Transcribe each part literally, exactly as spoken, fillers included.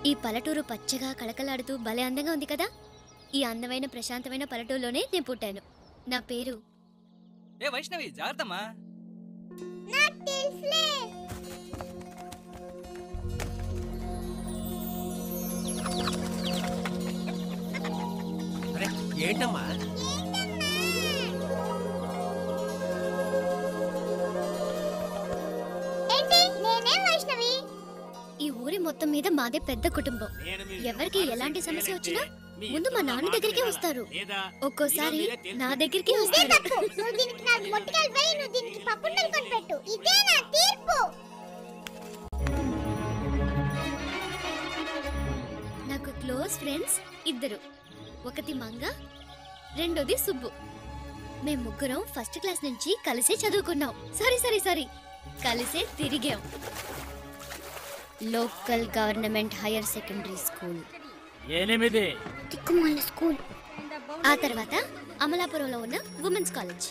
ఈ పల్లెటూరు పచ్చగా కళకళాడుతూ భలే అందంగా ఉంది కదా. ఈ అందమైన ప్రశాంతమైన పల్లెటూరులోనే నేను పుట్టాను. నా పేరు ఏ వైష్ణవి, జాగ్రత్తమ్మా. అరే ఏంటమ్మా? ఈ ఊరి మొత్తం మీద మాదే పెద్ద కుటుంబం. ఎవరికి ఎలాంటి సమస్య వచ్చినా ముందు మా నాన్న దగ్గరికి వస్తారు. ఒక్కోసారి నా దగ్గరికి వస్తారు. నాకు క్లోజ్ ఫ్రెండ్స్ ఇద్దరు. ఒకటి మంగ, రెండోది సుబ్బు. మేము ముగ్గురం ఫస్ట్ క్లాస్ నుంచి కలిసే చదువుకున్నాం. సారీ సారీ సారీ కలిసే తిరిగాం. Local government higher secondary school, ఎనిమిది తిక్కుమాల స్కూల్. ఆ తర్వాత అమలాపురంలో ఉన్న ఉమెన్స్ కాలేజ్.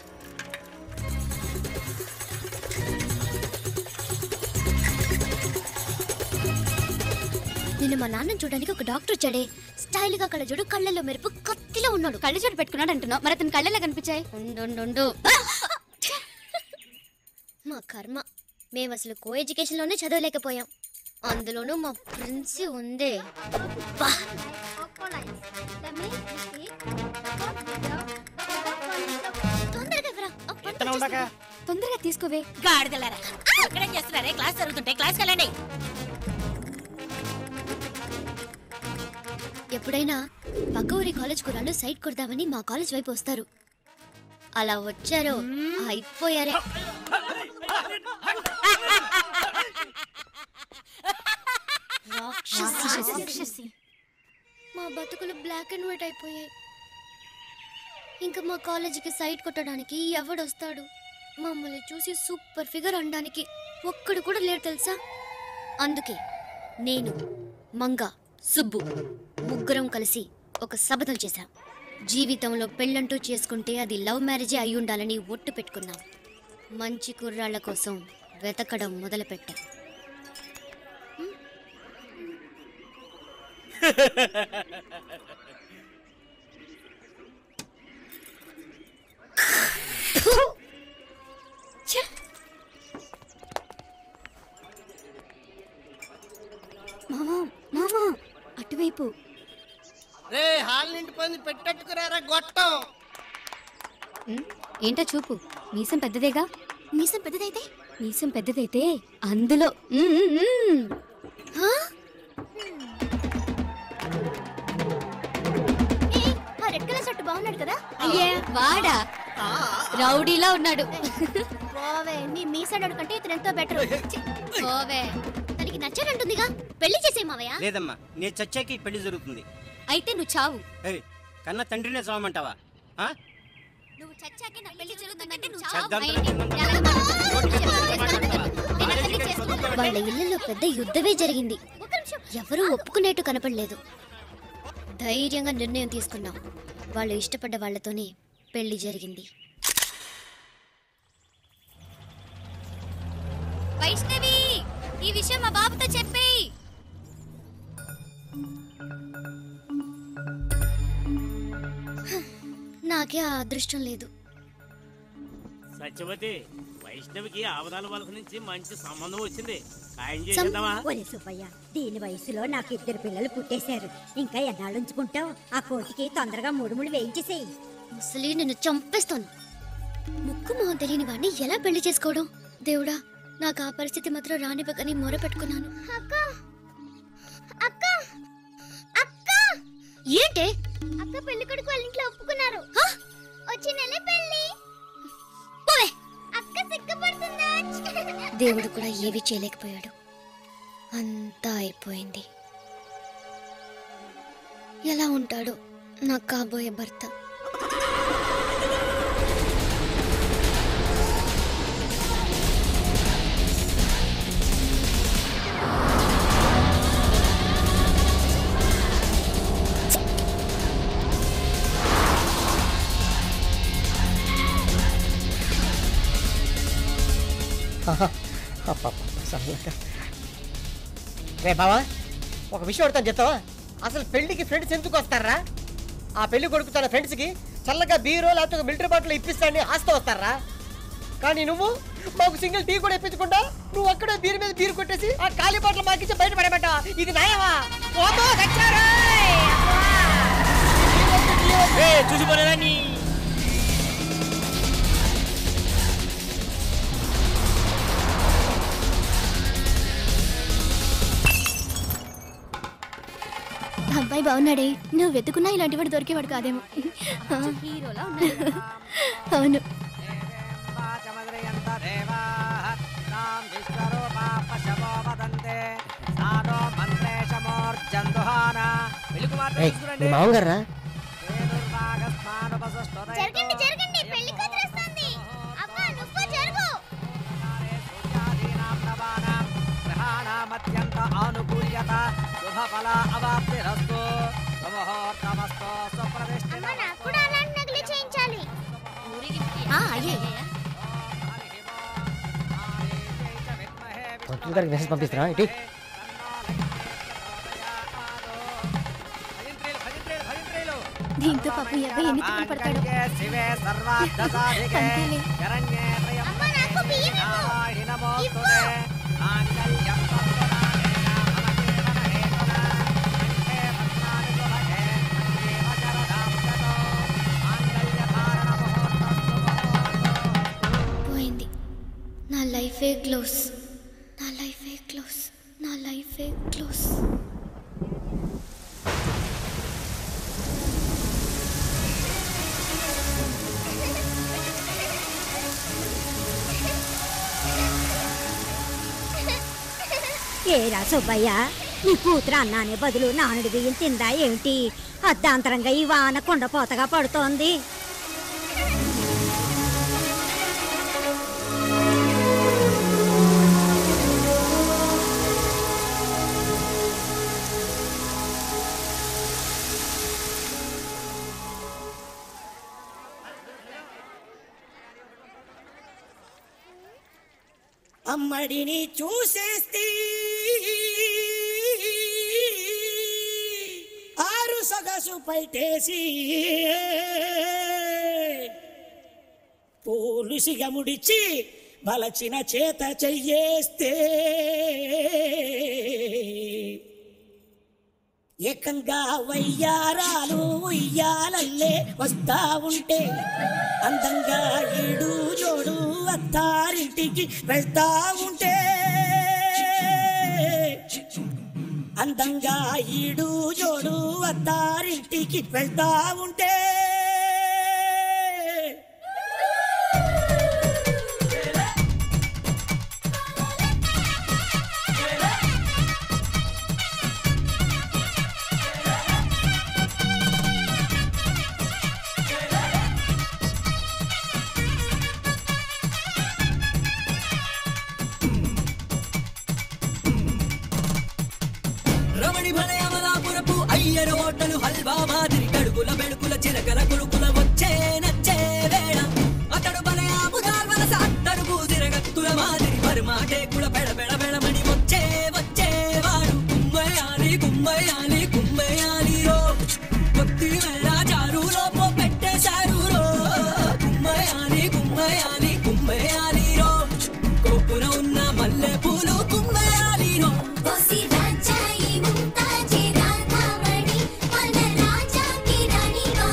నిన్న మా నాన్న చూడడానికి ఒక డాక్టర్ వచ్చాడే. స్టైల్ గా కళ్ళజోడు, కళ్ళల్లో మెరుపు, కత్తిలో ఉన్నాడు. కళ్ళజోడు పెట్టుకున్నాడు అంటున్నావు, మరి అతను కళ్ళలో కనిపించాయి. ఉండు మా కర్మ, మేము అసలు కో ఎడ్యుకేషన్ లోనే చదవలేకపోయాం. అందులోనూ మా ప్రిన్స్ ఉందే. తొందరగా తీసుకోవే. గాడిదలారా ఎక్కడేం చేస్తున్నారే? క్లాస్ జరుగుతుంటే క్లాస్కి వెళ్ళండి. ఎప్పుడైనా పక్క ఊరి కాలేజ్ కుర్రాళ్ళు సైట్ కొడదామని మా కాలేజ్ వైపు వస్తారు. అలా వచ్చారో అయిపోయారే. మా బతుకులు బ్లాక్ అండ్ వైట్ అయిపోయాయి. ఇంకా మా కాలేజీకి సైట్ కొట్టడానికి ఎవడొస్తాడు? మమ్మల్ని చూసి సూపర్ ఫిగర్ అనడానికి ఒక్కడు కూడా లేరు తెలుసా. అందుకే నేను, మంగ, సుబ్బు ముగ్గురం కలిసి ఒక శపథం చేశాం. జీవితంలో పెళ్ళంటూ చేసుకుంటే అది లవ్ మ్యారేజే అయి ఉండాలని ఒట్టు పెట్టుకున్నాం. మంచి కుర్రాళ్ల కోసం వెతకడం మొదలుపెట్టాం. మామా మామా అటువైపు. రే హాల్ నిండిపోయింది, పెట్టట్టుకురారా గొట్టం. ఏంటో చూపు. మీసం పెద్దదేగా. మీసం పెద్దదైతే మీసం పెద్దదైతే అందులో రెడ్ కలర్ షర్ట్ బాగున్నాడు కదా. అయ్యే వాడా రౌడీలా ఉన్నాడు. ఓవే నీ మీసాడు కంటే ఇతను ఎంతో బెటర్. ఓవే తనకి నచ్చాడంటుందిగా, పెళ్లి చేసేమావయ్యా. లేదమ్మా, నేను చచ్చాకి పెళ్లి జరుగుతుంది. అయితే నువ్వు చావు. కన్నా తండ్రినే చావమంటావా? నువ్వు చచ్చాకే నా పెళ్లి జరుగుతుందంటే నువ్వు చావు. వాళ్ళ ఇళ్లలో పెద్ద యుద్ధమే జరిగింది. ఎవరూ ఒప్పుకునేట్టు కనపడలేదు. ధైర్యంగా నిర్ణయం తీసుకున్నాం. వాళ్ళు ఇష్టపడ్డ వాళ్లతోనే పెళ్లి జరిగింది. వైష్ణవి, ఈ విషయం మా బాబుతో చెప్పేయ్. నాకే ఆ అదృష్టం లేదు. సత్యవతి, వైష్ణవికి ఆవదాల వలస నుంచి మంచి సంబంధం వచ్చింది. ఖాయం చేసేద్దామా? ఒరే సుబ్బయ్య, దీని వయసులో నాకు ఇద్దరు పిల్లలు పుట్టేశారు. ఇంకా ఎన్నాళ్ళు ఉంచుకుంటావు? ఆ కోటికి తొందరగా మూడు ముళ్ళు వేయించేసేయి. ముసలి నిన్ను చంపేస్తాను. ముక్కు మొహం తెలియని వాడిని ఎలా పెళ్లి చేసుకోవడం? దేవుడా, నాకు ఆ పరిస్థితి మాత్రం రానివ్వకని మొర పెట్టుకున్నాను. ఏంటే? అక్క పెళ్లి కొడుకు వాళ్ళ ఇంట్లో ఒప్పుకున్నారు. వచ్చే నెల పెళ్లి. అక్క సిగ్గుపడుతుందా? దేవుడు కూడా ఏవి చేయలేకపోయాడు. అంతా అయిపోయింది. ఎలా ఉంటాడో నాకు కాబోయే భర్త. రే బావా, ఒక విషయం అడుగుతాను చెప్తావా? అసలు పెళ్లికి ఫ్రెండ్స్ ఎందుకు వస్తారా? ఆ పెళ్లి కొడుకు తన ఫ్రెండ్స్కి చల్లగా బీరో లేకపోతే మిలిటరీ బాటిల్ ఇప్పిస్తానని ఆస్తి వస్తారా? కానీ నువ్వు మాకు సింగిల్ టీ కూడా ఇప్పించకుండా నువ్వు అక్కడే బీరు మీద బీరు కొట్టేసి ఆ ఖాళీ బాటిల్ మాకిచ్చి బయట పడబెట్టా. ఇది న్యాయమా? చూసిపోలేదని అబ్బాయి బాగున్నాడే. నువ్వు వెతుకున్నా ఇలాంటి వాడు దొరికేవాడు కాదేమో. హీరోలా అవును. మామగారా అనుకూల్యత శుభఫల అవాప్తిరస్తు శుభముహూర్తమస్తు సుప్రతిష్ఠిత. అమ్మ నాకు కూడా అలాంటి నగలు చేయించాలి. ఆ అయ్యే పంతులు గారికి మెసేజ్ పంపిస్తారా ఇటీ? దీంతో పాప ఎవరు ఎన్ని తిప్పలు పడతాడు. శివే సర్వార్థ సాధికే శరణ్యే త్రయం నారాయణి నమోస్తుతే మాంగళ్యం సర్వదానేన మమ జీవన హేతునా కంఠే భద్రాణి శుభగే జీవ శరదాం శతో మాంగళ్య ధారణ ముహూర్తస్తు ముహూర్తస్తు. పోయింది నా లైఫే క్లోజ్. నా లైఫే క్లోజ్. నా లైఫే క్లోజ్. ఏరా సుబ్బయ్య, నీ కూతురు అన్నానే బదులు నానుడి బియ్యం తిందా ఏమిటి? అర్ధాంతరంగా ఈ వాన కుండపోతగా పడుతోంది. అమ్మడిని చూసేస్తే ఆరు సొగసు పైటేసి పోలుసిగా ముడిచి బలచిన చేత చెయ్యేస్తే ఏకంగా వయ్యారాలు ఉయ్యాలల్లే వస్తా ఉంటే అందంగా ఈడు జోడు అత్తారింటికి వెళ్తా ఉంటే అందంగా ఈడు జోడు అత్తారింటికి వెళ్తా ఉంటే హల్వా మాదిరి కడుపుల బెడుకుల చిరకల కులుకుల వచ్చే నచ్చే వేళ అతడు బలే ఆముదాల్ వలస అత్తడు పూసిరగత్తుల మాదిరి మరుమాటే కుల బెడ బెడ బెడమని వచ్చే వచ్చేవాడు కుమ్మయాలి కుమ్మయాలి కుమ్మయాలి రో కొత్తి వేళ జారులో పో పెట్టేశారు రో కుమ్మయాలి కుమ్మయాలి కుమ్మయాలి రో కోపున ఉన్న మల్లె పూలు కుమ్మయాలి రో రాజా ఈ ముంతాజీ రాధామణి మన రాజా కి రాణి రో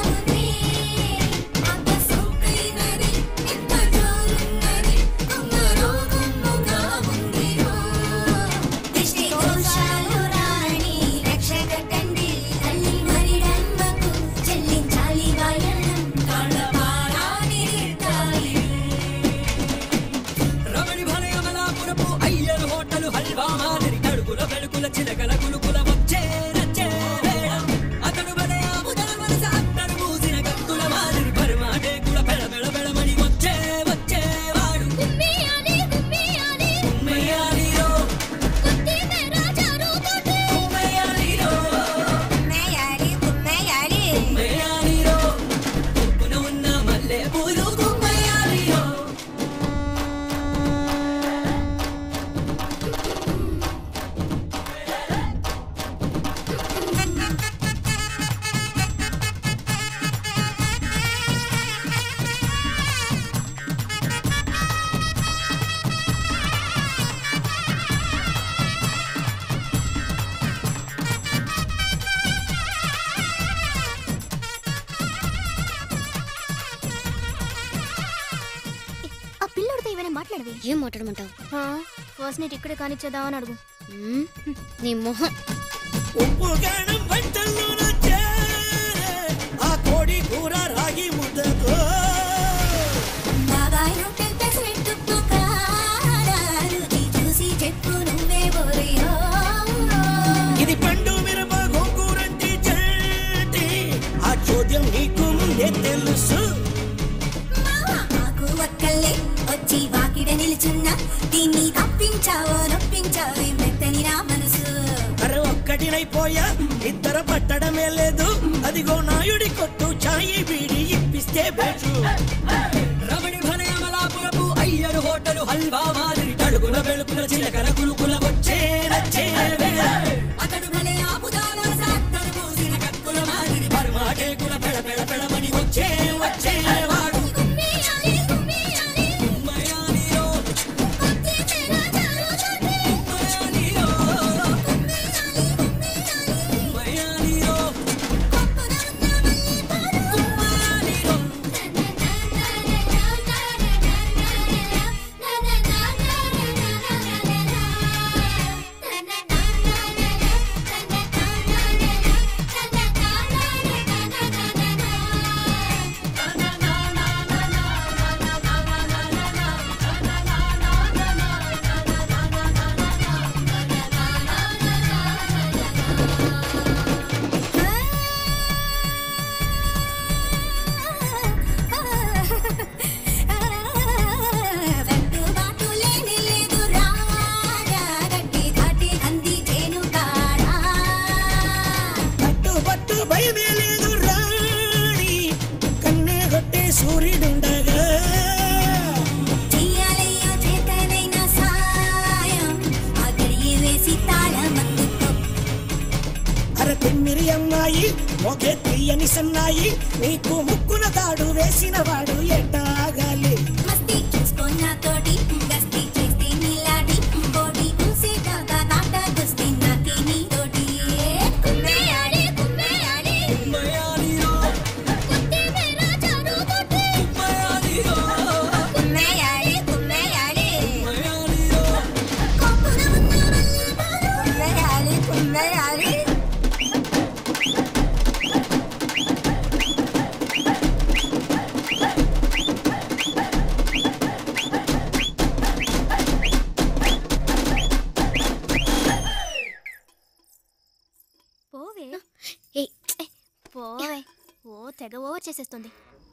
సరిగానే మాట్లాడవి. ఏం మాట్లాడమంటావు? ఫస్ట్ నీట్ ఇక్కడే కానిచ్చేద్దాం అని అడుగు. నీ మొహం. ఉప్పు గానం వంటల్లోన ఆ కోడి కూర రాగి ముద్దతో బాబాయ్ హోటల్ పెసరెట్టు పుకారాలు చూసి చెప్పు నువ్వే బోరియో. ఇది పండు మిరప గోంగూరంటి చట్టి ఆ చోద్యం నీకు ముందే తెలుసు. మాకు ఒక్కల్లే వచ్చి వాకిడ నిలుచున్నా దీన్ని తప్పించావో నొప్పించావే మెత్తని నా మనసు. అరే ఒక్కటినైపోయా ఇద్దరు పట్టడమే లేదు. అదిగో నాయుడి కొట్టు చాయి బీడి ఇప్పిస్తే బెచ్చు. రమణి భలే అమలాపురపు అయ్యరు హోటలు హల్వా మాదిరి తడుగుల వెలుగుల చిలకల కులుకుల వచ్చే నచ్చే వేళ. అతడు భలే ఆపుదాల సాత్తరు మూసిన కక్కుల మాదిరి పరమాటే కుల పెడ పెడ పెడమని వచ్చే వచ్చే వాడు. ఒకే తీయని సన్నాయి నీకు ముక్కున తాడు వేసిన వాడు ఎట్టాగాలి. మస్తీ చూసుకున్న తోటి గస్తీ చేస్తే నీలాడి బోడి కూసేదాకా తాట గుస్తే నాకే నీ తోటి. కుమ్మేయాలి కుమ్మేయాలి కుమ్మేయాలిరో కుత్తే మేరా చారు తోటి కుమ్మేయాలిరో కుమ్మేయాలి కుమ్మేయాలి కుమ్మేయాలిరో కోపున ఉన్న వల్లి కుమ్మేయాలి కుమ్మేయాలి. తెగ ఓవర్ చేసేస్తుంది.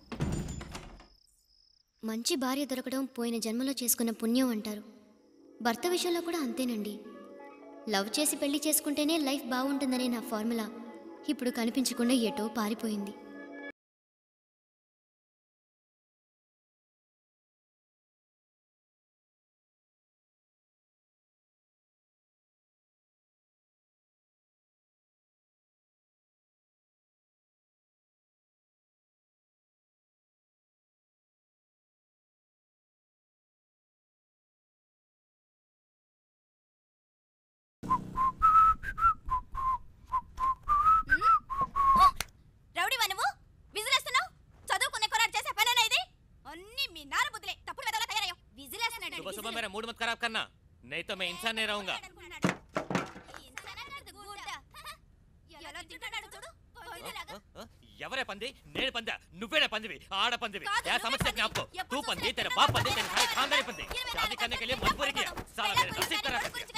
మంచి భార్య దొరకడం పోయిన జన్మలో చేసుకున్న పుణ్యం అంటారు. భర్త విషయంలో కూడా అంతేనండి. లవ్ చేసి పెళ్లి చేసుకుంటేనే లైఫ్ బాగుంటుందనే నా ఫార్ములా ఇప్పుడు కనిపించకుండా ఎటో పారిపోయింది. मूड मत खराब करना, नहीं तो मैं इंसान नहीं रहूंगा. ఎవరే పంది? నేను పందా? నువ్వేనా పందివి? ఆడ పందివి. क्या समझते हैं आपको? तू पंदी, तेरा बाप पंदी, तेरे सारे खानदानी पंदी. शादी करने के लिए मजबूरी किया. साला मेरे नसीब खराब कर दिया.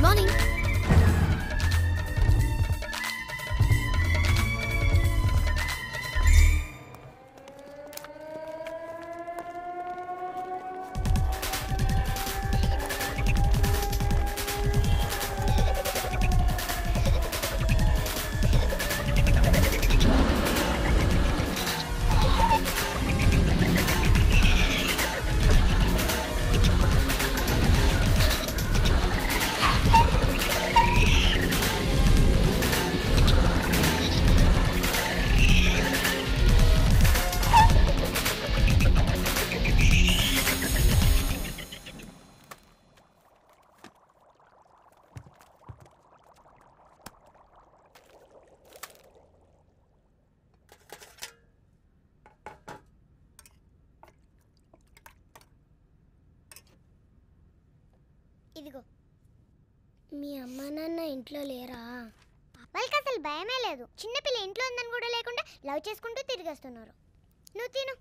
మార్నింగ్. ఇదిగో మీ అమ్మ నాన్న ఇంట్లో లేరా? పాపాలకి అసలు భయమే లేదు. చిన్నపిల్ల ఇంట్లో ఉందని కూడా లేకుండా లవ్ చేసుకుంటూ తిరిగేస్తున్నారు. నువ్వు తిను.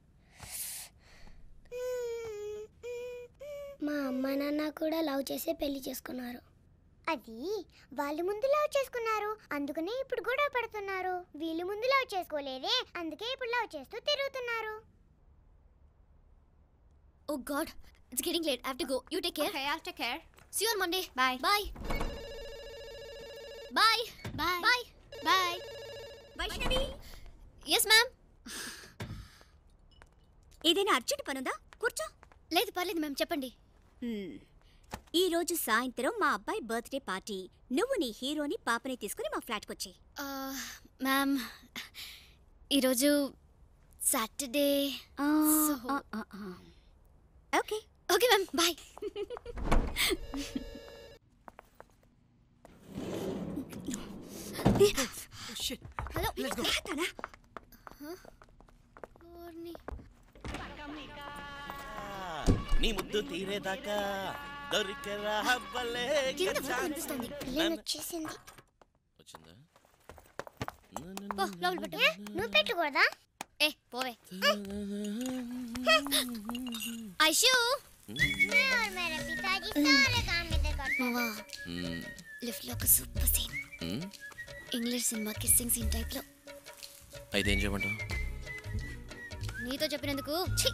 మా అమ్మ నాన్న కూడా లవ్ చేసే పెళ్లి చేసుకున్నారు. అది వాళ్ళు ముందు లవ్ చేసుకున్నారు, అందుకనే ఇప్పుడు గొడవ పడుతున్నారు. వీళ్ళు ముందు లవ్ చేసుకోలేదే, అందుకే ఇప్పుడు లవ్ చేస్తూ తిరుగుతున్నారు. Oh God, it's getting late. I have to go. You take care. Okay, I'll take care. See you on Monday. Bye. Bye. Bye. Bye. Bye. Bye. Vaishnavi, Yes, ma'am. ఏదైనా అర్జెంట్ పనుందా? కూర్చో. లేదు పర్లేదు ma'am, చెప్పండి. హ్మ్. ఈ రోజు సాయంత్రం మా అబ్బాయి బర్త్డే పార్టీ. నువ్వు నీ హీరోని పాపని తీసుకుని మా ఫ్లాట్కి వచ్చి. మ్యామ్, ఈరోజు Saturday. Okay okay ma'am, bye. Hello, నీ ముద్దు తీరేదాకా దొరికరా హవ్వలే కింద వర్క్ కనిపిస్తుంది. పిల్లని వచ్చేసింది. వచ్చిందా? పో, లోపల పెట్టు. నువ్వు పెట్టకూడదా? ఏ పోవే. ఐషు मैं और मेरे पिताजी सारे काम इधर करते हैं. మావా, లిఫ్ట్ లో ఒక super scene. English cinema kissing scene type లో. అయితే ఏం చేయమంటావు? నీతో చెప్పినందుకు ఛీ.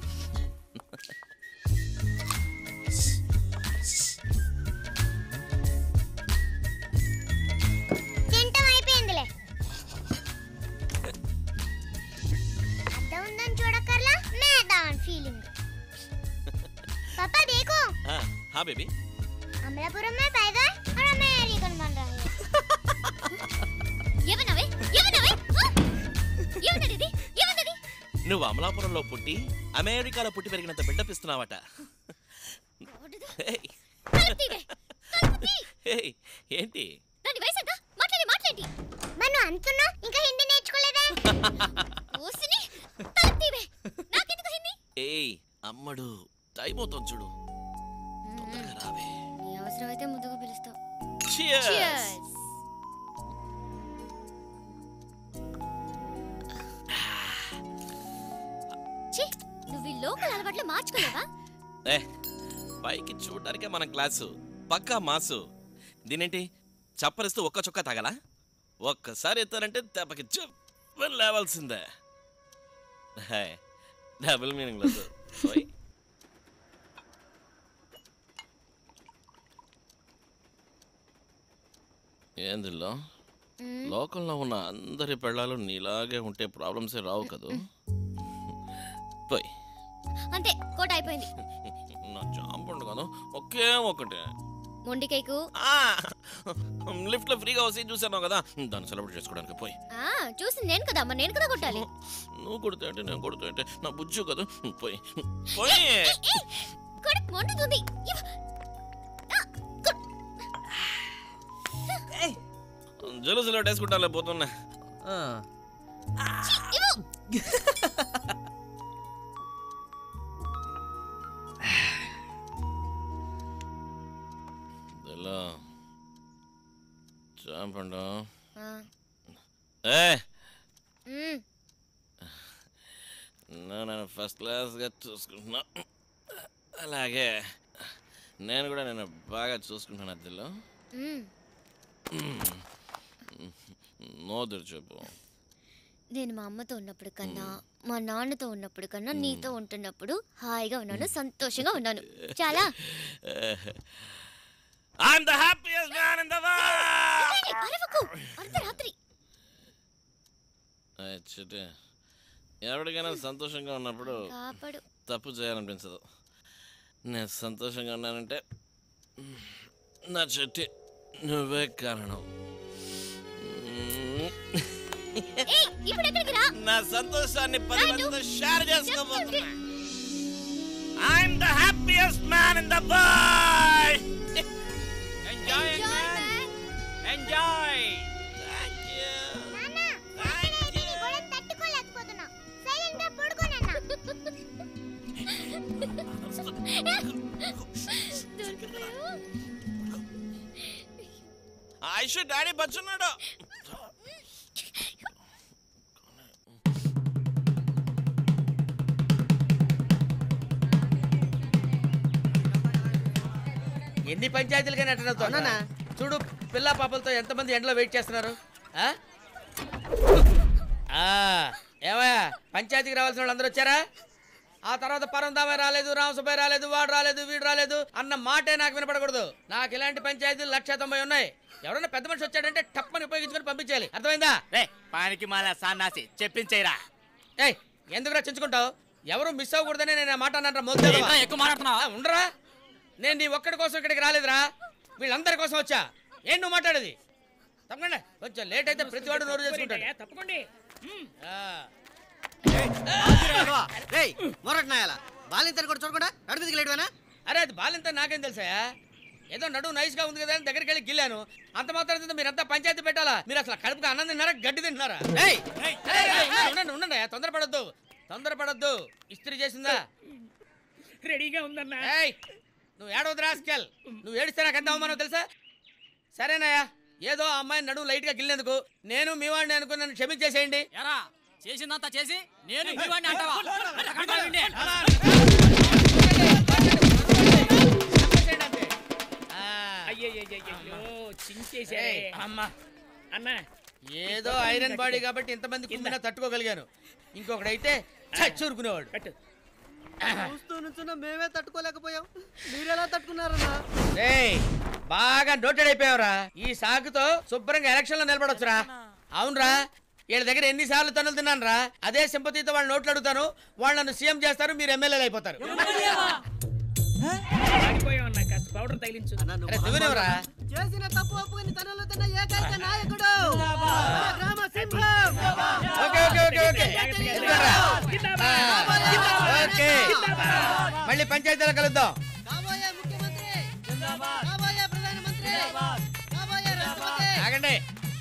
తింటం అయిపోయిందిలే. అద్దం ఉందని చూడక్కర్లా, మేదాన్ ఫీలింగ్. पापा देखो. हाँ हाँ बेबी. अमलापुरम में बैगन और अमेरिकन बन रहा है. ఏమన్నావే ఏమన్నావే ఏమన్నది ఇది ఏమన్నది? నువ్వు అమలాపురంలో పుట్టి అమెరికాలో పుట్టి పెరిగినంత బిల్డప్ ఇస్తున్నావట. ఏంటి దాని వయసు ఎంత? మాట్లాడి మాట్లాడి మను అంటున్నా ఇంకా హిందీ నేర్చుకోలేదా? ఓసిని తలతీవే నాకెందుకు హిందీ? ఏయ్ అమ్మడు, టైం అవుతుంది చూడు, తొందరగా రావే. నీ అవసరం అయితే ముద్దుగా పిలుస్తావు. Cheers. Cheers. ఛీ, నువ్వు ఈ లోకల్ అలవాట్లు మార్చుకోలేవా? ఏ పైకి చూడడానికే మన క్లాసు, పక్కా మాసు. దీనేంటి చప్పరిస్తూ ఒక్క చుక్క తాగలా? ఒక్కసారి ఎత్తారంటే దెబ్బకి చెప్పని లేవాల్సిందే. డబుల్ మీనింగ్ లేదు. ఏందిలో లోకంలో ఉన్న అందరి పెళ్ళాలు నీలాగే ఉంటే ప్రాబ్లమ్సే రావు కదూ. పోయి అంతే, కోట అయిపోయింది. నా జాంపండు కాదు, ఒకే ఒకటే మొండి కేకు. లిఫ్ట్ లో ఫ్రీగా వస్తే చూసాను కదా, దాన్ని సెలబ్రేట్ చేసుకోవడానికి. పోయి చూసి నేను కదా అమ్మ, నేను కదా కొట్టాలి. నువ్వు కొడితే అంటే నేను కొడుతా అంటే నా బుజ్జు కదా. పోయి పోయి కొడుకు మొండుతుంది. జలుసులో వేసుకుంటా పోతున్నా. చాంపండు నేను ఫస్ట్ క్లాస్గా చూసుకుంటున్నా, అలాగే నేను కూడా నేను బాగా చూసుకుంటాను అద్దెలో. నోదురు చెప్పు. నేను మా అమ్మతో ఉన్నప్పుడు కన్నా మా నాన్నతో ఉన్నప్పుడు కన్నా నీతో ఉంటున్నప్పుడు హాయిగా ఉన్నాను, సంతోషంగా ఉన్నాను. చాలా I'm the happiest man in the world. అరవకు, అర్ధరాత్రి. చిటే ఎవరికైనా సంతోషంగా ఉన్నప్పుడు కాపాడు. తప్పు చేయాలనిపించదు. నేను సంతోషంగా ఉన్నానంటే నా చెట్టి నువ్వే కారణం. నా సంతోషాన్ని పది మందితో షేర్ చేసుకోబోతున్నా. I'm the happiest man in the world. Enjoy, man. Enjoy. Thank you. నాన్న, నేను ఈ గొడవని తట్టుకోలేకపోతున్నా. సైలెంట్ గా పడుకో నాన్న. ఐషు డాడీ బచ్చున్నాడు. ఎన్ని పంచాయతీలకైనా అటెండ్ చూడు, పిల్ల పాపలతో ఎంతమంది ఎండలో వెయిట్ చేస్తున్నారు. ఏమయ్యా, పంచాయతీకి రావాల్సిన వాళ్ళు అందరూ వచ్చారా? ఆ తర్వాత పరందామయ్య రాలేదు, రామసుబ్బయ్య రాలేదు, వాడు రాలేదు, వీడు రాలేదు అన్న మాటే నాకు వినపడకూడదు. నాకు ఇలాంటి పంచాయతీలు లక్ష తొంభై ఉన్నాయి. ఎవరన్నా పెద్ద మనిషి వచ్చాడంటే టప్పని ఉపయోగించుకొని పంపించాలి. అర్థమైందా? రే పానికి మాల సాన్నాసి చెప్పించేరా. ఏయ్, ఎందుకు రచించుకుంటావు? ఎవరు మిస్ అవ్వకూడదని నేను మాట అన్నారా? మొదలు ఎక్కువ మాట్లాడుతున్నావా? ఉండరా, నేను నీ ఒక్కడి కోసం ఇక్కడికి రాలేదురా, వీళ్ళందరి కోసం వచ్చా. ఏం నువ్వు మాట్లాడేది? తప్పకుండా కొంచెం లేట్ అయితే ప్రతి వాడు నోరు చేసుకుంటాడు. తప్పకుండా అరే అది బాలింత నాకేం తెలుసాయా? ఏదో నడువు నైస్ గా ఉంది కదా అని దగ్గరికి వెళ్ళి గిల్లాను. అంత మాత్రం మీరంతా పంచాయతీ పెట్టాలా? మీరు అసలు కడుపుగా అన్నం తిన్నారా, గడ్డి తింటున్నారా? ఉండండి ఉండండి, తొందరపడద్దు తొందరపడద్దు. ఇస్త్రీ చేసిందా? రెడీగా ఉందన్నా. నువ్వు ఏడవద్దు రాస్కెల్. నువ్వు ఏడిస్తే నాకు ఎంత అవమానం తెలుసా? సరేనాయా, ఏదో ఆ అమ్మాయిని నడువు లైట్ గా గిల్లేందుకు నేను మీ వాడిని అనుకుని నన్ను క్షమించేసేయండి. చేసిందంతా చేసి నేను మీ వాడిని అంటావా? అమ్మా అన్న, ఏదో ఐరన్ బాడీ కాబట్టి ఇంతమంది కింద తట్టుకోగలిగాను. ఇంకొకడైతే చచ్చూరుకునేవాడు. మేమే తట్టుకోలేకపోయాం, మీరెలా తట్టుకున్నారన్నా? బాగా నోటెడ్ అయిపోయావురా. ఈ సాగుతో శుభ్రంగా ఎలక్షన్ లో నిలబడొచ్చురా. అవునరా, వీళ్ళ దగ్గర ఎన్నిసార్లు తన్నులు తిన్నాను రా. అదే సింపతితో వాళ్ళ నోట్లు అడుగుతాను, వాళ్ళు నన్ను సీఎం చేస్తారు, మీరు ఎమ్మెల్యేలు అయిపోతారు. పౌడర్ తగిలించు. చేసిన తప్పు ఒప్పుకొని తనలో తిన్న ఏకైక నాయకుడు గ్రామ సింహం. Okay okay okay okay okay, మళ్ళీ పంచాయతీలో కలుద్దాం. కాబోయే ముఖ్యమంత్రి, కాబోయే ప్రధానమంత్రి, కాబోయే రాష్ట్రపతి. ఆగండి.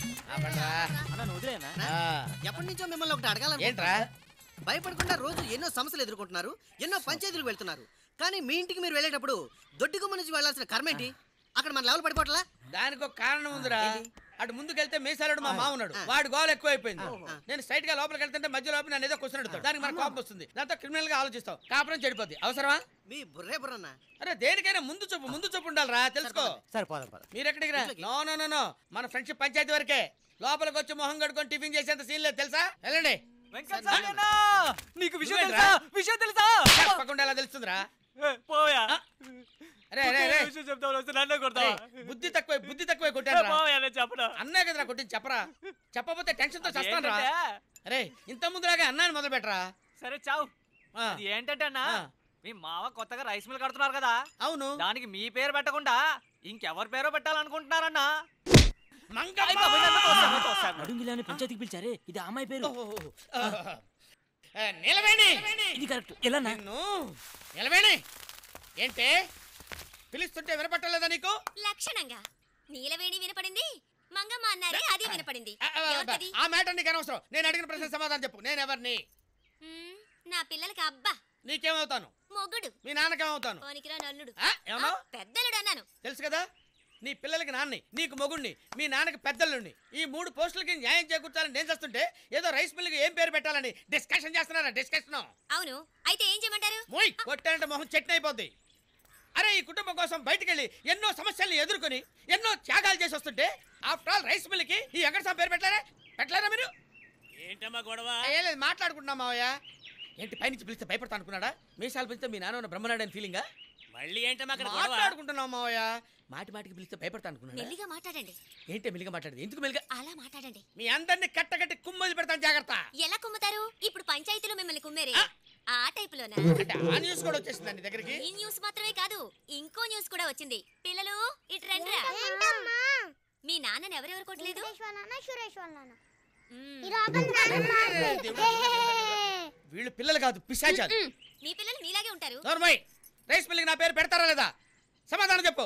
ఎప్పటి నుంచో మిమ్మల్ని ఒకటి అడగాలని. ఏంట్రా? భయపడకుండా రోజు ఎన్నో సమస్యలు ఎదుర్కొంటున్నారు, ఎన్నో పంచాయతీలకు వెళ్తున్నారు. కానీ మీ ఇంటికి మీరు వెళ్ళేటప్పుడు దొడ్డిగుమ్మ నుంచి వెళ్లాల్సిన కర్మేంటి? అక్కడ మన లెవెల్ పడిపోవట్లా? దానికి ఒక కారణం ఉందిరా. అటు ముందుకెళ్తే మీసాలుడు మా మామ ఉన్నాడు, వాడు గోల్ ఎక్కువ అయిపోయింది. నేను స్ట్రైట్ గా లోపలికి వెళ్తుంటే మధ్య లోపల నన్ను ఏదో క్వశ్చన్ అడుగుతాడు. దానికి మన కోపం వస్తుంది, దాంతో క్రిమినల్ గా ఆలోచిస్తావు, కాపురం చెడిపోద్ది. అవసరమా? మీ బుర్రే బుర్రన్న. అరే దేనికైనా ముందు చూపు ముందు చూపు ఉండాలిరా, తెలుసుకో. మీరు ఎక్కడికి రా? నో నో నో నో, మన ఫ్రెండ్షిప్ పంచాయతీ వరకే. లోపలికి వచ్చి మొహం కడుకొని టిఫిన్ చేసేంత సీన్ లేదు, తెలుసా? వెళ్ళండి. నీకు విషయం తెలుసా? విషయం తెలుసా? తప్పకుండా ఎలా తెలుస్తుందిరా? పోయా. అరే అరే అరే, బుద్ధి తక్కువ బుద్ధి తక్కువ కొట్టాను. అన్నా కదరా కొట్టింది, చెప్పరా? చెప్పకపోతే టెన్షన్ తో చస్తాను రా. అరే ఇంత ముందులాగా అన్నాన్ని మొదలు పెట్టరా. సరే చావు. ఏంటంటే అన్నా, మీ మావ కొత్తగా రైస్ మిల్ కడుతున్నారు కదా? అవును. దానికి మీ పేరు పెట్టకుండా ఇంకెవరి పేరో పెట్టాలనుకుంటున్నారన్నా? అడుగులని పంచాయతీకి పిలిచారే, ఇది అమ్మాయి పేరు. నిలవేణి, ఇది కరెక్ట్. ఎలా నిలవేణి ఏంటే పిలుస్తుంటే వినపట్టలేదా నీకు? లక్షణంగా నీలవేణి వినపడింది, మంగమ్మ అన్నారే అది వినపడింది. ఆ మ్యాటర్ నీకు అనవసరం. నేను అడిగిన ప్రశ్న సమాధానం చెప్పు. నేను ఎవరిని? నా పిల్లలకి అబ్బా. నీకేమవుతాను? మొగుడు. మీ నాన్నకేమవుతాను? పోనికిరా నల్లుడు. ఏమన్నా పెద్దలుడు అన్నాను. తెలుసు కదా, నీ పిల్లలకి నాన్ని, నీకు మొగుడిని, మీ నాన్నకి పెద్దలుండి, ఈ మూడు పోస్టులకి న్యాయం చేకూర్చాలని నేను చేస్తుంటే ఏదో రైస్ మిల్కి ఏం పేరు పెట్టాలని డిస్కషన్ చేస్తున్నారా? డిస్కషన్. అవును, అయితే ఏం చేయమంటారు? మోయ్ కొట్టానంటే మొహం చట్నీ అయిపోద్ది. అరే ఈ కుటుంబం కోసం బయటికి వెళ్ళి ఎన్నో సమస్యల్ని ఎదుర్కొని ఎన్నో త్యాగాలు చేసి వస్తుంటే ఆఫ్టర్ ఆల్ రైస్ మిల్కి ఈ వెంకటస్వామి పేరు పెట్టారా పెట్టలేరా మీరు? ఏంటమ్మా గొడవ? ఏం లేదు మాట్లాడుకుంటున్నాం మావయ్య. ఏంటి పైనుంచి పిలిస్తే భయపడతా అనుకున్నాడా? మీసాలు పిలిస్తే మీ నాన్న బ్రహ్మనాడని ఫీలింగా? మళ్ళీ ఏంటమ్మా అక్కడ గొడవ? మాట్లాడుకుంటున్నాం మావయ్య. మాటి మాటికి పిలిస్తే భయపడతా అనుకున్నాడా? మెల్లిగా మాట్లాడండి. ఏంటి మెల్లిగా మాట్లాడేది? ఎందుకు మెల్లిగా? అలా మాట్లాడండి. మీ అందరిని కట్టగట్టి కుమ్మలు పెడతాను జాగ్రత్త. ఎలా కుమ్ముతారు? ఇప్పుడు పంచాయతీలో మిమ్మల్ని కుమ్మేరే ఆ టైపులోనా? అంటే ఆ న్యూస్ కూడా వచ్చేసిందండి దగ్గరికి. ఈ న్యూస్ మాత్రమే కాదు ఇంకో న్యూస్ కూడా వచ్చింది. పిల్లలు ఇటు రండిరా. మీ నాన్నని ఎవరెవరు కొట్టలేదు? వీళ్ళు పిల్లలు కాదు పిశాచాలు. మీ పిల్లలు మీలాగే ఉంటారు. నోర్మై రైస్ మిల్కి నా పేరు పెడతారా లేదా? సమాధానం చెప్పు.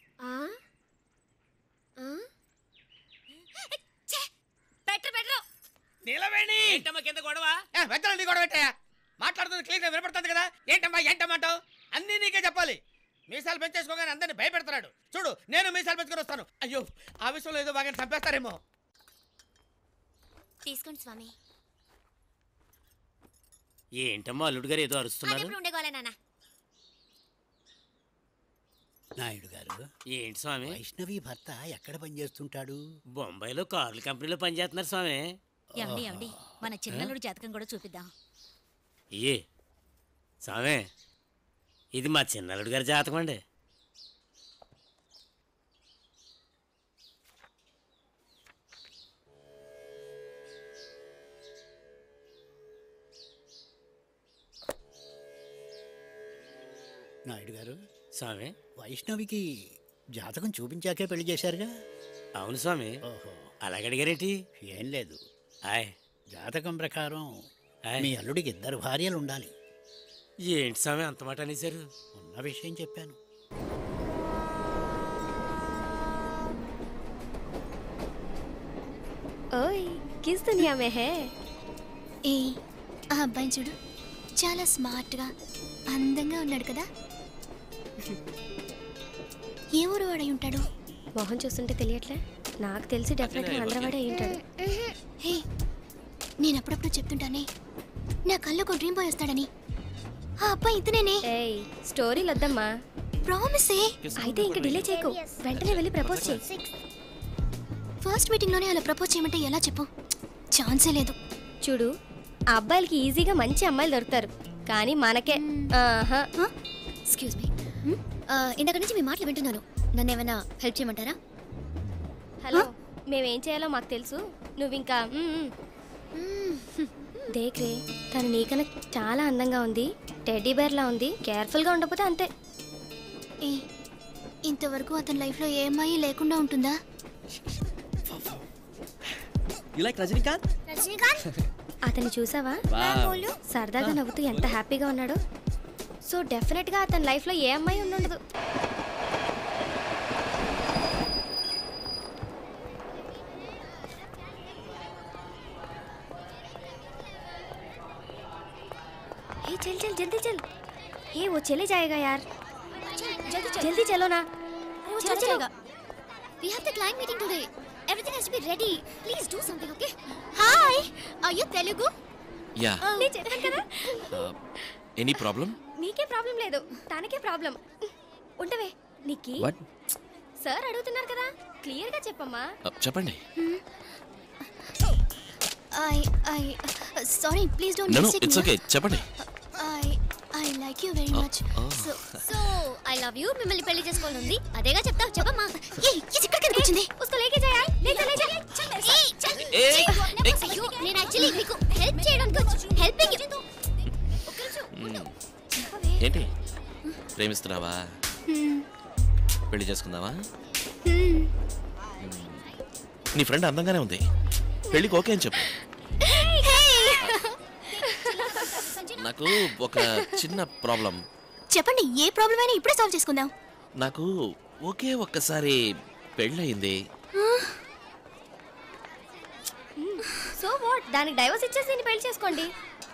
పెట్టరు పెట్టరు. నిలవేణి ఏంటమ్మా కింద గొడవ? వెంటనే నీ గొడవ పెట్టాయా? మాట్లాడుతుంది క్లియర్గా వినపడుతుంది కదా. ఏంటమ్మా ఏంటమ్మంటావు? అన్నీ నీకే చెప్పాలి. మీసాలు పెంచేసుకోగానే అందరిని భయపెడతాడు. చూడు నేను మీసాలు పెంచుకొని వస్తాను. అయ్యో ఆ విషయంలో ఏదో బాగా చంపేస్తారేమో. తీసుకోండి స్వామి. ఏంటమ్మా అల్లుడు గారు ఏదో అరుస్తున్నారు? ఉండేగోలే నాన్న. నాయుడు గారు ఏంటి స్వామి? వైష్ణవి భర్త ఎక్కడ పనిచేస్తుంటాడు? బొంబాయిలో కార్ల కంపెనీలో పనిచేస్తున్నారు స్వామి. ఏమండి ఏమండి మన చిన్నలుడు జాతకం కూడా చూపిద్దాం. ఏ స్వామి ఇది మా చిన్నలుడు గారి జాతకం అండి. నాయుడు గారు స్వామి వైష్ణవికి జాతకం చూపించాకే పెళ్లి చేశారుగా? అవును స్వామి. ఓహో అలాగే అడిగారేంటి? ఏం లేదు. ఆయ్ జాతకం ప్రకారం మీ అల్లుడికి ఇద్దరు భార్యలు ఉండాలి. ఏంటి స్వామి అంత మాట అనేశారు? ఉన్న విషయం చెప్పాను. ఓయ్ కిస్ దునియా మే హై. ఏ ఆ అబ్బాయి చూడు చాలా స్మార్ట్గా అందంగా ఉన్నాడు కదా. ఏ ఊరు వాడై ఉంటాడు? మొహం చూస్తుంటే తెలియట్లే. నాకు తెలిసి డెఫినెట్గా ఆంధ్రవాడే అయి ఉంటాడు. హే నేను అప్పుడప్పుడు చెప్తుంటానే నా కళ్ళకు డ్రీమ్ బాయ్ వస్తాడని. ఆ అబ్బాయి ఇతనేనే. ఏయ్ స్టోరీలు వద్దమ్మా. ప్రామిసే. అయితే ఇంక డిలే చేయకు, వెంటనే వెళ్ళి ప్రపోజ్ చేయి. ఫస్ట్ మీటింగ్లోనే అలా ప్రపోజ్ చేయమంటే ఎలా చెప్పు? ఛాన్సే లేదు. చూడు ఆ అబ్బాయిలకి ఈజీగా మంచి అమ్మాయిలు దొరుకుతారు, కానీ మనకే. ఆహా ఎక్స్క్యూజ్ మీ, ఇందాక నుంచి మీ మాటలు వింటున్నాను. నన్ను ఏమైనా హెల్ప్ చేయమంటారా? హలో మేమేం చేయాలో మాకు తెలుసు, నువ్వు ఇంకా దేక్రే. తను నీకన్నా చాలా అందంగా ఉంది, టెడ్డీ బేర్లా ఉంది. కేర్ఫుల్గా ఉండకపోతే అంతే. ఏ ఇంతవరకు అతని లైఫ్లో ఏ అమ్మాయి లేకుండా ఉంటుందా? You like Rajinikanth? రజనీకాంత్ అతన్ని చూసావా? సరదాగా నవ్వుతూ ఎంత హ్యాపీగా ఉన్నాడు. సో డెఫినెట్గా అతని లైఫ్లో ఏ అమ్మాయి ఉండదు. हे चल चल जल्दी चल. हे वो चले जाएगा यार. जल्दी चल. जल्दी चलो ना. वो चल जाएगा. We have the client meeting today. Everything has to be ready. Please do something, okay? Hi. Are you Telugu? Yeah. నేను చెప్పాను కదా. Any problem? నీకే ప్రాబ్లం లేదు, తనకే ప్రాబ్లం. ఉండవే నీకి. వాట్? సార్ అడుగుతున్నారు కదా, క్లియర్ గా చెప్పమ్మా. చెప్పండి. I I sorry, please don't No no, mistake me. it's okay. చెప్పండి. I I like you very much. So so I love you. మిమ్మల్ని పెళ్లి చేసుకోవాలని ఉంది. అదేగా చెప్తావు, చెప్పమ్మా. ఏ ఇది ఇక్కడికి వచ్చింది. उसको लेके जा यार. ले जा ले जा. ఏ చల్. అయ్యో నేను యాక్చువల్లీ మీకు హెల్ప్ చేయడానికి వచ్చి హెల్పింగ్. ఏంటి ప్రేమిస్తున్నావా? పెళ్లి చేసుకుందావా? నీ ఫ్రెండ్ అందంగానే ఉంది, పెళ్ళికి ఓకే అని చెప్పు. నాకు ఒక చిన్న ప్రాబ్లం. చెప్పండి, ఏ ప్రాబ్లం అయినా ఇప్పుడే సాల్వ్ చేసుకుందాం. నాకు ఒకే ఒక్కసారి పెళ్ళయింది. సో వాట్, దానికి డైవర్స్ ఇచ్చేసి దీన్ని పెళ్లి చేసుకోండి.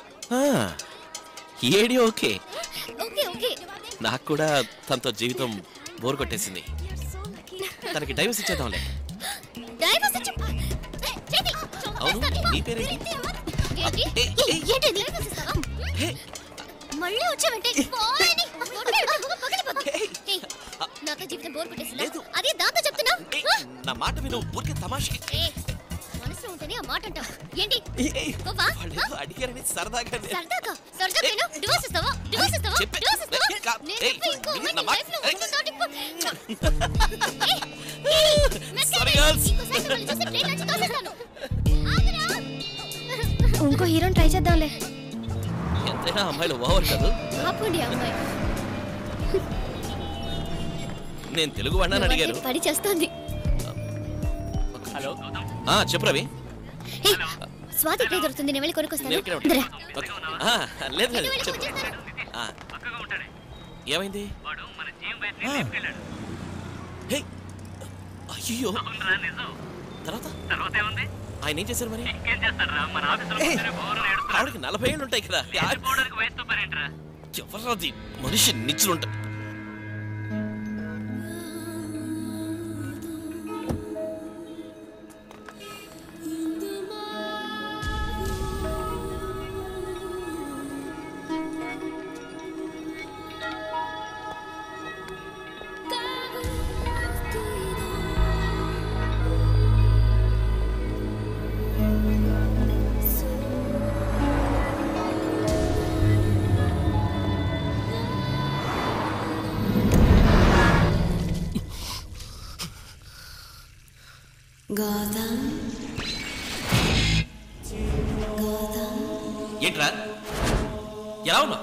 ఏడి ఓకే. Okay okay. నాకు కూడా తనతో జీవితం బోర్ కొట్టేసింది, తనకి డైవర్స్ ఇచ్చేద్దాంలే. డైవర్స్ ఇచ్చి అవును, నీ పేరేంటి? మళ్ళీ వచ్చావంటే నాతో జీవితం బోర్ కొట్టేసిందా? అదే దాంతో చెప్తున్నా. నా మాట విను, ఊరికే తమాషకి. ఏ మనసులో ఉంటేనే ఆ మాట అంటావు ఏంటి? కోపా? అడిగారని సరదాగా సరదాగా సరదాగా డివోర్స్ ఇస్తావా? డివోర్స్ ఇస్తావా? డివోర్స్ ఇస్తావా? నేను ఇంకో అమ్మాయిని లైఫ్ లో ఉంచుతాను. Sorry girls. ఇంకో హీరోని ట్రై చేద్దాంలే. ఎంతైనా అమ్మాయిలు ఓవర్ కాదు. ఆపండి అమ్మాయి. నేను తెలుగు వాడిని అడిగారు. పడి చేస్తుంది. హలో ఆ చెప్పు రవి. స్వాతి ఎక్కడ దొరుకుతుంది? నేను వెళ్ళి కొనుక్కొస్తాను. లేదు లేదు చెప్పు. ఏమైంది? అయ్యో తర్వాత ఆయన ఏం చేశారు మరి? ఆవిడకి నలభై ఏళ్ళు ఉంటాయి కదా. ఎవరది మనిషి నిచ్చులుంటా. ఏంట్రా ఎలా ఉన్నా?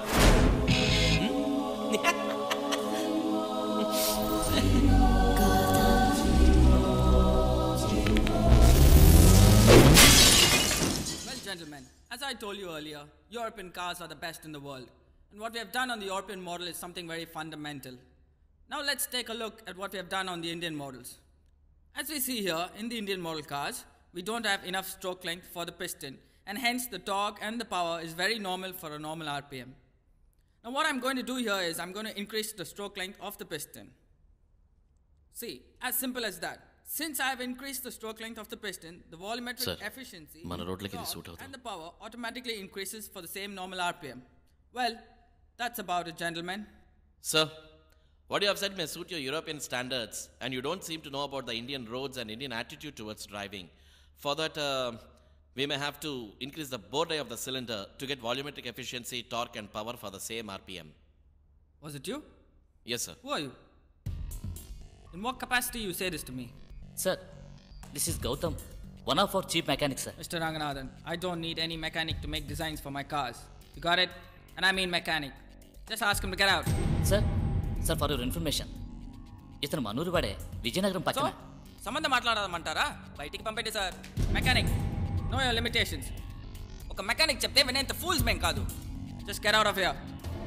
Well, gentlemen, as I told you earlier, European cars are the best in the world. And what we have done on the European model is something very fundamental. Now let's take a look at what we have done on the Indian models. As we see here, in the Indian model cars, we don't have enough stroke length for the piston, and hence the torque and the power is very normal for a normal R P M. Now what I'm going to do here is I'm going to increase the stroke length of the piston. See, as simple as that. Since I have increased the stroke length of the piston, the volumetric Sir, efficiency మన రోడ్లకి ఇది suit and the power automatically increases for the same normal R P M. Well, that's about it, gentlemen. Sir, what you have said may suit your European standards, and you don't seem to know about the Indian roads and Indian attitude towards driving. For that, uh, we may have to increase the bore die of the cylinder to get volumetric efficiency, torque and power for the same R P M. Was it you? Yes, sir. Who are you? In what capacity you say this to me? Sir, this is Gautam, one of our chief mechanics, sir. Mister Ranganathan, I don't need any mechanic to make designs for my cars. You got it? And I mean mechanic. Just ask him to get out. Sir, sir, for your information, ఇతను మనూరు వాడే విజయనగరం పక్కన. సంబంధం మాట్లాడదామంటారా? బయటికి పంపండి sir. Mechanic, know your limitations. ఒక mechanic చెప్తే వినేంత ఫూల్స్ మేం కాదు. Just get out of here.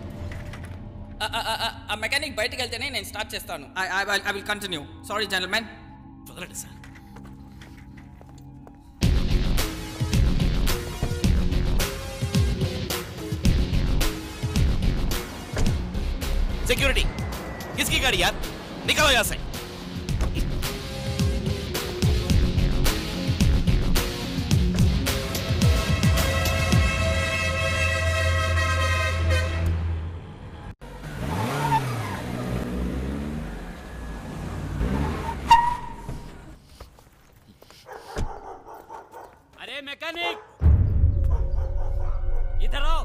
ఆ మెకానిక్ బయటికి వెళ్తేనే నేను స్టార్ట్ చేస్తాను. I will continue. Sorry gentlemen. వదలండి సార్. सिक्योरिटी किसकी गाड़ी यार? निकलो यहाँ से. अरे मैकेनिक इधर आओ.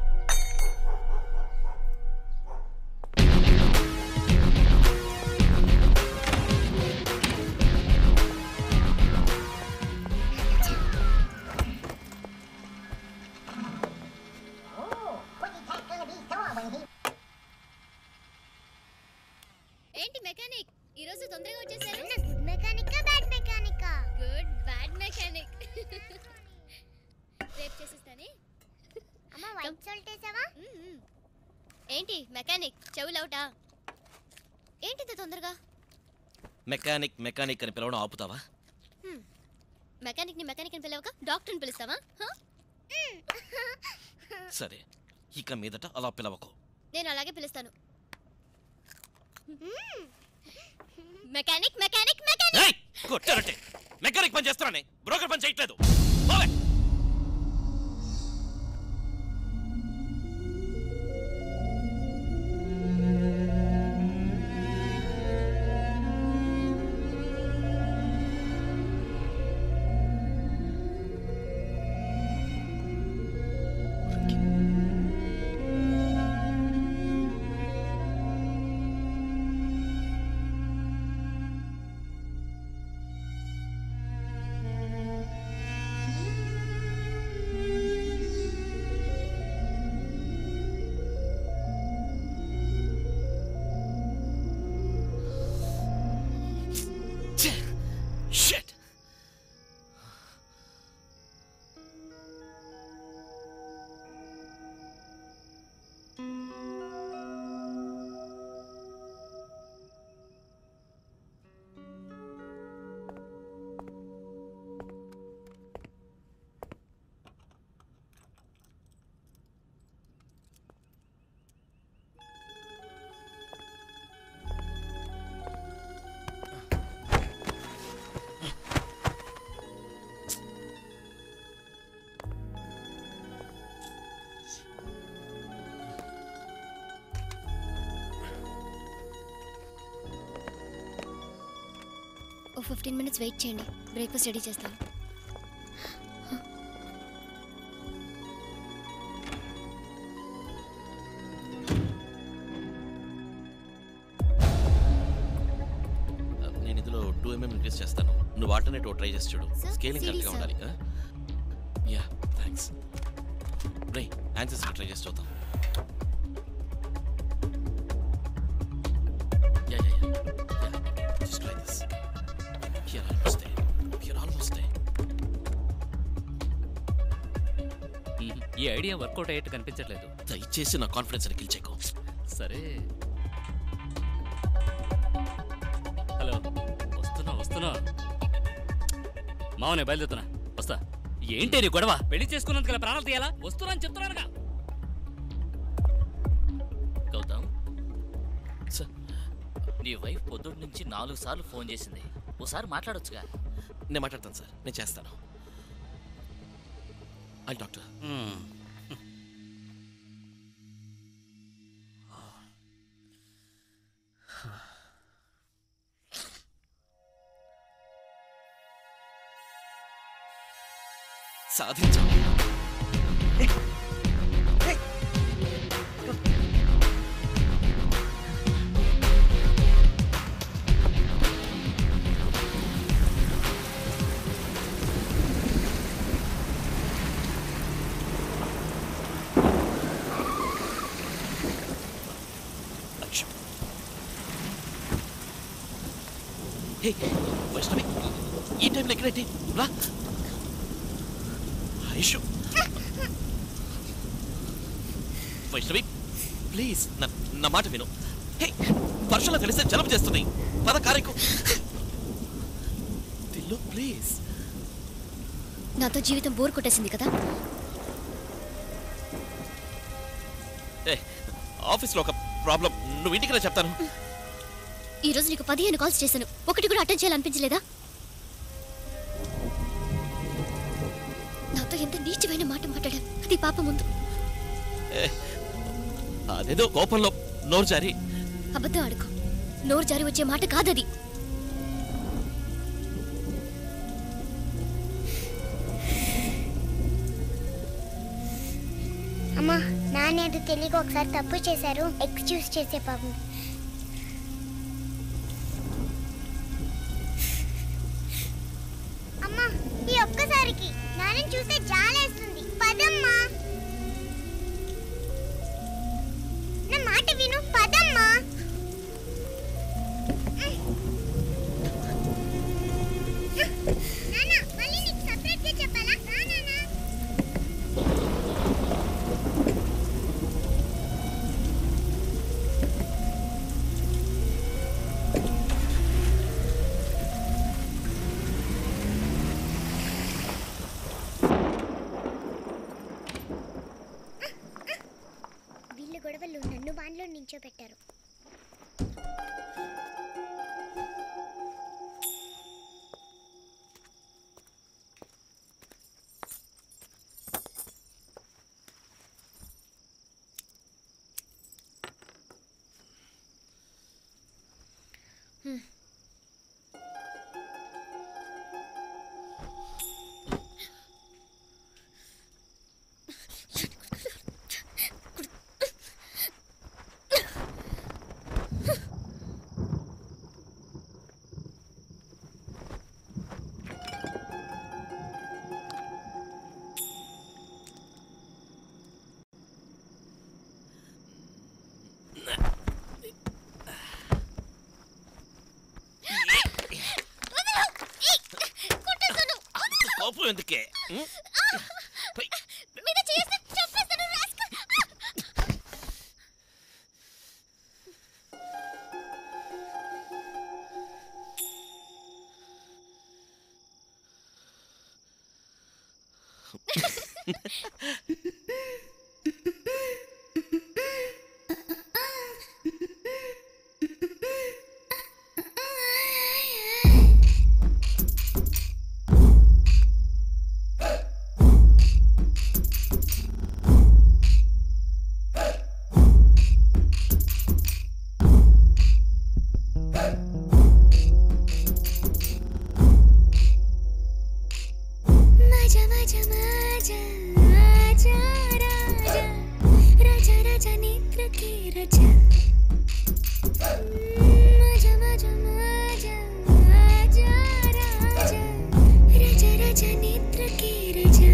ఏంటి మెకానిక్ ఈ రోజు తొందరగా వచ్చేసారు? గుడ్ మెకానికా బ్యాడ్ మెకానికా? Good bad mechanic. రేపు చేసిస్తానే. అమ్మ వైట్ సాల్ట్ వేసావా? ఏంటి మెకానిక్ చెవులౌటా? ఏంటిది తొందరగా? మెకానిక్ మెకానిక్ అని పిలవడం ఆపుతావా? మెకానిక్ ని మెకానిక్ అని పిలవక డాక్టర్ని పిలుస్తావా? సరే, ఇక మీదట అలా పిలవకు. నేను అలాగే పిలుస్తాను. Mechanic mechanic mechanic. కొట్టారంటే మెకానిక్ పని చేస్తున్నానే, బ్రోకర్ పని చేయట్లేదు. ఓ ఫిఫ్టీన్ మినిట్స్ వెయిట్ చేయండి, బ్రేక్ఫాస్ట్ రెడీ చేస్తాను. నేను ఇందులో టూ ఎంఎం ఇంక్రీజ్ చేస్తాను. నువ్వు ఆల్టర్నేట్ ట్రై చేసి చూడు. స్కేలింగ్ కరెక్ట్గా ఉండాలి. Yeah thanks. రే ఆన్సర్స్ ట్రై చేసి చూద్దాం. Yeah yeah yeah yeah just try this. Here almost there. Here almost there. ఈ ఐడియా వర్కౌట్ అయ్యేట్టు కనిపించట్లేదు. దయచేసి నా కాన్ఫిడెన్స్ కిల్ చేయకు. సరే. హలో, వస్తున్నా వస్తున్నా మావనే బయలుదేరుతున్నా. వస్తా. ఏంటి నీ గొడవ? పెళ్లి చేసుకున్నందుకు ప్రాణాలు తీయాలా? వస్తున్నా అని చెప్తున్నానుగా. గౌతమ్ సార్, నీ వైఫ్ పొద్దుటి నుంచి నాలుగు సార్లు ఫోన్ చేసింది. ఓసారి మాట్లాడొచ్చుగా. నేను మాట్లాడతాను సార్, నేను చేస్తాను. I doctor. సాధించాం. వైష్ణవి, ఈ టైంలో ఎక్కడైతే రా. ఐషు, వైష్ణవి ప్లీజ్ నా మాట విను. హే, వర్షంలో కలిస్తే జలుబు చేస్తుంది. పద కారెక్కు. దిల్లు ప్లీజ్. నాతో జీవితం బోర్ కొట్టేసింది కదా. ఏ ఆఫీస్లో ఒక ప్రాబ్లం, నువ్వు ఇంటికి రా చెప్తాను. ఈ రోజు నీకు పదిహేను కాల్స్ చేశాను, ఒకటి కూడా అటెండ్ చేయాలనిపించలేదా? నాతో ఎంత నీచమైన మాట మాట్లాడాను, అది పాప ముందు. అదేదో కోపంలో నోరు జారి. అబద్ధం ఆడుకో, నోరు జారి వచ్చే మాట కాదది. అమ్మా, నాన్నేదో తెలియక ఒకసారి తప్పు చేశారు, ఎక్స్క్యూజ్ చేసే పాపం. అమ్మా, ఈ ఒక్కసారికి నాన్న చూస్తే జాలేస్తుంది. పదమ్మా, నా మాట విను. పదమ్మా. నాన్న, మళ్ళీ నీకు సపరేట్గా చెప్పాలా? నాన్న గొడవలు నన్ను బాన్లో నించోబెట్టారు. కోపం ఎందుకే? రాజా రాజా రాజా రాజా రాజా నేత్ర కే రాజా మజా మజా మజా రాజా రాజా రాజా రాజా నేత్ర కే రాజా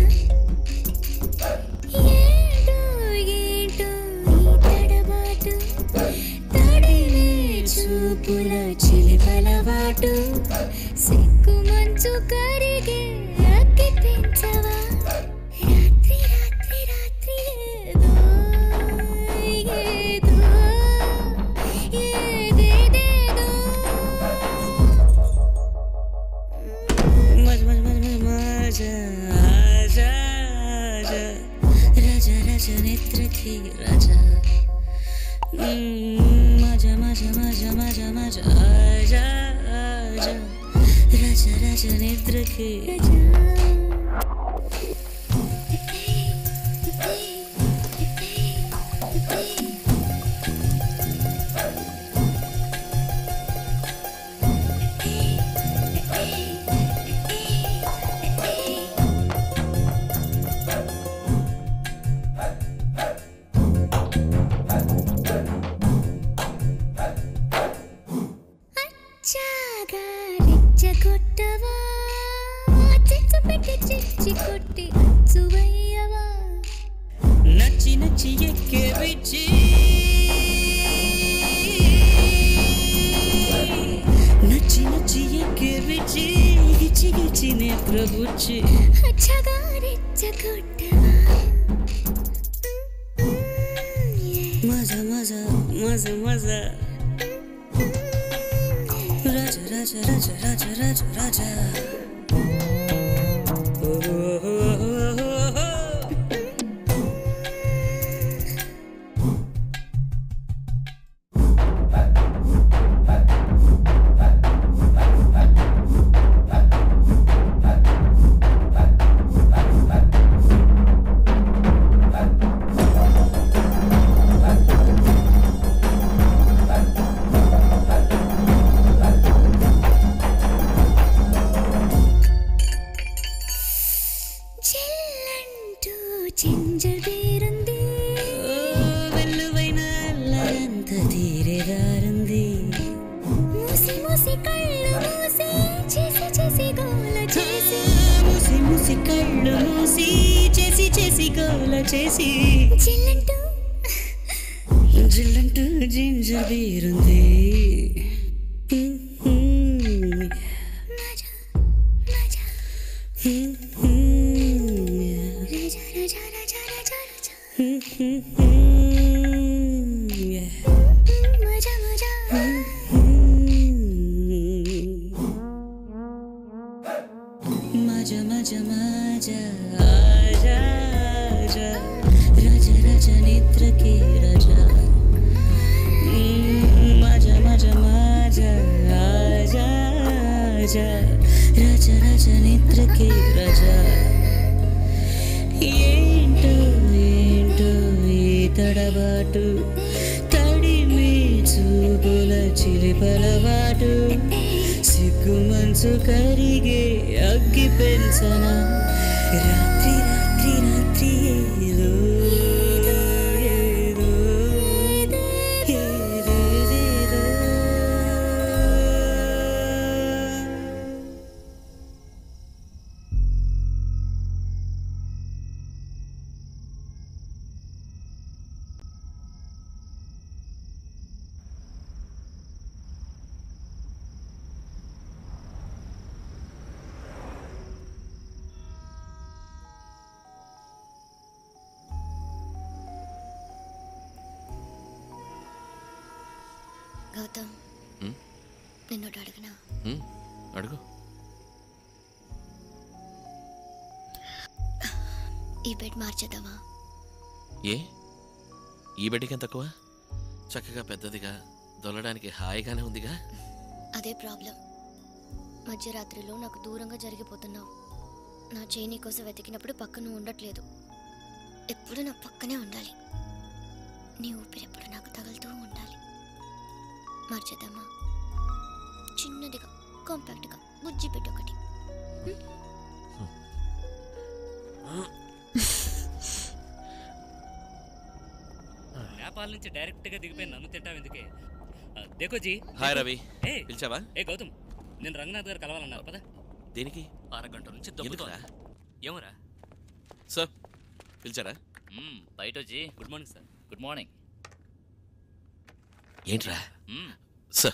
ఏటో ఏటో ఈ తడబాటు తడిలే చూపుల చిలిపలవాటు సిక్కు మంచు కరిగే అగ్గి పెంచవా రాత్రి రాత్రి రాత్రి ఏదో ఏదో ఏదేదేదో మజ మజ మజ మజ రాజా రాజా రాజా రాజా నేత్ర కే రాజా మజా మజా మజా మజా మజా రాజా రాజా రాజా రాజా నేత్ర కే రాజా చాగా రెచ్చగొట్టవా చెచ్చు పెట్టి చిచ్చి కొట్టి అచ్చువయ్యవా నచ్చి నచ్చి ఎక్కే విచ్చి నచ్చి నచ్చి ఎక్కే విచ్చి గిచ్చి గిచ్చి నేత్ర బుచ్చి చాగా రెచ్చగొట్టవా మజా మజా మజా మజా రాజా రాజా రాజా రాజా రాజా రాజా చెల్లంటూ చెంజబేరుంది వెల్లువైన అల్లరంత తీరేదారుంది మూసి మూసి కళ్ళు మూసి చేసి చేసి గోల చేసి మూసి మూసి కళ్ళు మూసి చేసి చేసి గోల చేసి చెల్లంటూ జిల్లంటూ జింజబీరుంది రాజా రాజా రాజా రాజా రాజా మజా మజా మజా మజా మజా రాజా రాజా రాజా రాజా నేత్ర కే రాజా మజా మజా మజా రాజా రాజా రాజా రాజా నేత్ర కే రాజా ఏంటో ఏంటో ఈ తడబాటు తడిమి చూపుల చిలిపలవాటు సిగ్గు మనసు కరిగే అగ్గి పెంచన రాత్రి రాత్రి రాత్రి ఏదో ఏదో ఏదేదేదో గౌతమ్ నిన్నోటి అడగనా అడుగు. ఈ బెడ్ మార్చేద్దామా? ఏ ఈ బెడ్కి ఎంత తక్కువ? చక్కగా పెద్దదిగా దొల్లడానికి హాయిగానే ఉందిగా. అదే ప్రాబ్లం. మధ్యరాత్రిలో నాకు దూరంగా జరిగిపోతున్నావు. నా చేయి కోసం వెతికినప్పుడు పక్కన ఉండట్లేదు. ఎప్పుడు నా పక్కనే ఉండాలి. నీ ఊపిరి ఎప్పుడు నాకు తగులుతూ ఉండాలి. మార్చేద్దామా? చిన్నదిగా కాంపాక్ట్గా బుజ్జి పెట్టి ఒకటి. నేపాల్ నుంచి డైరెక్ట్ గా దిగిపోయి నన్ను తింటావు ఎందుకే? దేకో జీ. హాయ్ రవి. ఏ పిలిచావా? ఏ గౌతమ్, నేను రంగనాథ్ గారు కలవాలన్నారు పదా. దేనికి? అరగంట నుంచి దొబ్బుతోంది. ఏమరా సార్ పిలిచారా? బయట వచ్చి good morning sir. Good morning. ఏంట్రా? సార్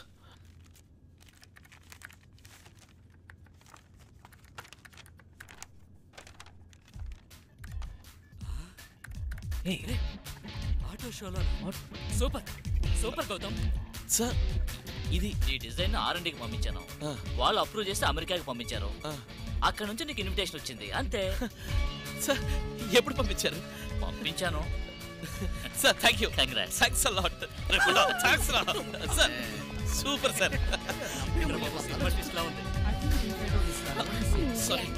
ఆటో షోలో సూపర్ సూపర్ గౌతమ్. సార్ ఇది ఈ డిజైన్ ఆర్ అండ్ డికి పంపించాను, వాళ్ళు అప్రూవ్ చేసి అమెరికాకి పంపించారు. అక్కడ నుంచి నీకు ఇన్విటేషన్ వచ్చింది అంతే. సార్ ఎప్పుడు పంపించారు? పంపించాను sir. Thank you. Congrats. Thanks a lot. Thanks రా సార్. Super sir. లా ఉంది. Sorry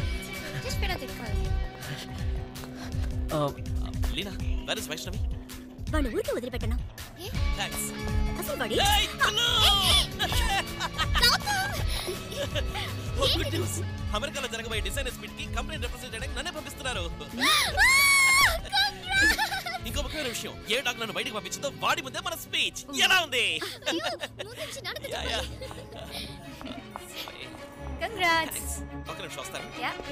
Leena, where is Vaishnavi? వాడు ఊరికి వదిలిపెట్టను. థ్యాంక్స్. అసలు వాడి అమెరికాలో జరగబోయే డిజైనర్స్ మీట్ కి కంపెనీ రిప్రజెంట్ చేయడానికి నన్నే పంపిస్తున్నారు. ఇంకో ముఖ్యమైన విషయం, ఏ డాక్టర్ నన్ను బయటకు పంపించిందో వాడి ముందే మన స్పీచ్ ఎలా ఉంది? కంగ్రాట్స్. ఒక నిమిషం వస్తాను.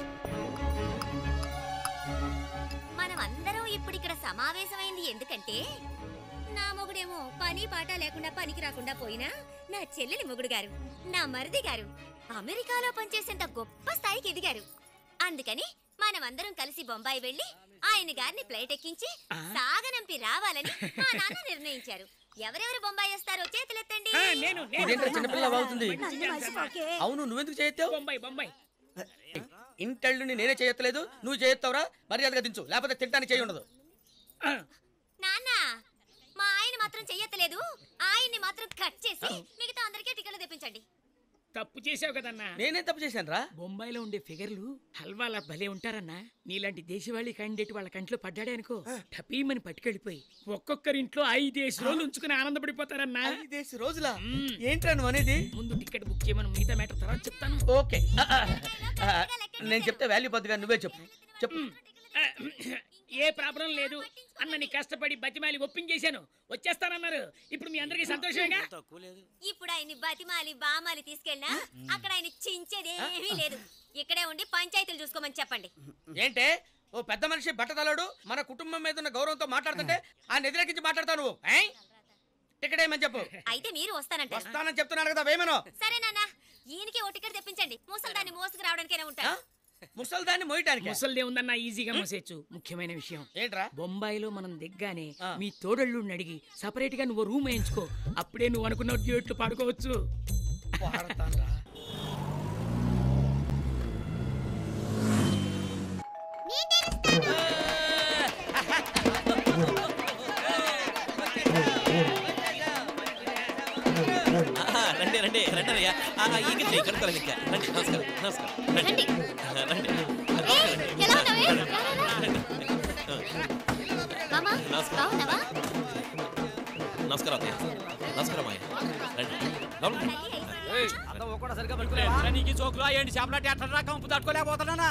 మనం అందరం ఇప్పుడు ఇక్కడ సమావేశమైంది ఎందుకంటే నా మొగుడేమో పని పాట లేకుండా పనికి రాకుండా పోయినా నా చెల్లెలి మొగుడు గారు, నా మరిది గారు అమెరికాలో పనిచేసేంత గొప్ప స్థాయికి ఎదిగారు. అందుకని మనమందరం కలిసి బొంబాయి వెళ్లి ఆయన గారిని ఫ్లైట్ ఎక్కించి సాగనంపి రావాలని మా నాన్న నిర్ణయించారు. ఎవరెవరు బొంబాయి వస్తారో చేతులెత్తండి. చిన్నపిల్ల అవుతుంది. అవును, నువ్వెందుకు చేయొత్తావు? బొంబాయి బొంబాయి ఇంటళ్ళు నేనే చేయట్లేదు, నువ్వు చేయొత్తావురా? మర్యాదగా దించు, లేకపోతే తింటానికి చేయి ఉండదు. నాన్న, మా ఆయన మాత్రం చెయ్యట్లేదు, ఆయన్ని మాత్రం కట్ చేసి మిగతా అందరికీ టికెట్లు తెప్పించండి. తప్పు చేసావు కదన్నా. నేనేం తప్పు చేశాను రా? బొంబాయిలో ఉండే ఫిగర్లు హల్వాలా భలే ఉంటారన్నా. నీలాంటి దేశవాళీ క్యాండిడేట్ వాళ్ళ కంట్లో పడ్డాడే అనుకో, టపీమని పట్టుకెళ్ళిపోయి ఒక్కొక్కరి ఇంట్లో ఐదేసి రోజులు ఉంచుకుని ఆనందపడిపోతారన్నా. ఐదేసి రోజులా? ఏంట్రా నువ్వు అనేది? ముందు టికెట్ బుక్ చేయమని మిగతా మ్యాటర్ తర్వాత చెప్తాను. ఓకే, నేను చెప్తే వాల్యూ పొద్దుగా నువ్వే చెప్పు. చెప్పు. ఏ ప్రాబ్లం లేదు అన్నని కష్టపడి బతిమాలి ఒప్పించేశాను, వచ్చేస్తానన్నారు. ఇప్పుడు మీ అందరికి సంతోషంగా? ఇప్పుడు ఆయన్ని బతిమాలి బామాలి తీసుకెళ్ళినా అక్కడ ఆయన చించేదేమీ లేదు. ఇక్కడే ఉండి పంచాయతీలు చూసుకోమని చెప్పండి. ఏంటే ఓ పెద్ద మనిషి బట్టతలోడు మన కుటుంబం మీద ఉన్న గౌరవంతో మాట్లాడుతుంటే ఆయన వ్యతిరేకించి మాట్లాడతావు నువ్వు? టికెట్ ఏమని చెప్పు. అయితే మీరు వస్తానంట. వస్తానని చెప్తున్నాను కదా, వేమను. సరే నాన్న, ఈయనకి ఓ టికెట్ తెప్పించండి. ముసలి దాన్ని మోసుకు రావడానికైనా ఉంటా. ముసల్దాన్ని మోయటానికి? ముసల్దే ఉందన్నా, ఈజీగా మోసేచ్చు. ముఖ్యమైన విషయం ఏంట్రా? బొంబాయిలో మనం దిగ్గానే మీ తోడళ్ళు అడిగి సపరేట్ గా నువ్వు రూమ్ వేయించుకో, అప్పుడే నువ్వు అనుకున్న డ్యూట్లు పాడుకోవచ్చు. రండి రండి రండి అయ్యా. ఇక్కడ కనుక్కోలేదు ఇంకా. రండి. నమస్కారం నమస్కారం. రండి రండి. నమస్కారం అత్తయ్య. నమస్కారం అయ్యా. రండి. నీకు చోకులు అయ్యండి చేపలాంటి అట్లా రాక ఉంపు తట్టుకోలేకపోతున్నానా?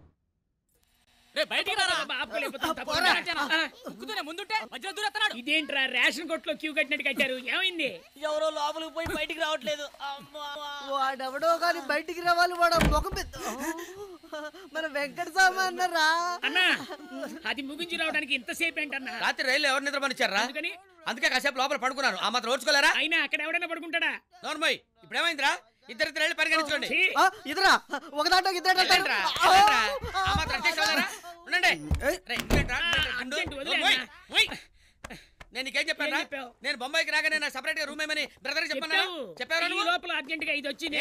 ఇదేంట్రా రేషన్ కొట్లో క్యూ కట్టినట్టు కట్టారు? ఏమైంది? ఎవరో లోపలికి పోయి బయటికి రావట్లేదు. వాడెవడో కానీ బయటికి రావాలి. వాడు ముఖం పెద్ద మన వెంకట స్వామి అన్నారా? అన్నా, అది ముగించి రావడానికి ఇంతసేపు ఏంటన్నా? రాత్రి రైలు ఎవరు నిద్రపనిచ్చారా? అందుకే కాసేపు లోపల పడుకున్నాను. ఆ మాత్రం ఓర్చుకోలేరా? అయినా అక్కడ ఎవడైనా పడుకుంటాడా? నోర్మోయ్, ఇప్పుడు ఏమైందిరా? ఇద్దరు రైలు పరిగణించుకోండి. ఇద్దరా? ఒక దాంట్లో ఇద్దరు నేను నీకేం చెప్పాను? నేను బొంబాయికి రాగానే నా సపరేట్ గా రూమ్ ఏమని బ్రదర్ చెప్పాను. చెప్పారు లోపల అర్జెంట్ గా ఇది వచ్చి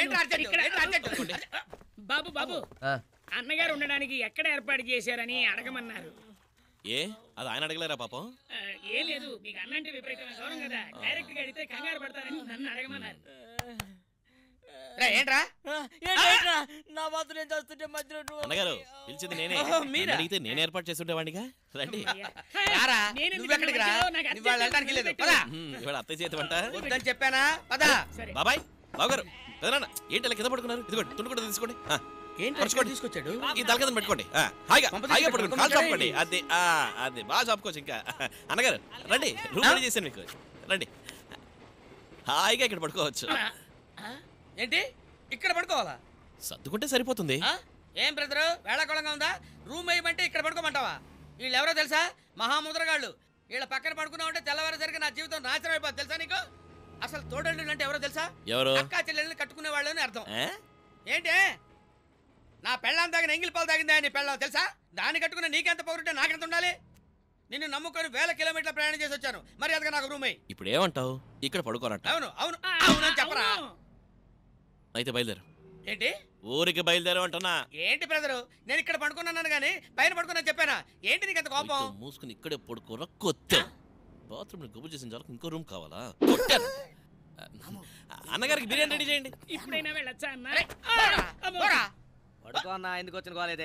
బాబు బాబు అన్నగారు ఉండడానికి ఎక్కడ ఏర్పాటు చేశారని అడగమన్నారు. ఏ అది ఆయన అడగలేరా పాపం? ఏ లేదు, మీకు అన్నంటే విపరీతమైన గౌరవం కదా, డైరెక్ట్ గా అడిగితే కంగారు పడతారని నన్ను అడగమన్నారు. ఏంట్రా నా మాత్రం నేను చేస్తుంటే మధ్యలో అన్నగారు పిలిచింది నేనే. అడిగితే నేను ఏర్పాటు చేసి ఉండేవాడిగా. రండి. ఇవాళ అత్తయ్య చేతి వంట వద్దని చెప్పానా? పదా బాబాయ్ బావగారు పెదనాన్న ఏంటి అలా కింద పడుకున్నారు? ఇదిగోండి తుండు కూడా తీసుకోండి. ఏంటి తీసుకొచ్చాడు? ఈ తలకదం పెట్టుకోండి ఆ, హాయిగా హాయిగా పడుకోండి కాలు చాపుకోండి అది ఆ, అది బాగా చాపుకోవచ్చు ఇంకా అన్నగారు రండి రూమ్ రెడీ చేశాను మీకు రండి హాయిగా ఇక్కడ పడుకోవచ్చు ఏంటి ఇక్కడ పడుకోవాలా? సర్దుకుంటే సరిపోతుంది. ఆ? ఏం బ్రదరు వేళాకోళంగా ఉందా? రూమ్ వేయమంటే ఇక్కడ పడుకోమంటావా? వీళ్ళు ఎవరో తెలుసా? మహాముద్రగాళ్ళు. వీళ్ళ పక్కన పడుకున్నా ఉంటే తెల్లవారేసరికి నా జీవితం నాశనం అయిపోతుంది తెలుసా నీకు? అసలు తోడళ్ళు అంటే ఎవరో తెలుసా? ఎవరు? అక్కా చెల్లెల్ని కట్టుకునే వాళ్ళు అని అర్థం. ఏ? ఏంటి నా పెళ్ళాం తాగిన ఎంగిల్ పాలు తాగిందా నీ పెళ్ళాం తెలుసా? దాన్ని కట్టుకున్న నీకెంత పౌరుంటే నాకెంత ఉండాలి? నిన్ను నమ్ముకొని వేల కిలోమీటర్ల ప్రయాణం చేసి వచ్చాను. మరి అదిగా నాకు రూమ్ అయ్యి. ఇప్పుడు ఏమంటావు? ఇక్కడ పడుకోరంట. అవును అవును అవును చెప్పరా? అయితే బయలుదేరు. ఏంటి ఊరికి బయలుదేరు అంటున్నా. ఏంటి బ్రదరు నేను ఇక్కడ పడుకున్నాను కానీ పైన పడుకున్నా చెప్పానా? ఏంటి నీకు అంత కోపం? మూసుకుని ఇక్కడే పడుకోరా కొత్త బాత్రూమ్ గబ్బు చేసిన చాలకు ఇంకో రూమ్ కావాలా? అన్నగారికి బిర్యానీ రెడీ చేయండి. ఇప్పుడైనా వెళ్ళొచ్చా అన్న? పడుకో అన్న ఎందుకు వచ్చిన కాలేదే?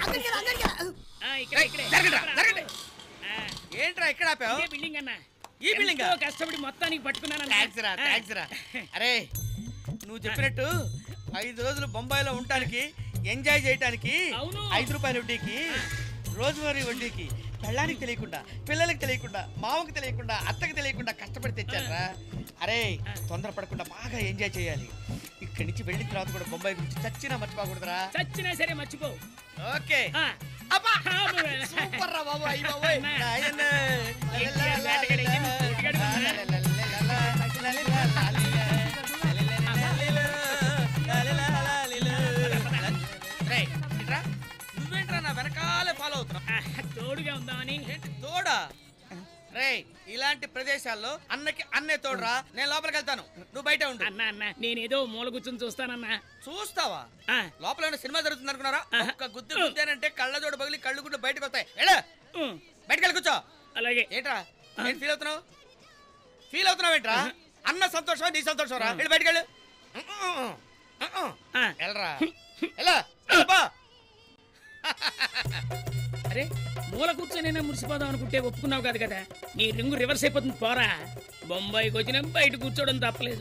ఏంట్రా ఇక్కడ ఆపావు? బిల్డింగ్ అన్న. ఈ బిల్డింగ్ కష్టపడి మొత్తానికి పట్టుకున్నాను. థ్యాంక్స్ రా థ్యాంక్స్ రా. అరే నువ్వు చెప్పినట్టు ఐదు రోజులు బొంబాయిలో ఉండటానికి ఎంజాయ్ చేయడానికి ఐదు రూపాయల వడ్డీకి రోజువారీ వడ్డీకి పెళ్ళానికి తెలియకుండా పిల్లలకి తెలియకుండా మామకి తెలియకుండా అత్తకి తెలియకుండా కష్టపడి తెచ్చారా? అరే తొందరపడకుండా బాగా ఎంజాయ్ చేయాలి. ఇక్కడి నుంచి వెళ్ళిన తర్వాత కూడా బొంబాయి గురించి చచ్చినా మర్చిపోకూడదురా. చచ్చినా సరే మర్చిపో. ఓకే సూపర్ రా బాబు. అయ్యి బాబోయ్ నువ్వేంట్రా నా వెనకాలే ఫాలో అవుతున్నా? తోడుగా ఉందామని. ఏంటి తోడా? రే ఇలాంటి ప్రదేశాల్లో అన్నకి అన్నే తోడురా. నేను లోపలికి వెళ్తాను, నువ్వు బయట ఉండు. అన్న అన్న నేనేదో మూల కూర్చొని చూస్తానన్నా. చూస్తావా? లోపల ఏమైనా సినిమా జరుగుతుంది అనుకున్నారా? ఒక్క గుద్దు గుద్దానంటే కళ్ళ జోడు పగిలి కళ్ళు గుడ్డు బయటకు వస్తాయి. బయటకు వెళ్ళి కూర్చో. అలాగే. ఏంట్రా ఏంటి ఫీల్ అవుతున్నావు? ఫీల్ అవుతున్నావు ఏంట్రా? అన్న సంతోషం నీ సంతోషం రా. వెళ్ళి బయటకు వెళ్ళు. వెళ్ళరా ఎలా? అరే మూల కూర్చొని మురిసిపోదాం అనుకుంటే ఒప్పుకున్నావు కాదు కదా. నీ రింగు రివర్స్ అయిపోతుంది పోరా. బొంబాయికి వచ్చినా బయట కూర్చోవడం తప్పలేదు.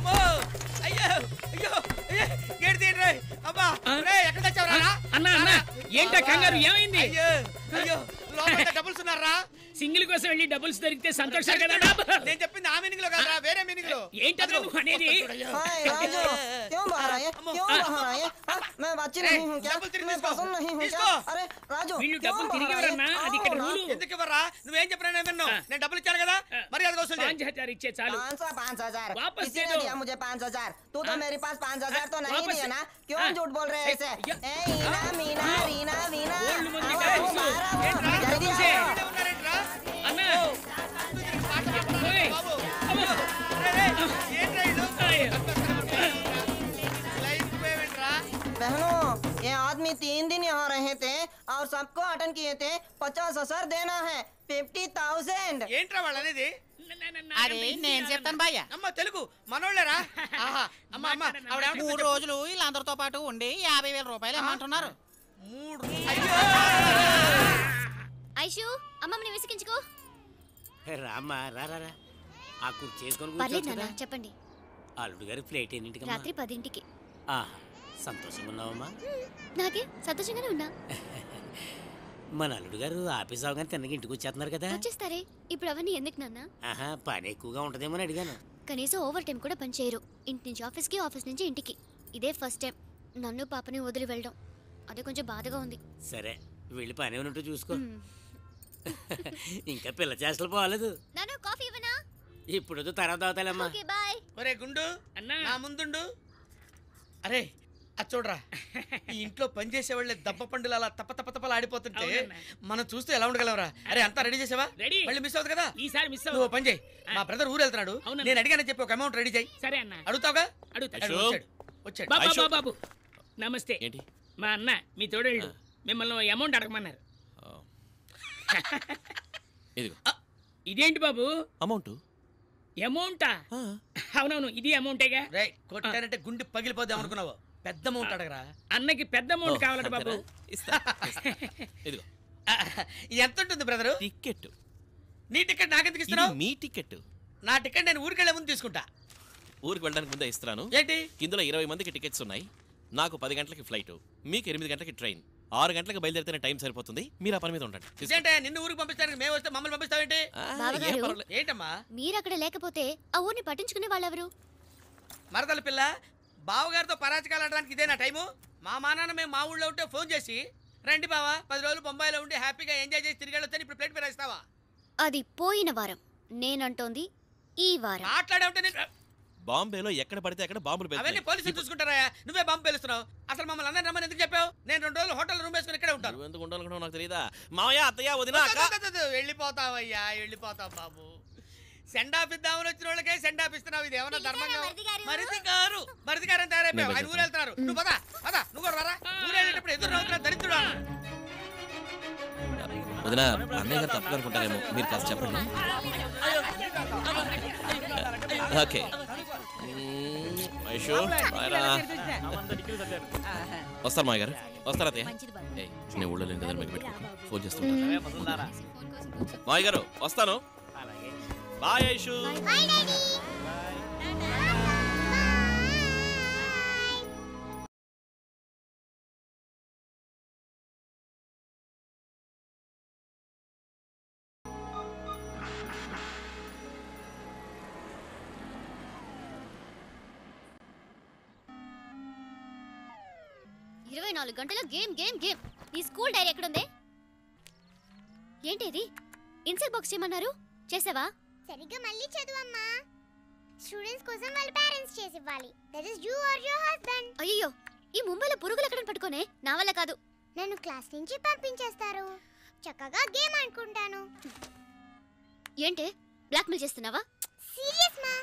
అన్నా అన్న ఏంటా కంగారు? ఏమైంది? డబుల్స్ ఉన్నారా? సింగిల్ కోసం వెళ్ళి డబుల్స్ దొరికితే సంతోషం కదా. నేను చెప్పింది ఆ మీనింగ్ లో కాదురా, వేరే మీనింగ్ లో. ఏంటో నువ్వు అనేది? क्यों बाहर आए? क्यों बाहर आए? मैं बच्ची नहीं हूँ क्या? मैं पसंद नहीं हूँ क्या? अरे राजू వీళ్ళు డబ్బులు తిరిగి ఇవ్వరన్నా. అది ఇక్కడ రూలు. ఎందుకు ఇవ్వరా? నువ్వేం చెప్పినా నేను విన్నాను. నేను డబ్బులు ఇచ్చాను కదా, మరి అది వస్తుంది. पाँच हजार इच्छे चालू. पाँच सौ पाँच हजार वापस किसी दे ने दो. दिया मुझे पाँच हजार. तू तो मेरे पास पाँच हजार तो नहीं वापस दिया ना? क्यों हाँ. झूठ बोल रहे हैं ऐसे? ए ईना मीना रीना वीना गोल्ड मंदी आओ, का आओ, इशू. बाहर आओ. जल्दी से. आओ. అన్నా बहनों ये आदमी तीन दिन यहाँ रहे थे और सबको अटेंड किए थे. पचास हजार देना है. Fifty thousand. ఏంట్రా వాళ్ళు అనేది? అది నేను చెప్తాను బాయ్య. అమ్మ తెలుగు మనోళ్ళేరా? అమ్మ అమ్మ మూడు రోజులు వీళ్ళందరితో పాటు ఉండి యాభై వేల రూపాయలు ఏమంటున్నారు? మూడు ఐషు అమ్మమ్మని విసిగించుకో. రామ్మా రా రా రా. ఆ కుర్చీ చేసుకొని పర్లేదు నాన్న చెప్పండి. అల్లుడు గారి ఫ్లైట్ ఎన్నింటికి? రాత్రి పదింటికి. ఆహా సంతోషంగా ఉన్నావమ్మా? నాకే సంతోషంగానే ఉన్నా. మన అల్లుడు గారు ఆఫీస్ అవగానే తిన్నగా ఇంటికి వచ్చేస్తున్నారు కదా. వచ్చేస్తారే. ఇప్పుడు అవన్నీ ఎందుకు నాన్న? ఆహా పని ఎక్కువగా ఉంటదేమో అని అడిగాను. కనీసం ఓవర్ టైం కూడా పని చేయరు. ఇంటి నుంచి ఆఫీస్కి, ఆఫీస్ నుంచి ఇంటికి. ఇదే ఫస్ట్ టైం నన్ను పాపని వదిలి వెళ్ళడం. అదే కొంచెం బాధగా ఉంది. సరే వెళ్ళి పని ఉన్నట్టు చూసుకో. ఇంకా పిల్ల చేష్టలు పోలేదు. నాన్న కాఫీ ఇవ్వనా? ఇప్పుడు తర్వాత అవుతాలమ్మా. Okay bye. ఒరే గుండు అన్నా నా ముందుండు. అరే అది చూడరా, ఈ ఇంట్లో పని చేసే వాళ్ళే దెబ్బ పండులు అలా తప్ప తప్ప తప్పలు ఆడిపోతుంటే మనం చూస్తూ ఎలా ఉండగలవరా? అరే అంతా రెడీ చేసావా? రెడీ. మళ్ళీ మిస్ అవుతుంది కదా. ఈసారి మిస్ నువ్వు పని చేయి. మా బ్రదర్ ఊరు వెళ్తున్నాడు, నేను అడిగానని చెప్పి ఒక అమౌంట్ రెడీ చేయి. సరే అన్న. అడుగుతావుగా? అడుగుతా. వచ్చాడు వచ్చాడు. బాబు బాబు బాబు నమస్తే. ఏంటి? మా అన్న మీ తోడేళ్ళు మిమ్మల్ని అమౌంట్ అడగమన్నారు. ఇదేంటి బాబు అమౌంట్? అమౌంటా? అవునవును ఇది అమౌంటేగా. రేయ్ కొట్టానంటే గుండె పగిలిపోద్దాం అనుకున్నావు. పెద్ద అమౌంట్ అడగరా. అన్నకి పెద్ద అమౌంట్ కావాలట బాబు. ఇదిగో. ఎంత ఉంటుంది బ్రదరు? టికెట్. నీ టికెట్ నాకెందుకు ఇస్తున్నావు? మీ టికెట్. నా టికెట్ నేను ఊరికి వెళ్ళే ముందు తీసుకుంటా. ఊరికి వెళ్ళడానికి ముందే ఇస్తున్నాను. ఏంటి? ఇందులో ఇరవై మందికి టికెట్స్ ఉన్నాయి. నాకు పది గంటలకి ఫ్లైట్, మీకు ఎనిమిది గంటలకి ట్రైన్. ఆరు గంటలకు బయలుదేరితేనే టైం సరిపోతుంది. మీరు ఆ పని మీద ఉండండి. ఇదేంటే నిన్ను ఊరికి పంపిస్తానికి మేము వస్తే మమ్మల్ని పంపిస్తావేంటి? బావగారు, ఏంటమ్మా మీరు అక్కడ లేకపోతే ఆ ఊరిని పట్టించుకునే వాళ్ళెవరు? మరదల పిల్ల, బావగారితో పరాచకాలు ఆడడానికి ఇదేనా టైము? మా మా నాన్న మేము మా ఊళ్ళో ఉంటే ఫోన్ చేసి రండి బావా పది రోజులు బొంబాయిలో ఉండి హ్యాపీగా ఎంజాయ్ చేసి తిరిగి వెళ్ళొచ్చని ఇప్పుడు ప్లేట్ మీద ఇస్తావా? అది పోయిన వారం, నేనంటోంది ఈ వారం. మాట్లాడే ఉంటే నేను బాంబేలో ఎక్కడ పడితే అక్కడ బాంబులు అవన్నీ పేలుతాయి. పోలీసులు చూసుకుంటారా? నువ్వే బాంబు పేలుస్తున్నావు. అసలు మమ్మల్ని అందరిని రమ్మని ఎందుకు చెప్పావు? నేను రెండు రోజులు హోటల్ రూమ్ వేసుకుని ఇక్కడే ఉంటాను. నువ్వు ఎందుకు ఉండాలనుకుంటావు నాకు తెలియదా? మావయ్య, అత్తయ్య, వదిన, అక్క. వెళ్ళిపోతావయ్యా, వెళ్ళిపోతావు బాబు. సెండ్ ఆఫ్ ఇద్దామని వచ్చిన వాళ్ళకే సెండ్ ఆఫ్ ఇస్తున్నావు. ఇది ఏమన్నా ధర్మంగా? మరిది గారు మరిది గారు అని తయారైపోయావు. ఆయన ఊరు వెళ్తున్నారు. నువ్వు పదా పదా నువ్వు కూడా రారా. ఊరు వెళ్ళేటప్పుడు ఎదురు నవ్వుతున్నా దరిద్రుడు. వదిన, అన్నయ్య గారు తప్పుగా అనుకుంటారేమో, మీరు కాస్త చెప్పండి. ఓకే వస్తారు మాయ గారు, వస్తారా అత్తయ్య? నేను ఊళ్ళో లేని దగ్గర పెట్టుకో, ఫోన్ చేస్తుంటా. మాయ గారు వస్తాను. బాయ్ ఐషు. ఇరవై నాలుగు గంటల గేమ్ గేమ్ గేమ్. నీ స్కూల్ డైరీ ఎక్కడుంది? ఏంటి ఇది? ఇన్సెట్ బాక్స్ చేయమన్నారు, చేసావా? సరిగ్గా మళ్ళీ చదువమ్మా. స్టూడెంట్స్ కోసం వాళ్ళ పేరెంట్స్ చేసి ఇవ్వాలి. That is you are your husband. అయ్యో, ఈ ముంబైలో పురుగులు ఎక్కడ పట్టుకోనే? నా వల్ల కాదు. నన్ను క్లాస్ నుంచి పంపించేస్తారు. చక్కగా గేమ్ ఆడుకుంటాను. ఏంటి బ్లాక్మెయిల్ చేస్తున్నావా? సీరియస్ మా.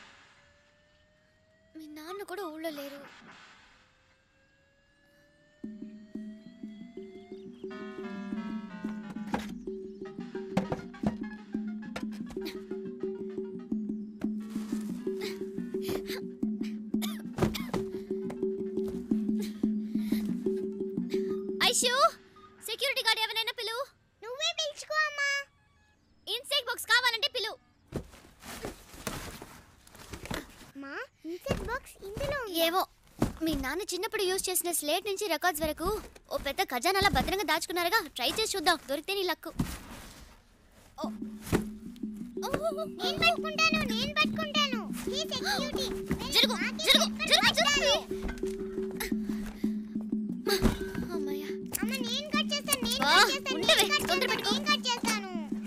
మీ నాన్న కూడా ఊళ్ళో లేరు. ఐషు, సెక్యూరిటీ గార్డ్ ఎవరైనా పిలువు. నువ్వే పిలుచుకో అమ్మా. ఇన్సెక్ట్ బాక్స్ కావాలంటే పిలువు. మా ఇన్సెక్ట్ బాక్స్ ఇందులో ఉంది. ఏవో మీ నాన్న చిన్నప్పుడు యూజ్ చేసిన స్లేట్ నుంచి రికార్డ్స్ వరకు ఓ పెద్ద ఖజానాలా భద్రంగా దాచుకున్నారుగా. ట్రై చేసి చూద్దాం, దొరికితే నీ లక్కు. నేను పట్టుకుంటాను, నేను పట్టుకుంటాను. ఈ సెక్యూరిటీ జరుగు జరుగు జరుగు జరుగు. అమ్మయ్య. అమ్మ నేను కట్ చేస్తాను, నేను వా, కట్ చేస్తాను, ఉండవే, నేను కట్ తొందర చేస్తాను, పెట్టుకో. నేను కట్ చేస్తాను.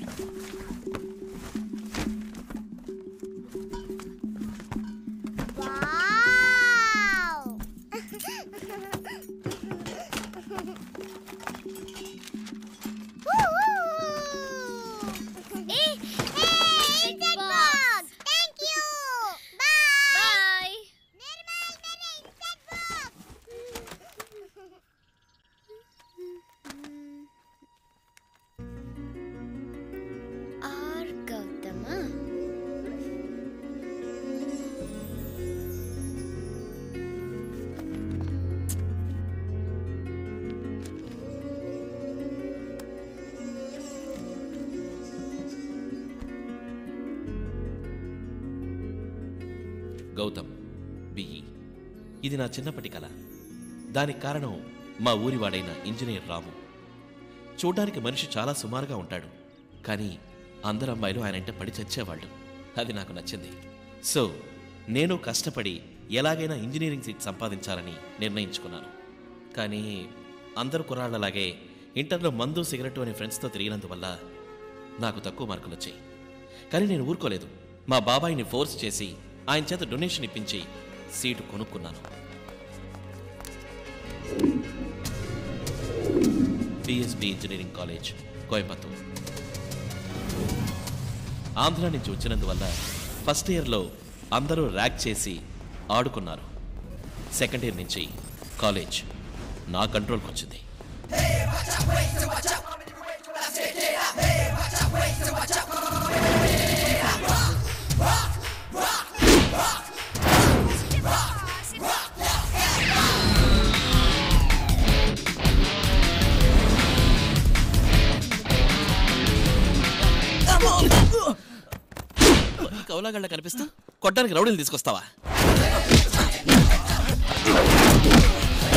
Wow! A insect box. Thank you. Bye. Bye. Nirmal మేరే ఇన్సెక్ట్ బాక్స్. ఆర్ గౌతమ. గౌతమ్, బిఈ. ఇది నా చిన్నప్పటి కళ. దానికి కారణం మా ఊరివాడైన ఇంజనీర్ రాము. చూడ్డానికి మనిషి చాలా సుమారుగా ఉంటాడు, కానీ అందరు అమ్మాయిలు ఆయనంటే పడి చచ్చేవాళ్ళు. అది నాకు నచ్చింది. సో నేను కష్టపడి ఎలాగైనా ఇంజనీరింగ్ సీట్ సంపాదించాలని నిర్ణయించుకున్నాను. కానీ అందరు కుర్రాళ్లలాగే ఇంటర్లో మందు సిగరెట్ అనే ఫ్రెండ్స్తో తిరిగినందువల్ల నాకు తక్కువ మార్కులు వచ్చాయి. కానీ నేను ఊరుకోలేదు. మా బాబాయిని ఫోర్స్ చేసి ఆయన చేత డొనేషన్ ఇప్పించి సీటు కొనుక్కున్నాను. BSB engineering college, Coimbatore. Andhra నుంచి వచ్చినందువల్ల ఫస్ట్ ఇయర్లో అందరూ ర్యాక్ చేసి ఆడుకున్నారు. సెకండ్ ఇయర్ నుంచి కాలేజ్ నా కంట్రోల్కి వచ్చింది. కౌలాగళ్ళ కనిపిస్తా కొట్టడానికి రౌడీలు తీసుకొస్తావా?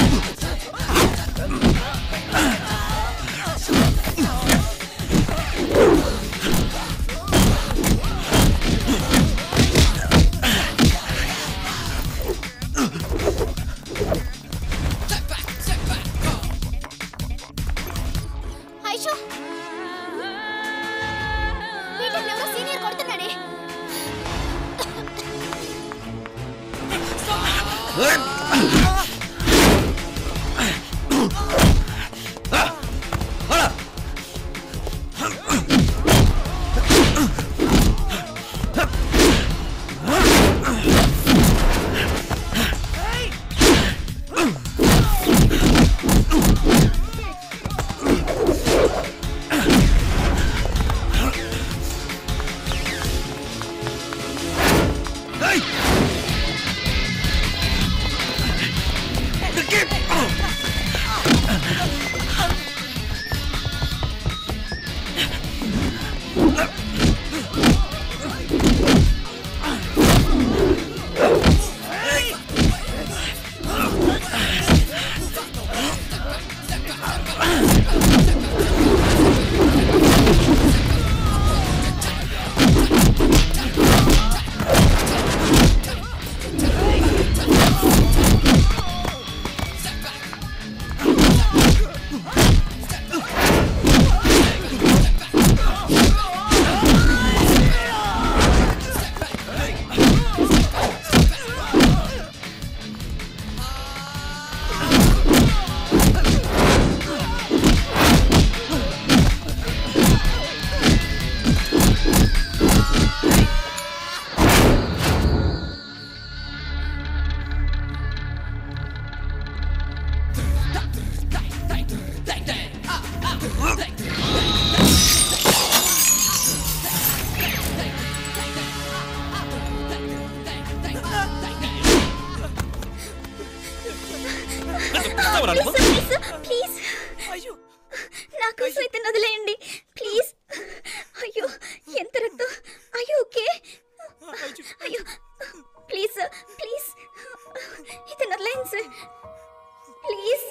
ప్లీజ్ నా కోసం ఇతను వదిలేయండి ప్లీజ్. అయ్యో ఎంత రక్తం. అయ్యో ఓకే. అయ్యో ప్లీజ్ సార్ ప్లీజ్ ఇతను వదిలేయండి సార్ ప్లీజ్.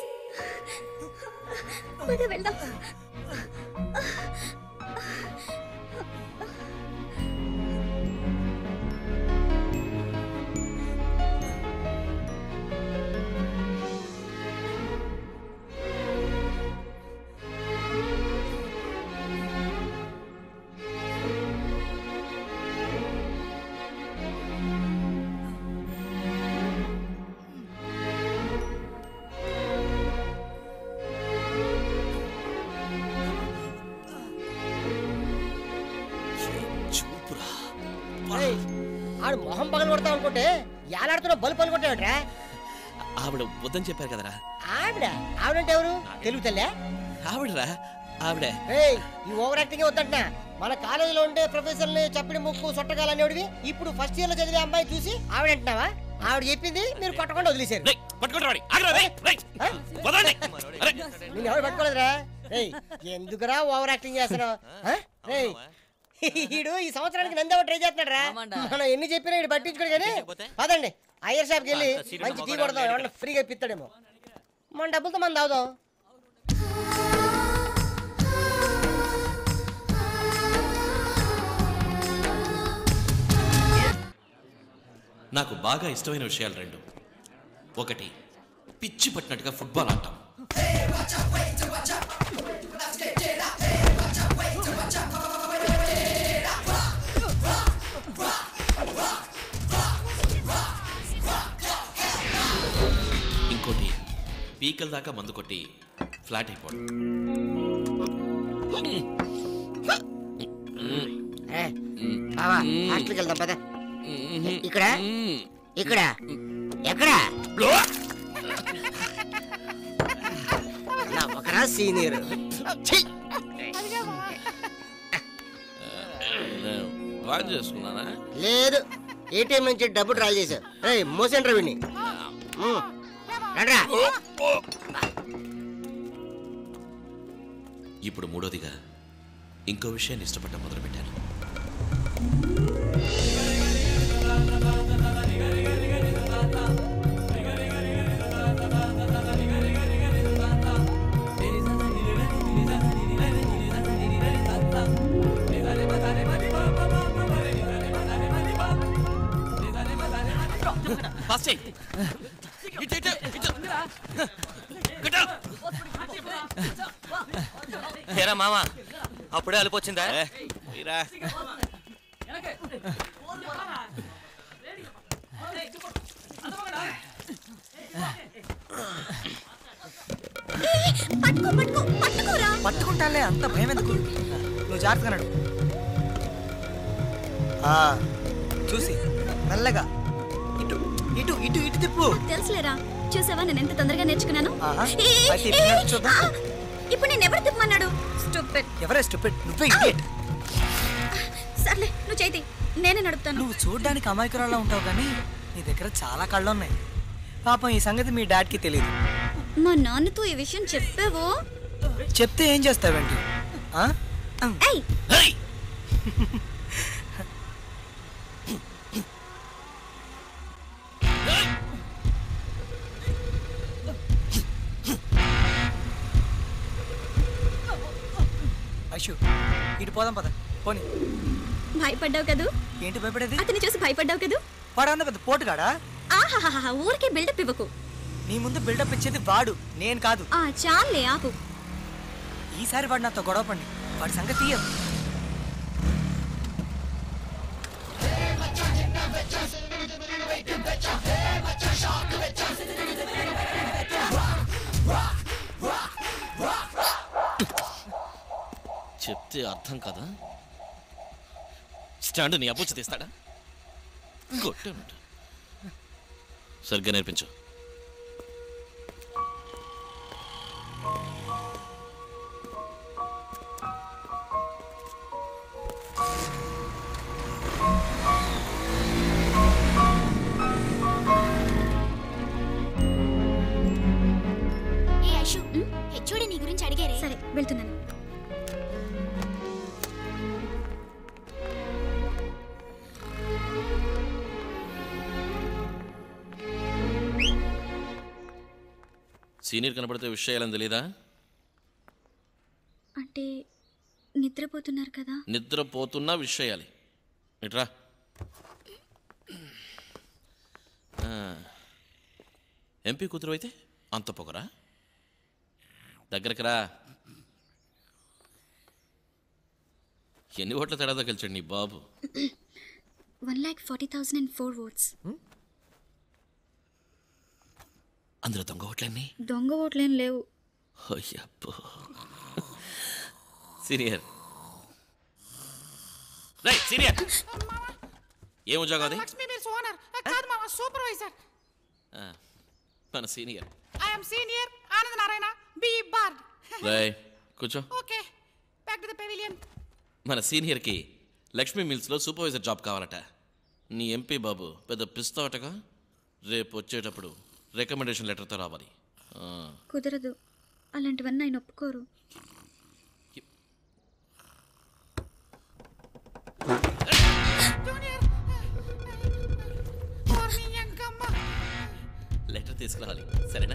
పద వెళ్దాం. ఆడు మొహం పగలు కొడతాం అనుకుంటే ఏలాడుతున్నా బలు పలు కొట్టాడురా. ఆవిడ వద్దని చెప్పారు కదరా. ఆవిడ ఆవిడంటే ఎవరు? తెలుగు తల్లే ఆవిడరా ఆవిడే. ఏయ్ ఈ ఓవర్ యాక్టింగ్ వద్దంటున్నా. మన కాలేజీలో ఉండే ప్రొఫెసర్ ని చప్పిడి ముక్కు సొట్టగాలనేవాడివి ఇప్పుడు ఫస్ట్ ఇయర్ లో చదివే అమ్మాయి చూసి ఆవిడంటున్నావా? ఆవిడ చెప్పింది మీరు కొట్టకుండా వదిలేశారు. నేను ఎవరు పట్టుకోలేదురా. ఏయ్ ఎందుకురా ఓవర్ యాక్టింగ్ చేస్తున్నావు? ఏయ్ ఈడు ఈ సంవత్సరానికి నందేవో ట్రై చేస్తున్నాడు రా. మనం ఎన్ని చెప్పినా ఇటు పట్టించుకోడు కానీ పదండి ఐయర్ షాప్కి వెళ్ళి మంచి టీ కొడదాం. ఏమన్నా ఫ్రీగా ఇప్పిస్తాడేమో. మన డబ్బులతో మనం తాగుదాం. నాకు బాగా ఇష్టమైన విషయాలు రెండు. ఒకటి పిచ్చి పట్టినట్టుగా ఫుట్బాల్ ఆడటం. ఇంకోటి పీకల దాకా మందు కొట్టి ఫ్లాట్ అయిపోవడం. హాస్టల్కి వెళ్దాం పద. ఇక్కడ ఇక్కడ ఎక్కడ ఒకరా సీనియర్ చేసుకున్నానా? లేదు ఏటీఎం నుంచి డబ్బు డ్రా చేశారు. ఏయ్ మోసేంట్రా విని ఇప్పుడు మూడోదిగా ఇంకో విషయాన్ని ఇష్టపడటం మొదలుపెట్టాను. ఏరా మామ అప్పుడే అలిపొచ్చిందా? పట్టుకుంటాలే అంత భయం ఎందుకు? నువ్వు జాగ్రత్తగా నడు. చూసి మెల్లగా ఇటు ఇటు ఇటు ఇటు తిప్పు. తెలుసులేరా చూసావా నేను ఎంత తొందరగా నేర్చుకున్నాను. చూద్దాం ఇప్పుడు నేను ఎవరు తిప్పమన్నాడు? స్టూపిడ్. ఎవరే స్టూపిడ్? నువ్వే ఇడియట్. సర్లే నువ్వు చేతి నేనే నడుపుతాను. నువ్వు చూడ్డానికి అమాయకురాలా ఉంటావు కానీ నీ దగ్గర చాలా కళ్ళు ఉన్నాయి. పాపం ఈ సంగతి మీ డాడ్కి తెలియదు. మా నాన్నతో ఈ విషయం చెప్పావో? చెప్తే ఏం చేస్తావేంటి? ఐషు ఇటు పోదాం పద. పోనీ. భయపడ్డావు కదూ? ఏంటి భయపడేది? అతన్ని చూసి భయపడ్డావు కదూ? వాడన్నా పెద్ద పోటుగాడా? ఆహాహా ఊరికే బిల్డప్ ఇవ్వకు. నీ ముందు బిల్డప్ ఇచ్చేది వాడు, నేను కాదు. ఆ చాలే ఆపు. ఈసారి వాడు నాతో గొడవ పడి వాడి సంగతి తీయదు. చెప్తే అర్థం కదా. స్టాండ్ నీ అబ్బుచ్చి తీస్తాడా? కొట్టాను. సరిగ్గా నేర్పించు. వెళ్తున్నాను. సీనియర్ కనపడితే విషయాలని తెలీదా? అంటే నిద్రపోతున్నారు కదా. నిద్రపోతున్నా విషయాలి. ఇట్రా. ఎంపీ కూతురు అయితే అంత పొగరా? దగ్గరికి రా. ఎన్ని ఓట్ల తేడాతో గెలిచాడు నీ బాబు? One lakh forty thousand and four votes. అందులో దొంగ ఓట్లన్నీ? దొంగ ఓట్లేం లేవు. అయ్యప్పో. సీనియర్ రైట్ సీనియర్ ఏం ఉద్యోగం అది? లక్ష్మీ మిల్స్ ఓనర్ కాదు మామ, సూపర్వైజర్. మన senior. I am senior Anand Narayana B బార్డ్. రై కూర్చో. Okay back to the pavilion. మన సీనియర్కి లక్ష్మీ మిల్స్లో సూపర్వైజర్ జాబ్ కావాలట. నీ ఎంపీ బాబు పెద్ద పిస్తావటగా. రేపు వచ్చేటప్పుడు రికమెండేషన్ లెటర్తో రావాలి. కుదరదు, అలాంటివన్నీ ఆయన ఒప్పుకోరు. లెటర్ తీసుకురావాలి, సరేనా?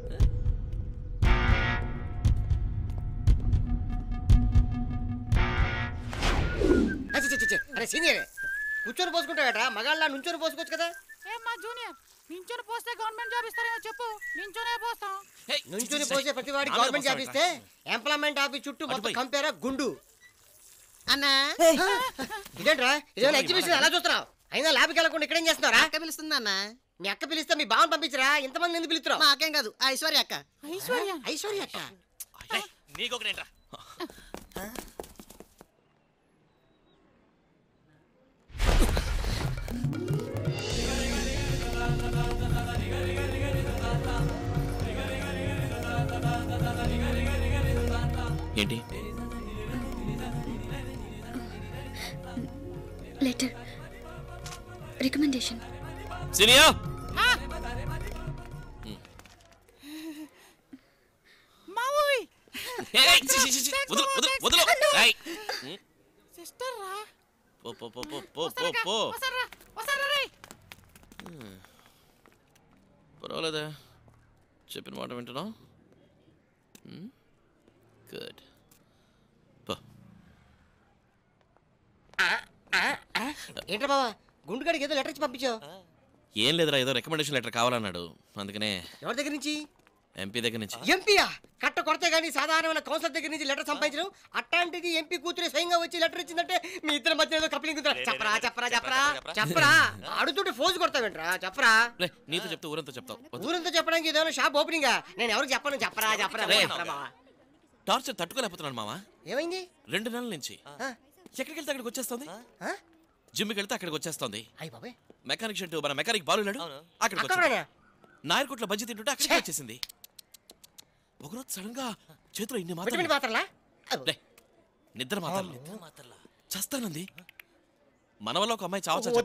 అరే సీనియర్, కూర్చొని పోసుకుంటాడట, మగాళ్ళ నుంచొని పోసుకోవచ్చు కదా. ఏమ్మా జూనియర్, నించొని పోస్తే గవర్నమెంట్ జాబ్ ఇస్తారేమో చెప్పు. నించొనే పోస్తాం. నుంచొని పోసే ప్రతి వాడికి గవర్నమెంట్ జాబ్ ఇస్తే ఎంప్లాయ్మెంట్ ఆఫీస్ చుట్టూ మొత్తం కంపేరా గుండు. అన్నా ఇదేంట్రా, ఇదేమైనా ఎగ్జిబిషన్ అలా చూస్తున్నావు? అయినా ల్యాబ్కి వెళ్ళకుండా ఇక్కడేం చేస్తున్నారా? అక్క పిలుస్తుంది అన్న. మీ అక్క పిలిస్తే మీ బావని పంపించరా? ఇంతమంది ఎందుకు పిలుస్తున్నావు? మాకేం కాదు, ఐశ్వర్య అక్క. ఐశ్వర్య ఐశ్వర్య అక్క నీకొకటేంట్రా? ఏంటి? Letter recommendation. సీనియర్ మావోయ్ వదులు వదులు వదులు. సిస్టర్ రా. పో పో పో పో పో పో పో. వసరా వసరా రే. పర్వాలేదా, చెప్పిన మాట వింటున్నావు? గుడ్. ఏంట్రా బావా, గుండుగాడికి ఏదో లెటర్ ఇచ్చి పంపించావు? ఏం లేదురా, ఏదో రికమెండేషన్ లెటర్ కావాలన్నాడు, అందుకనే. ఎవరి దగ్గర నుంచి? ఎంపీ దగ్గర నుంచి. ఎంపీయా? కట్ట కొడితే గానీ సాధారణమైన కౌన్సిలర్ దగ్గర నుంచి లెటర్ సంపాదించడం, అట్లాంటిది ఎంపీ కూతురు స్వయంగా వచ్చి లెటర్ ఇచ్చిందంటే మీ ఇద్దరి మధ్య ఏదో కప్లింగ్ ఉందిరా. చెప్పరా చెప్పరా చెప్పరా చెప్పరా అడుగుతుంటే ఫోజు కొడతావేంట్రా? చెప్పరా. నీతో చెప్తా ఊరంతా చెప్తావు. ఊరంతా చెప్పడానికి ఏదైనా షాప్ ఓపెనింగ్? నేను ఎవరికి చెప్పను. చెప్పరా చెప్పరా చెప్పరా. టార్చర్ తట్టుకోలేకపోతున్నాను మావా. ఏమైంది? రెండు నెలల నుంచి ఎక్కడికి వెళ్తే అక్కడికి వచ్చేస్తుంది. జిమ్కి వెళ్తే అక్కడికి వచ్చేస్తుంది. మెకానిక్ షెడ్ మన మెకానిక్ బాలు లేడు, అక్కడికి నాయర్కోట్లో బజ్జీ తింటుంటే అక్కడికి వచ్చేసింది. ఒకరోజు సడన్ గా చేతిలో ఇన్ని మాత్రలా నిద్ర మాత్రలు చేస్తానంది. మన వల్ల ఒక అమ్మాయి చావచ్చు.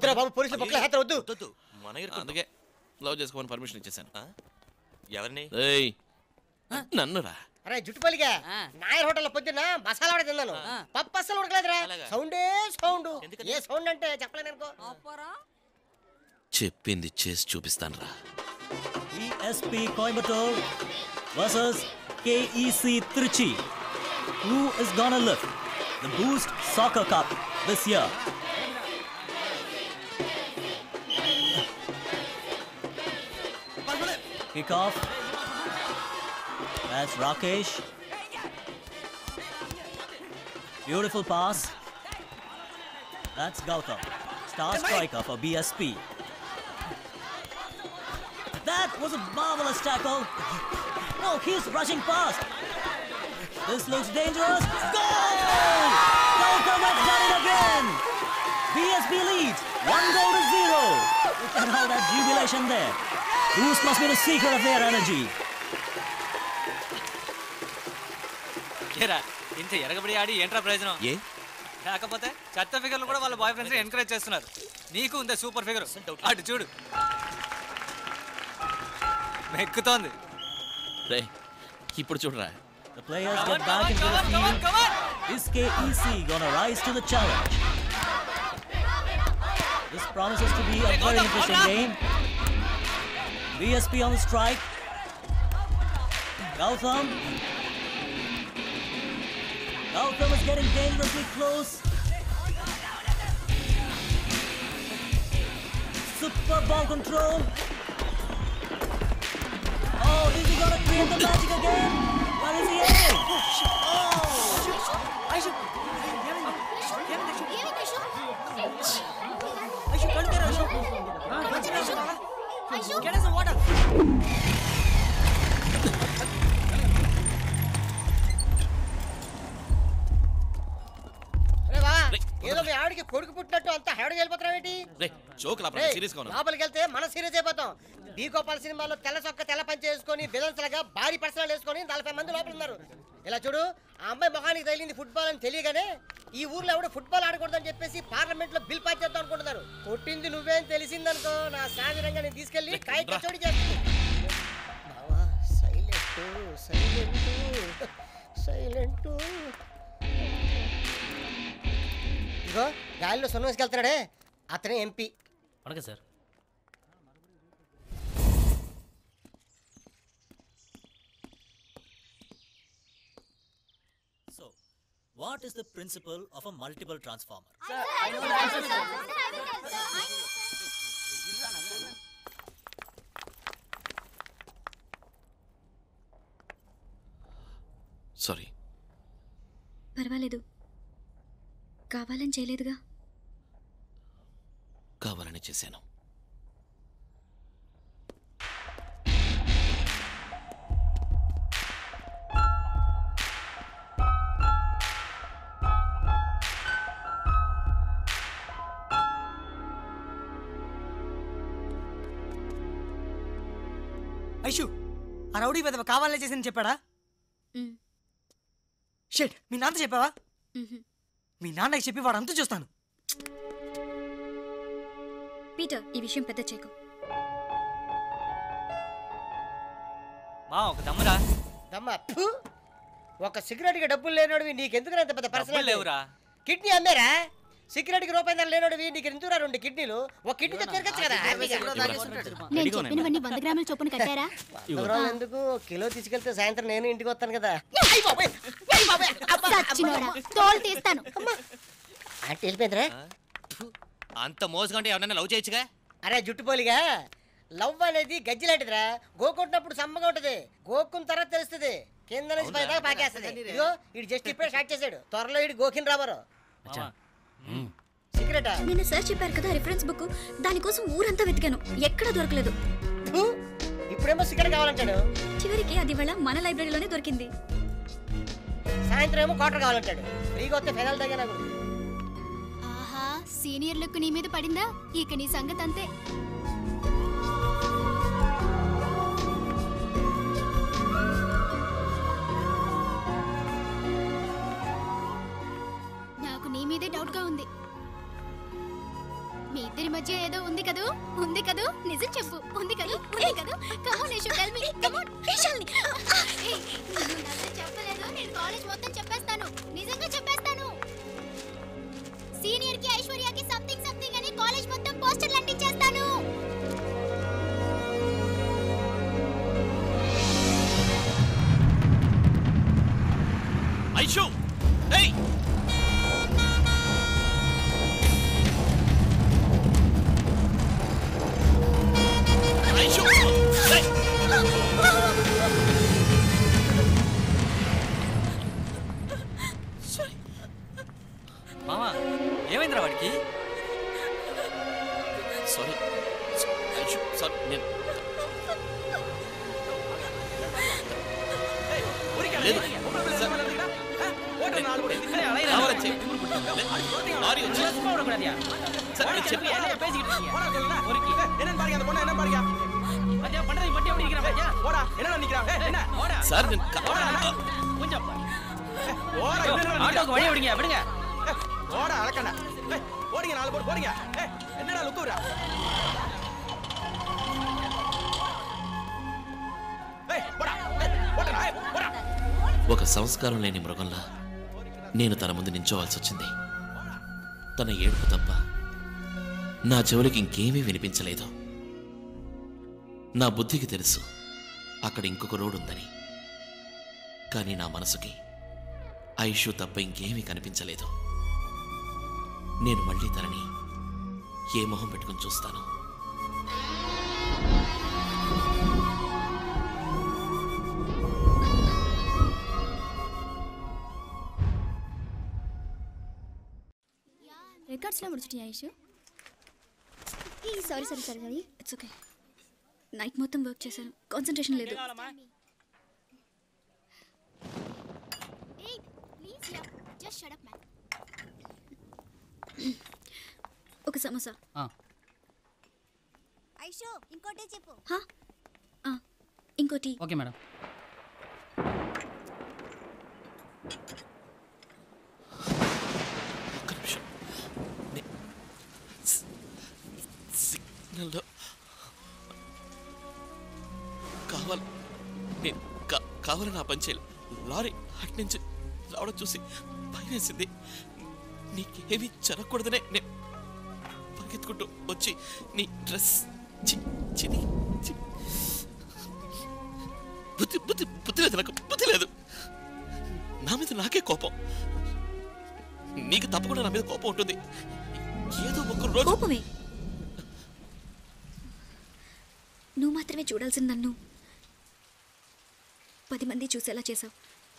అందుకే లవ్ చేసుకోమని పర్మిషన్ ఇచ్చేసాను. ఎవరిని? నన్ను రా. అరే జుట్టుపల్లిగా నాయర్ హోటల్లో పొద్దున్న మసాలా వడ తిన్నాను. పప్పు అస్సలు ఉడకలేదురా. సౌండే సౌండ్. ఏ సౌండ్ అంటే చెప్పలేను అనుకో. చెప్పింది చేసి చూపిస్తాను రా. ESP Coimbatore versus KEC Trichy. Who is gonna lift the Boost Soccer Cup this year? Kick off. That's Rakesh. Beautiful pass. That's Gautam, star striker for B S P. That was a marvelous tackle. No, he's rushing past. This looks dangerous. Goal! Gautam has done it again. B S P leads one goal to zero. Look at all that jubilation there. Boost must be the secret of their energy. ఇంత ఎరగబడి ఆడి ఏంట్రా ప్రయోజనం? ఏ కాకపోతే చెత్త ఫిగర్లు కూడా వాళ్ళ bye friends encourage చేస్తున్నారు. నీకు ఉందే సూపర్ ఫిగర్, అటు చూడు మెక్కుతోంది. రే ఇప్పుడు చూడరా, The players get back into the field. Is K E C gonna rise to the challenge? This promises to be a very interesting game. V S P on the strike. Gautam. Gautam is getting dangerously close. Super ball control. Oh, is he gonna create the magic again? Where is he heading? Aishu, Aishu, come here, Aishu. Aishu, get us some water. ఏదో మీ ఆవిడకి కొడుకు పుట్టినట్టు అంత హెడకి వెళ్ళిపోతున్నావేంటి? లోపలికి వెళ్తే మన serious అయిపోతాం. B Gopal సినిమాలో తెల్ల చొక్క తెల్ల పంచి వేసుకొని విలన్స్ లాగా భారీ పర్సనల్ వేసుకొని నలభై మంది లోపల ఉన్నారు. ఇలా చూడు, ఆ అమ్మాయి మొహానికి తగిలింది ఫుట్బాల్ అని తెలియగానే ఈ ఊర్లో ఎవడో ఫుట్బాల్ ఆడకూడదని చెప్పేసి పార్లమెంట్ లో బిల్ పాస్ చేద్దాం అనుకుంటున్నారు. కొట్టింది నువ్వేం తెలిసిందనుకో, నా సావిరంగా నేను తీసుకెళ్లి కాయ కచోడి చేస్తాను. Silent silent silent. ఇగో గాలిలో సొన్నేసుకు వెళ్తున్నాడే అతనే ఎంపీ. అడగ sir. So, what is the principle of a multiple transformer? Sir, I know the answer, sir. Sorry. పర్వాలేదు, కావాలని చేయలేదుగా. కావాలని చేశాను. ఐషు, ఆ రౌడీ పెద్ద కావాలని చేసింది చెప్పాడా? షిట్, మీ నాన్న చెప్పావా? మీ నాన్నకి చెప్పి వాడు అంతా చూస్తాను. పీటర్, ఈ విషయం పెద్ద చేయకు. మా ఒక దమ్మురా. దమ్మా ఒక సిగరెట్ కి డబ్బులు లేనోడివి నీకెందుకు అంత పెద్ద పర్సనల్ లేవురా? కిడ్నీ అమ్మేరా? సిగరెట్ కి రూపాయి లేనోడివి నీకు ఎందుకురా రెండు కిడ్నీలు? ఒక కిడ్నీతో తిరగచ్చు కదా. నేను చెప్పినవన్నీ వంద గ్రాముల చొప్పున కట్టారా? ఎందుకు కిలో తీసుకెళ్తే సాయంత్రం నేను ఇంటికి వస్తాను కదా. తోలు తీస్తాను. అంటే వెళ్ళిపోయిందిరా. అంత మోసగంటే ఎవరన్నా లవ్ చేయొచ్చుగా. అరే జుట్టుపోలిగా, లవ్ అనేది గజ్జి లాంటిదిరా. గోకుంటున్నప్పుడు సమ్మగా ఉంటది, గోక్కున్న తర్వాత తెలుస్తుంది. కింద నుంచి పై దాకా పాకేస్తుంది. ఇదిగో ఇటు జస్ట్ ఇప్పుడే స్టార్ట్ చేశాడు, త్వరలో ఇటు గోకిన రాబరు. సిగరెటా? నిన్న సార్ చెప్పారు కదా రిఫరెన్స్ బుక్, దానికోసం ఊరంతా వెతికాను, ఎక్కడా దొరకలేదు. ఇప్పుడేమో సిగరెట్ కావాలంటాడు. చివరికి అది వాళ్ళ మన లైబ్రరీలోనే దొరికింది. సాయంత్రం ఏమో క్వార్టర్ కావాలంటాడు. ఫ్రీగా వస్తే ఫైనల్ దగ్గర. ఆహా, సీనియర్ లుక్ నీ మీద పడిందా? ఇక నీ సంగతి అంతే. నాకు నీ మీదే డౌట్ గా ఉంది. మీ ఇద్దరి మధ్య ఏదో ఉంది కదూ? ఉంది కదూ? నిజం చెప్పు. ఉంది కదూ? ఉంది కదూ? Come on Aishu, tell me. Come on ఐషాల్ని. ఏయ్, నువ్వు నాతో చెప్పలేదు, నేను కాలేజ్ మొత్తం చెప్పేస్తాను. నిజంగా చెప్పేస్తాను. సీనియర్ కి ఐశ్వర్యకి సంథింగ్ సంథింగ్ అని కాలేజ్ మొత్తం పోస్టర్లు అంటించేస్తాను. ఐషు, ఏయ్! ఐషు, ఏయ్! మామా, ఏమైందిరా వాడికి? Sorry Aishu, sorry. నేను లేదు சார் கொஞ்சம் ஆட்டோக்கு வழி விடுங்க விடுங்க ஓட அலக்கண்ணா ஓடிங்க நாலு பேர் போறீங்க என்னடா லுக்குறா ஏய் போடா போடா ஏய் போடா ఒక సంస్కారం లేని మృగంలా నేను తన ముందు నించోవాల్సి వచ్చింది. తన ఏడుపు తప్ప నా చెవులకి ఇంకేమీ వినిపించలేదు. నా బుద్ధికి తెలుసు అక్కడ ఇంకొక రోడ్ ఉందని, కానీ నా మనసుకి ఐషు తప్ప ఇంకేమీ కనిపించలేదు. నేను మళ్ళీ తనని ఏ మొహం పెట్టుకుని చూస్తాను? రికార్డ్స్లో ముడిచిటి Aishu. Sorry sorry sorry sorry it's okay. Night మొత్తం వర్క్ చేశాను, కాన్సన్ట్రేషన్ లేదు. ఒక సమోసా. ఐషు ఇంకోటి చెప్పు. ఇంకోటి. Okay madam. సిగ్నల్లో కావాలి నేను కావాలని ఆ పని చేయాలి. లారీ అటు నుంచి రావడం చూసి భయం వేసింది. నీకేమీ జరగకూడదనే నేను పరిగెత్తుకుంటూ వచ్చి నీ డ్రెస్ చిది బుద్ధి బుద్ధి బుద్ధి లేదు, నాకు బుద్ధి లేదు. నా మీద నాకే కోపం. నీకు తప్పకుండా నా మీద కోపం ఉంటుంది. ఏదో ఒక రోజు కోపమే. నువ్వు మాత్రమే చూడాల్సింది నన్ను పది మంది చూసేలా చేసావు.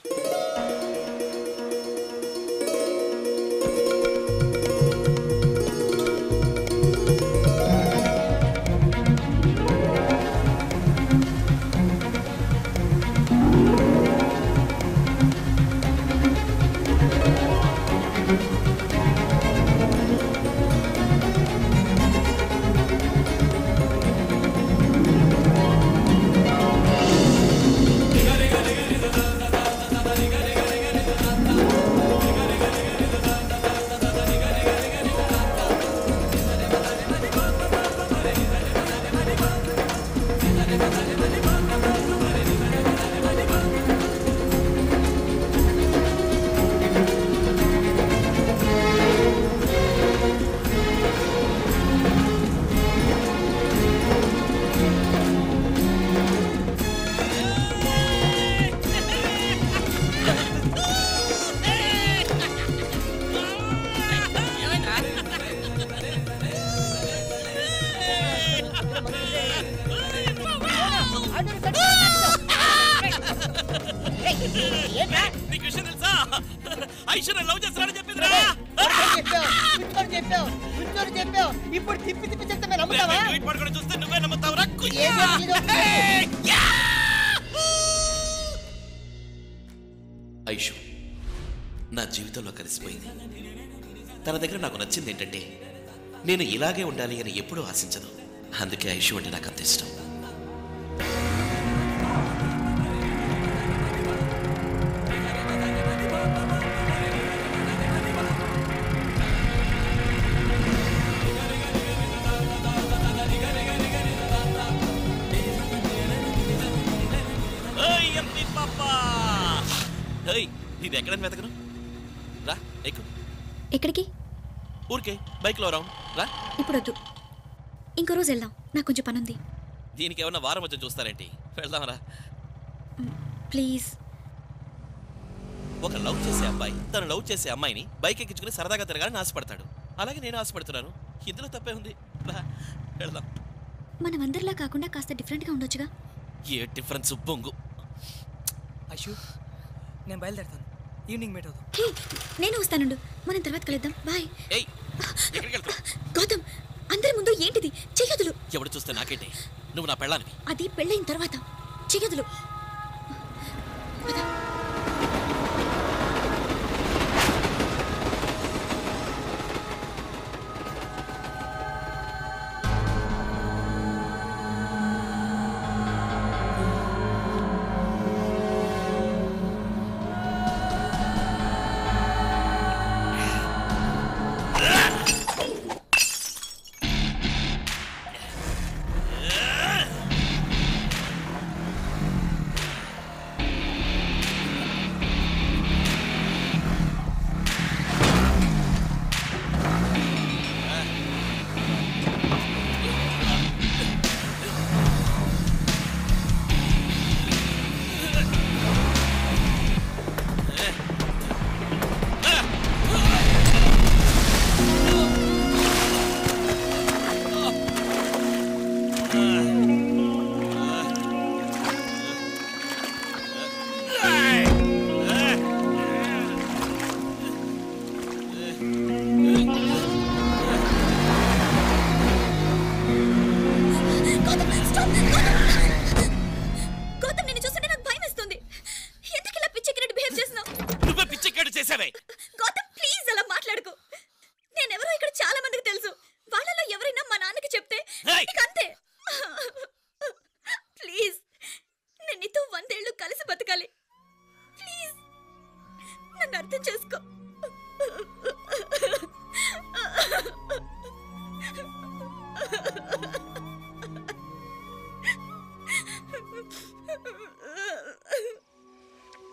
ఇప్పుడు తిప్పి తిప్పి చెప్తే మేము నమ్ముతావా? చూస్తే నువ్వే నమ్ముతావురా? ఐషు నా జీవితంలో కలిసిపోయింది. తన దగ్గర నాకు నచ్చింది ఏంటంటే నేను ఇలాగే ఉండాలి అని ఎప్పుడూ ఆశించదు. అందుకే ఐషు అంటే నాకు అంత ఇష్టం. ఇది ఎక్కడని వెతకను? రా ఎక్కు. ఎక్కడికి? ఊరికే బైక్లో రావు రా. ఇప్పుడు వద్దు, ఇంకో రోజు వెళ్దాం, నాకు కొంచెం పని ఉంది. దీనికి ఏమన్నా వారం వచ్చి చూస్తారేంటి? వెళ్దాం రా ప్లీజ్. ఒక లవ్ చేసే అబ్బాయి తను లవ్ చేసే అమ్మాయిని బైక్ ఎక్కించుకుని సరదాగా తిరగాలని ఆశపడతాడు. అలాగే నేను ఆశపడుతున్నాను. ఇందులో తప్పే ఉంది. రా వెళ్దాం. మనం అందరిలా కాకుండా కాస్త డిఫరెంట్గా ఉండొచ్చుగా. ఏ డిఫరెన్స్ బొంగు. ఐషు నేను బయలుదేరుతాను, ఈవినింగ్ మీట్ అవుతాం. నేను వస్తానుండు, మనం తర్వాత కలుద్దాం. బాయ్. ఏయ్ ఎక్కడికి వెళ్తావు? గౌతమ్, అందరి ముందు ఏంటిది? చెయ్యదులు. ఎవడు చూస్తే నాకేంటి? నువ్వు నా పెళ్ళానివి. అది పెళ్ళైన తర్వాత. చెయ్యదులు.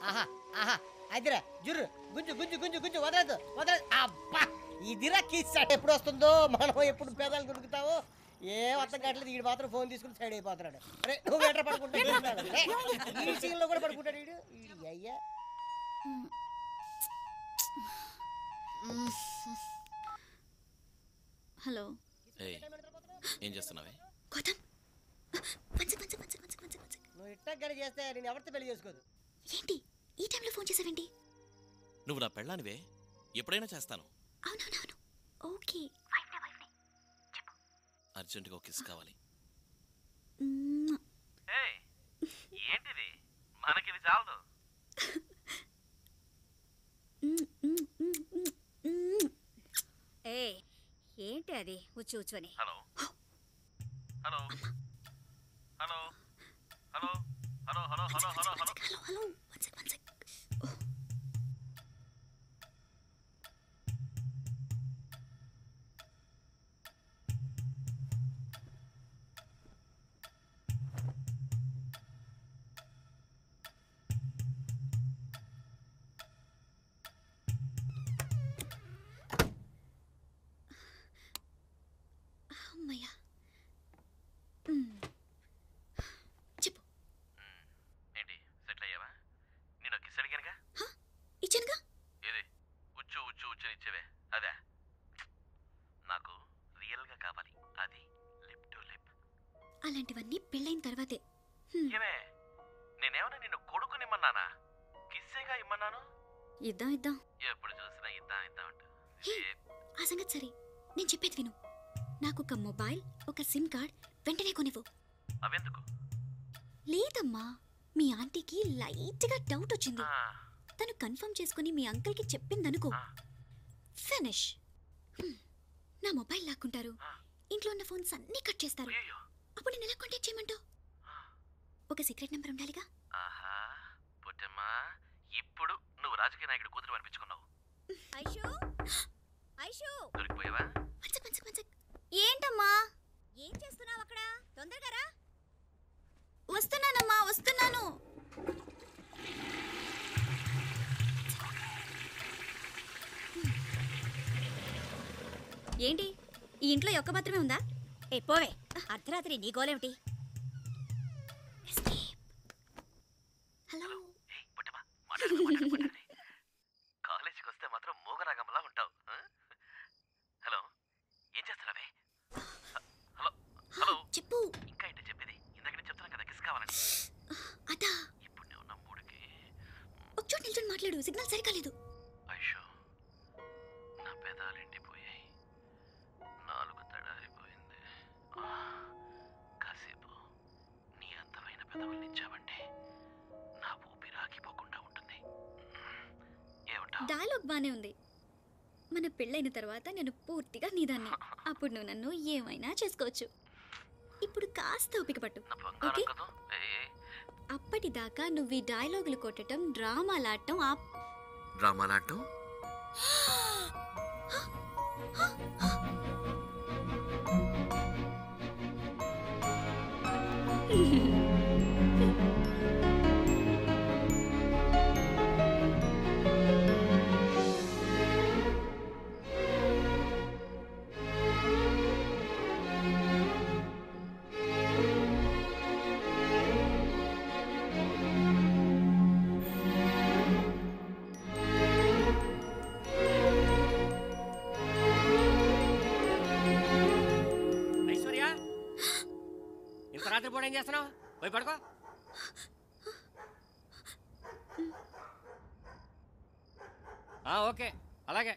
ఆహా ఆహా అదిరా జుర్రు గుంజు గుంజు గుంజు గుంజు వదలదు వదలదు అబ్బా ఇదిరా కిస్సాట్ ఎప్పుడు వస్తుందో మనం ఎప్పుడు పేదాలు దొరుకుతావో ఏ అర్థం కావట్లేదు వీడు మాత్రం ఫోన్ తీసుకుని సైడ్ అయిపోతున్నాడు అరే నువ్వు వెంట పడుకుంటాడు ఈ సీన్ లో కూడా పడుకుంటాడు వీడు వీడు అయ్యా హలో ఏం చేస్తున్నావే నువ్వు ఇట్టా గడి చేస్తే నేను ఎవరితో పెళ్లి చేసుకోదు ఏంటి ఈ టైంలో ఫోన్ చేసావేంటి నువ్వు నా పెళ్ళానివే ఎప్పుడైనా చేస్తాను అవునవునవును ఓకే అర్జెంటుగా ఒక కిస్ కావాలి ఏంటిది మనకిది చాలదు ఏ ఏంటి అది ఉచ్చు ఉచ్చుని hello hello hello hello hello hello hello hello hello hello hello one sec one sec అమ్మయ్యా చెప్పు ఏంటి సెటిల్ అయ్యావా నేను కిస్ అడిగానుగా ఇచ్చానుగా ఏది ఉచ్చు ఉచ్చు ఉచ్చు ఇచ్చేవే అదే నాకు రియల్ గా కావాలి అది లిప్ టు లిప్ అలాంటివన్నీ పెళ్ళైన తర్వాతే ఏమే నేనేమన్నా నిన్ను కొడుకునిమ్మన్నానా కిస్సేగా ఇమ్మన్నాను ఇద్దాం ఇద్దాం ఎప్పుడు చూసినా ఇద్దాం ఇద్దాం అంటూ ఆ సంగతి సరే నేను చెప్పేది విను నాకు ఒక మొబైల్ ఒక సిమ్ కార్డ్ వెంటనే కొనివ్వు అవెందుకు లేదమ్మా మీ ఆంటీకి లైట్ గా డౌట్ వచ్చింది తను కన్ఫర్మ్ చేసుకుని మీ అంకుల్ కి చెప్పిందనుకో ఫినిష్ నా మొబైల్ లాక్కుంటారు ఇంట్లో ఉన్న ఫోన్స్ అన్ని కట్ చేస్తారు అప్పుడు నేను ఎలా కాంటాక్ట్ చేయమంటావు ఒక సీక్రెట్ నెంబర్ ఉండాలిగా ఆహా పుట్టమ్మా ఇప్పుడు నువ్వు రాజకీయ నాయకుడు కూతురు అనిపించుకున్నావు ఐషు ఐషు దొరికిపోయావా ఏంటమ్మా ఏం చేస్తున్నావు అక్కడ తొందరగా రా వస్తున్నానమ్మా వస్తున్నాను ఏంటి ఈ ఇంట్లో ఒక్క మాత్రమే ఉందా ఏ పోవే అర్ధరాత్రి నీ గోలేమిటి హలో కాలేజీకి వస్తే మాత్రం మూగరాగంలా ఉంటావు హలో ఏం చేస్తున్నావే హలో హలో చెప్పు ఇంకా ఏంటి చెప్పేది ఇందాక నేను చెప్తున్నాను కదా కిస్ కావాలని అదా ఇప్పుడు నువ్వు నా మూడికి ఒక చోటు నిల్చొని మాట్లాడు సిగ్నల్ సరిగా లేదు ఐషో నా పెదాలు ఎండిపోయాయి నాలుగు తడారిపోయింది కాసేపు నీ అందమైన పెదవులు ఇచ్చావంటే నా ఊపిరి ఆగిపోకుండా ఉంటుంది ఏమంటావు డైలాగ్ బానే ఉంది మన పెళ్ళైన తర్వాత నేను పూర్తిగా నీదాన్ని అప్పుడు నువ్వు నన్ను ఏమైనా చేసుకోవచ్చు ఇప్పుడు కాస్త ఓపిక పట్టు ఓకే అప్పటిదాకా నువ్వు ఈ డైలాగులు కొట్టడం డ్రామాలాడటం ఆప్ డ్రామాలాడటం ఐశ్వర్య ఇంత రాత్రి పూట ఏం చేస్తున్నావు పోయి పడుకో ఓకే అలాగే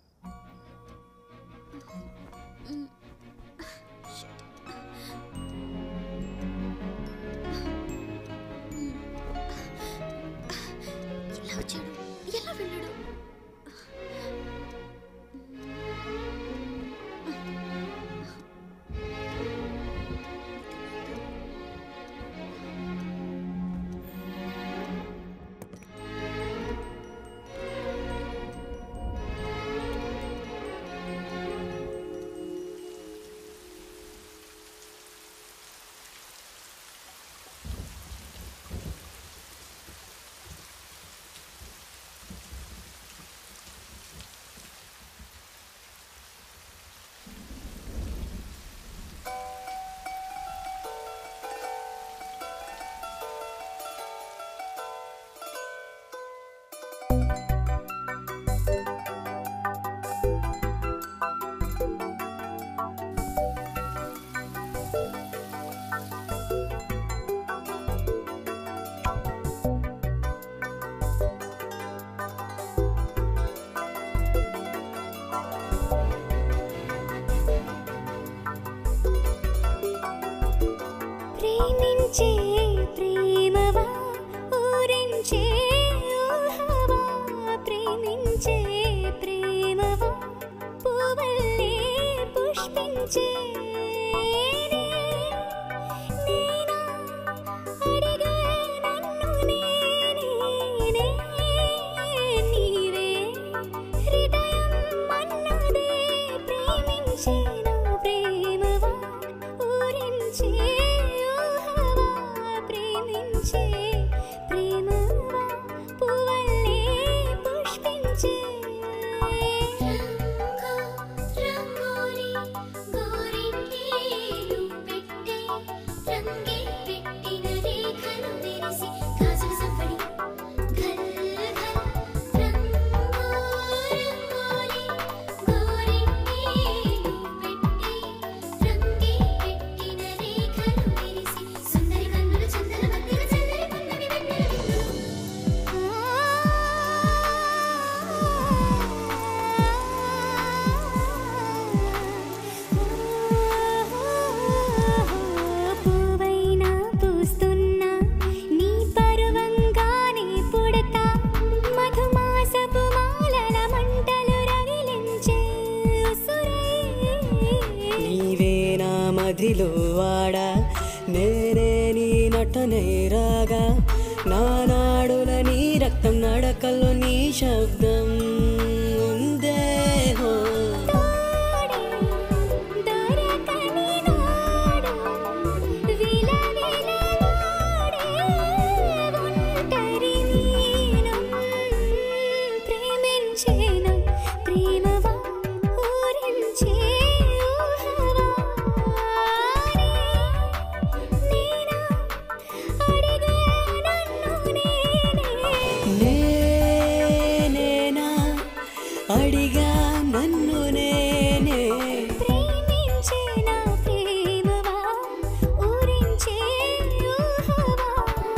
ఎలా వచ్చాడు ఎలా వెళ్ళాడు మదిలో వాడా నేనే నీ నటనే రాగా నా నాడుల నీ రక్తం నడకల్లో నీ శబ్దం ఉందే హో అడిగా నన్ను నేనే ప్రేమించే నా ప్రేమవా ఊరించే ఊహవా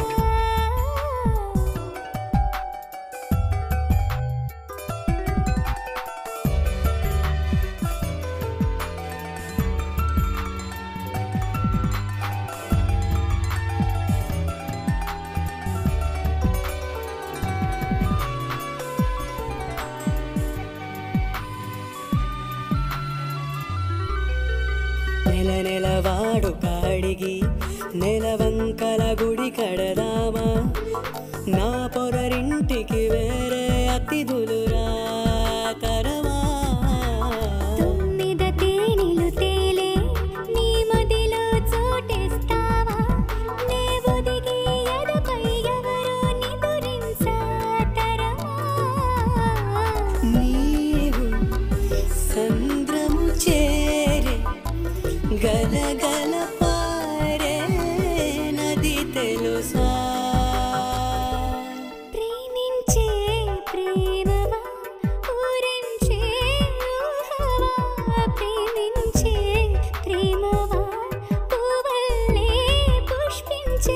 నెల నెలవాడు కాడిగి నెలవంకల గుడి కడదామా నా పొదరింటికి వేరే అతిథులు రాతరమా తొమ్మిద తేనెలు తేలే నీ మదిలో చోటేస్తావా నే ఒదిగి ఎదపై ఎవరో నిదురించాతరమా నీవు సంద్రము చేరే గలగల పారే నది తెలుసా ప్రేమించే ప్రేమవా ఊరించే ఊహవా ప్రేమించే ప్రేమవా పువ్వల్లే పుష్పించే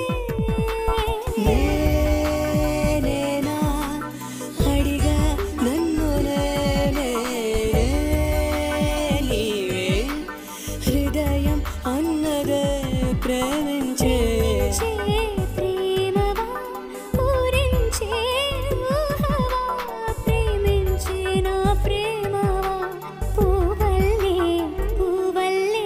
నేనేనా అడిగా నన్ను నేనే నీవే హృదయం అన్నదే ప్రేమించే ప్రేమవా ఊరించే ఊహవా ప్రేమించే నా ప్రేమవా పువ్వల్లే పువ్వల్లే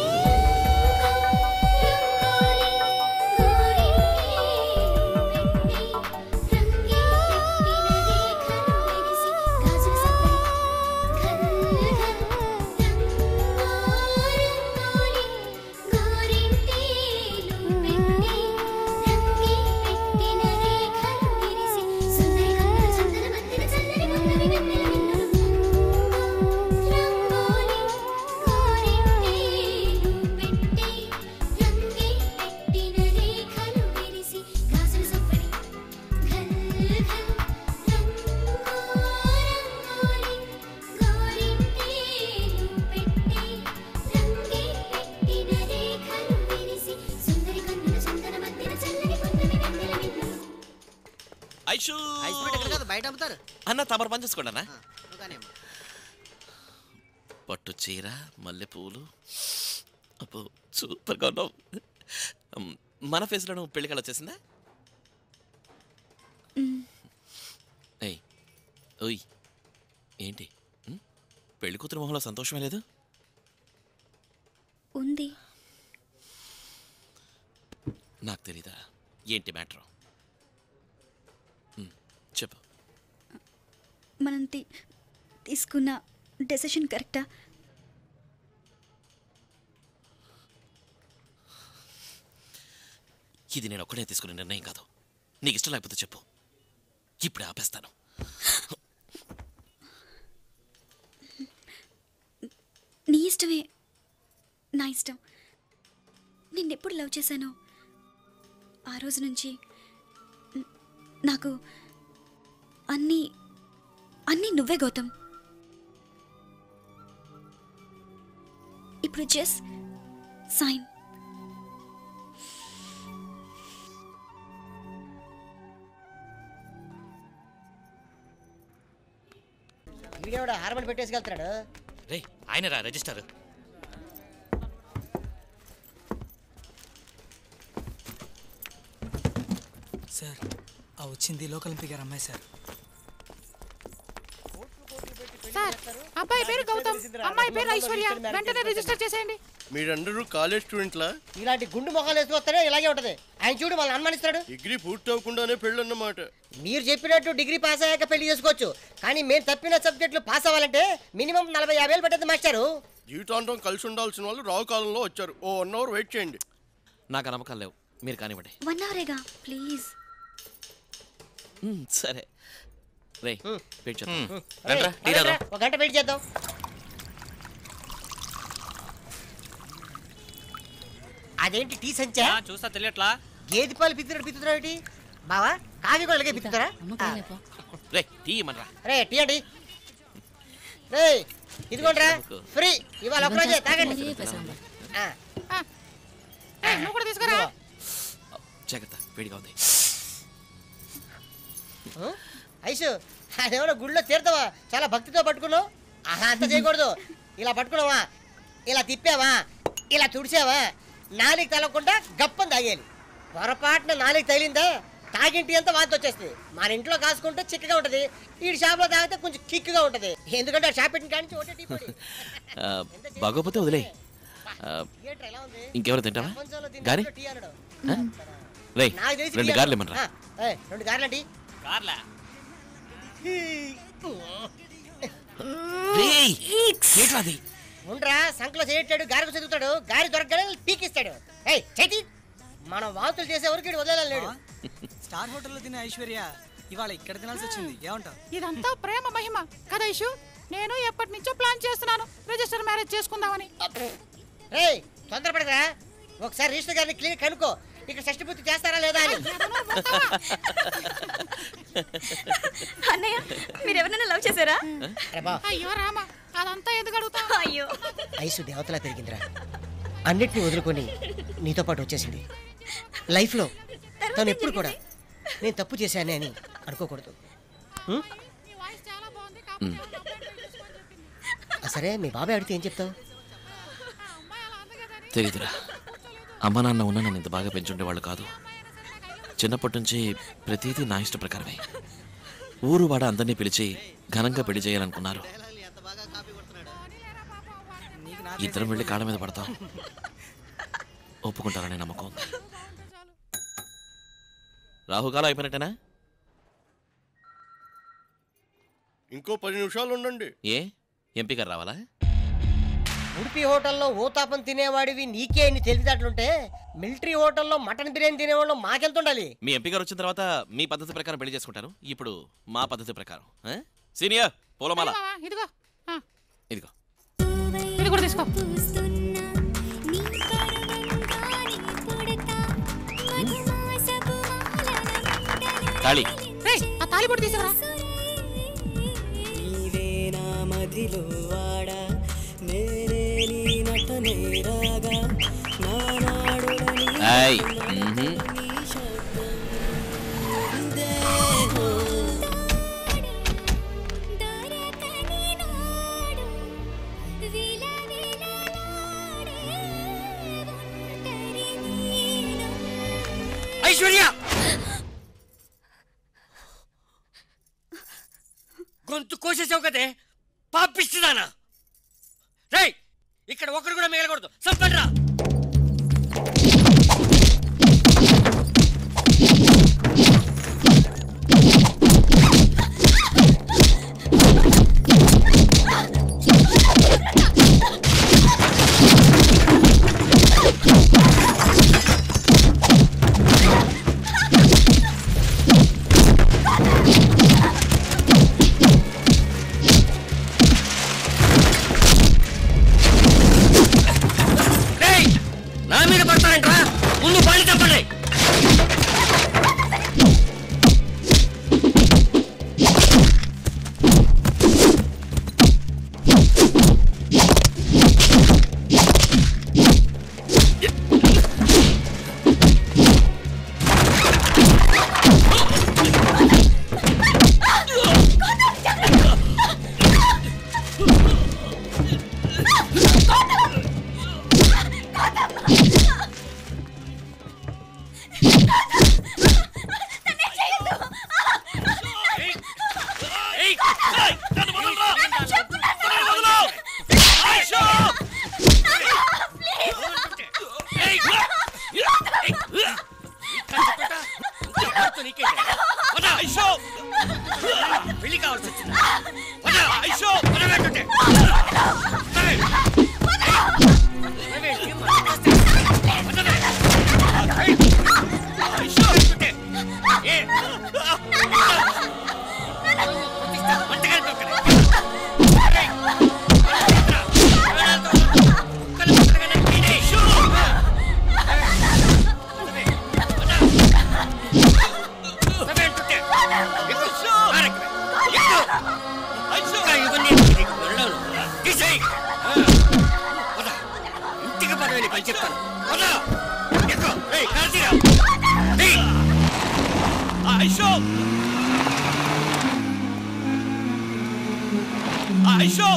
ఐషు ఐస్ పెట్టి ఎక్కడ కాదు బయట అమ్ముతారు అన్న తమరు పని చేసుకోండి అన్న నువ్వుగానే అమ్ము. పట్టు చీర మల్లె పూలు అప్పు సూపర్గా ఉన్నావు ఉమ్, మన ఫేస్లో నువ్వు పెళ్ళికలు వచ్చేసిందా ఏయ్ ఓయ్ ఏంటి ఉమ్, పెళ్లి కూతురు మొహంలో సంతోషమే లేదు ఏంటి మ్యాటర్? చెప్పు. మనం తీ తీసుకున్న డెసిషన్ కరెక్టా? ఇది నేను ఒక్కడే తీసుకునే నిర్ణయం కాదు. నీకు ఇష్టం లేకపోతే చెప్పు, ఇప్పుడే ఆపేస్తాను. నీ ఇష్టమే నా ఇష్టం. నిన్నెప్పుడు లవ్ చేశానో ఆ రోజు నుంచి నాకు అన్నీ అన్నీ నువ్వే గౌతమ్. ఇప్పుడు జస్ట్ సైన్. వీడియోడ హార్మోన్ పెట్టేసుకెళ్తున్నాడు. రే ఆయనరా రిజిస్టర్. సార్ ఆ వచ్చింది లోకల్ ఎంపీ గారు అమ్మాయి సార్. సార్ అబ్బాయి పేరు గౌతమ్, అమ్మాయి పేరు ఐశ్వర్య. వెంటనే రిజిస్టర్ చేసేయండి. మీరందరూ కాలేజ్ స్టూడెంట్లా? ఇలాంటి గుండు మొఖాలు వేసుకొస్తేనే ఇలాగే ఉంటది. ఆయన చూడు వాళ్ళని అనుమానిస్తాడు. డిగ్రీ పూర్తి అవ్వకుండానే పెళ్ళి అన్నమాట. మీరు చెప్పినట్టు డిగ్రీ పాస్ అయ్యాక పెళ్లి చేసుకోవచ్చు, కానీ మేము తప్పిన సబ్జెక్టులు పాస్ అవ్వాలంటే మినిమం నలభై యాభై వేలు పెట్టేది మాస్టారు. జీవితాంతం కలిసి ఉండాల్సిన వాళ్ళు రావు కాలంలో వచ్చారు. ఓ వన్ అవర్ వెయిట్ చేయండి. నాకు నమ్మకాలు లేవు, మీరు కానివ్వండి. వన్ అవరేగా ప్లీజ్. సరే రే వెయిట్ చేద్దాం. ఒక గంట వెయిట్ చేద్దాం. అదేంటి టీ సంచా? చూస్తా తెలియట్లా. గేది పాలు పిత్తుడు పిత్తుతున్నాడు బావా. కాఫీ కూడా అలాగే పిత్తుతారా? రే టీ ఇమ్మనరా. రే టీ అండి. రే ఇదిగోండిరా ఫ్రీ. ఇవాళ ఒకరోజే తాగండి. నువ్వు కూడా తీసుకురా. జాగ్రత్త, వేడిగా ఉంది. ఐసు అదేమన్నా గుళ్ళో తీర్థవా? చాలా భక్తితో పట్టుకున్నావు. ఆహా అంత చేయకూడదు. ఇలా పట్టుకున్నావా, ఇలా తిప్పావా, ఇలా తుడిచావా, నాలుగు తలకుండా గప్పని తాగేయాలి. పొరపాటున నాలుగు తగిలిందా తాగింటి అంతా వాంతి వచ్చేస్తుంది. మన ఇంట్లో కాసుకుంటే చిక్కగా ఉంటుంది, ఈ షాప్లో తాగితే కొంచెం కిక్గా ఉంటుంది. ఎందుకంటే షాప్ పెట్టిన కాడి నుంచి ఒకటే టీ పొడి. బాగోపోతే వదిలే. ఇంకెవరు తింటావా గారి? రే రెండు గార్లు ఇమ్మనరా. రెండు గార్లండి. కార్లా ఉండరా సంకలో చేయట్టాడు, గారికి చదువుతాడు. గారి దొరకగానే పీకిస్తాడు. ఏయ్ చేతి మనం వాంతులు చేసే వరకు ఇటు వదలలేడు. స్టార్ హోటల్లో తినే ఐశ్వర్య ఇవాళ ఇక్కడ తినాల్సి వచ్చింది. ఏమంటావు? ఇదంతా ప్రేమ మహిమ కదా ఇషు. నేను ఎప్పటి నుంచో ప్లాన్ చేస్తున్నాను రిజిస్టర్ మ్యారేజ్ చేసుకుందామని. రేయ్ తొందరపడరా, ఒకసారి రిజిస్టర్ గారిని క్లియర్ కనుక్కో ఇక్కడ షష్టి పూర్తి చేస్తారా లేదా అని. అన్నయ్య మీరు ఎవరైనా లవ్ చేశారా? అయ్యో రామా, అదంతా ఎందుకు అడుగుతా? అయ్యో ఐసు దేవతలా పెరిగిందిరా. అన్నిటిని వదులుకొని నీతో పాటు వచ్చేసింది. లైఫ్లో తను ఎప్పుడు కూడా నేను తప్పు చేశానే అని అనుకోకూడదు. సరే మీ బాబాయ్ అడిగితే ఏం చెప్తావు? తెలీదురా. అమ్మ నాన్న ఉన్న నన్ను ఇంత బాగా పెంచుండేవాళ్ళు కాదు. చిన్నప్పటి నుంచి ప్రతిదీ నా ఇష్ట ప్రకారమే. ఊరు వాడ అందరినీ పిలిచి ఘనంగా పెళ్లి చేయాలనుకున్నారు. ఇద్దరం వెళ్ళి కాళ్ళ మీద పడతాం. ఒప్పుకుంటారనే నమ్మకం ఉంది. రాహుకాలం అయిపోయినట్టేనా? ఇంకో పది నిమిషాలు ఉండండి. ఏ ఎంపీ గారు రావాలా? ఉడిపి హోటల్లో ఊతాపం తినేవాడివి నీకే ఎన్ని తెలివితేటలుంటే మిలిటరీ హోటల్లో మటన్ బిర్యానీ తినేవాళ్ళు మాకెళ్తుండాలి. మీ ఎంపీ గారు వచ్చిన తర్వాత మీ పద్ధతి ప్రకారం పెళ్లి చేసుకుంటారు. ఇప్పుడు మా పద్ధతి ప్రకారం. సీనియర్ పూలమాల ఇదిగో ఇదిగో ఇది కూడా తీసుకో. తాళి. ఆ తాళి కూడా తీసుకురా. నీవే నా మదిలో వాడా, నేనే నీ నటనే రాగా, నా నాడులని ఏయ్ ఐశ్వర్య గొంతు కోసేసావు కదే పాపిస్తున్నానా? రేయ్ ఇక్కడ ఒకరు కూడా మిగలకూడదు. సంపండ్రా. పెళ్లి కావాల్సి వచ్చింది. ఐషో ఇంటికి పదవి పని చెప్తాను. ఐషో ఐషో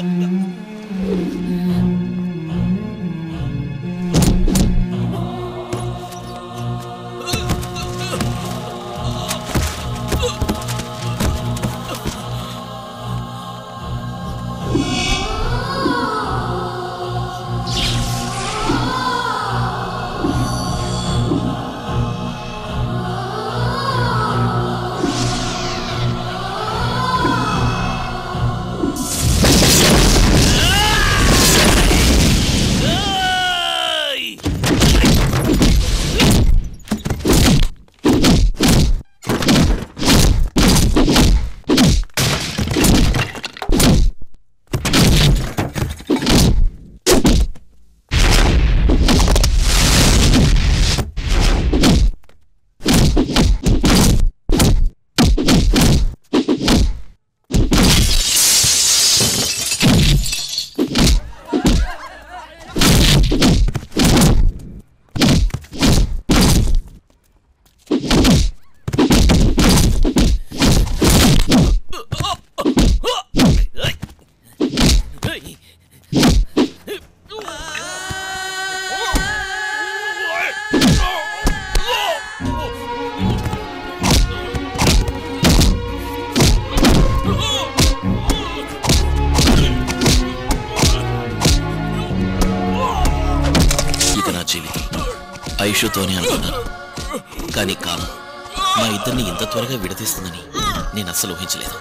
ఐషుతోనే అనుకున్నాను, కానీ కాలం మా ఇద్దరిని ఇంత త్వరగా విడదీస్తుందని నేను అస్సలు ఊహించలేదు.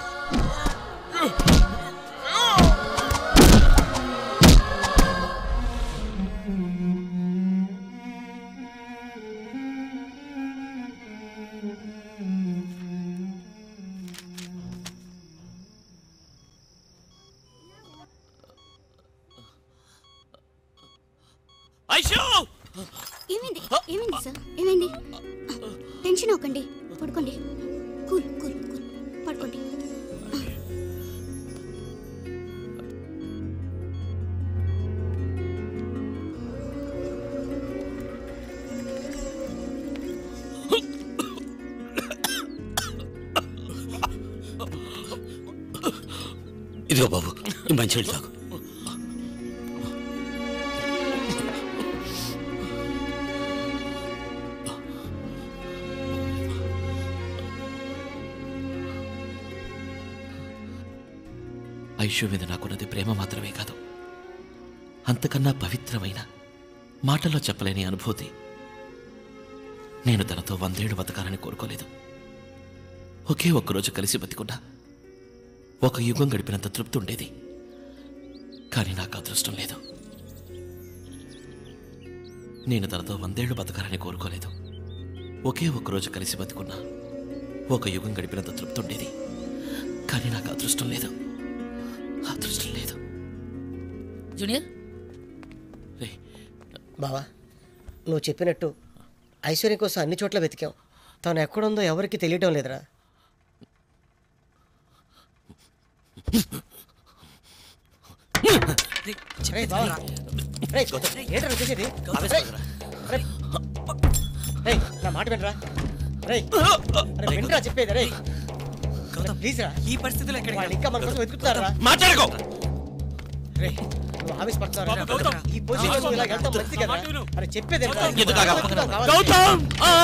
ఏమైంది ఏమైంది సార్ ఏమైంది? టెన్షన్ అవ్వకండి, పడుకోండి. కూల్ కూల్ కూల్ పడుకోండి. ఇదిగో బాబు, మంచి తాగు. ఐషు మీద నాకున్నది ప్రేమ మాత్రమే కాదు, అంతకన్నా పవిత్రమైన మాటల్లో చెప్పలేని అనుభూతి. నేను తనతో వందేళ్లు బతకాలని కోరుకోలేదు. ఒకే ఒక్కరోజు కలిసి బతికున్నా ఒక యుగం గడిపినంత తృప్తి ఉండేది. కానీ నాకు అదృష్టం లేదు. నేను తనతో వందేళ్లు బతకాలని కోరుకోలేదు. ఒకే ఒక్కరోజు కలిసి బతికున్నా ఒక యుగం గడిపినంత తృప్తి ఉండేది. కానీ నాకు అదృష్టం లేదు. అదృష్టం లేదు. జూనియర్ బావా, నువ్వు చెప్పినట్టు ఐశ్వర్య కోసం అన్ని చోట్ల వెతికాం. తను ఎక్కడుందో ఎవరికి తెలియటం లేదురా. నా మాట వినరా? వినరా చెప్పేది? రే ప్లీజ్ రా, ఈ పరిస్థితుల్లో ఎక్కడ వాళ్ళు ఇంకా మన కోసం వెతుకుతారా? మాట్లాడుకో. రే నువ్వు ఆవేశపడతావు. ఈ పొజిషన్ ఇలా వెళ్తాం మంచిది కదా. అరే చెప్పేది గౌతమ్.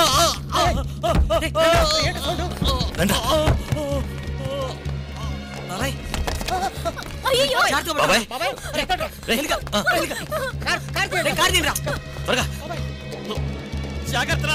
జాగ్రత్త.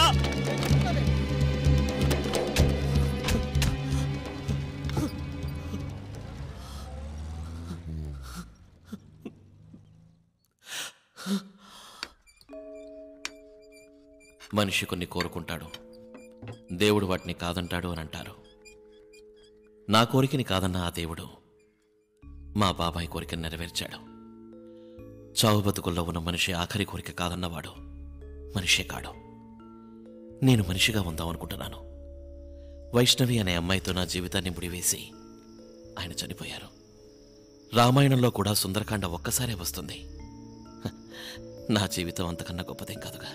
మనిషి కొన్ని కోరుకుంటాడు, దేవుడు వాటిని కాదంటాడు అని అంటారు. నా కోరికని కాదన్న ఆ దేవుడు మా బాబాయ్ కోరికను నెరవేర్చాడు. చావు బతుకుల్లో ఉన్న మనిషి ఆఖరి కోరిక కాదన్నవాడు మనిషే కాడు. నేను మనిషిగా ఉందామనుకుంటున్నాను. వైష్ణవి అనే అమ్మాయితో నా జీవితాన్ని ముడివేసి ఆయన చనిపోయారు. రామాయణంలో కూడా సుందరకాండ ఒక్కసారే వస్తుంది. హ, నా జీవితం అంతకన్నా గొప్పదేం కాదుగా.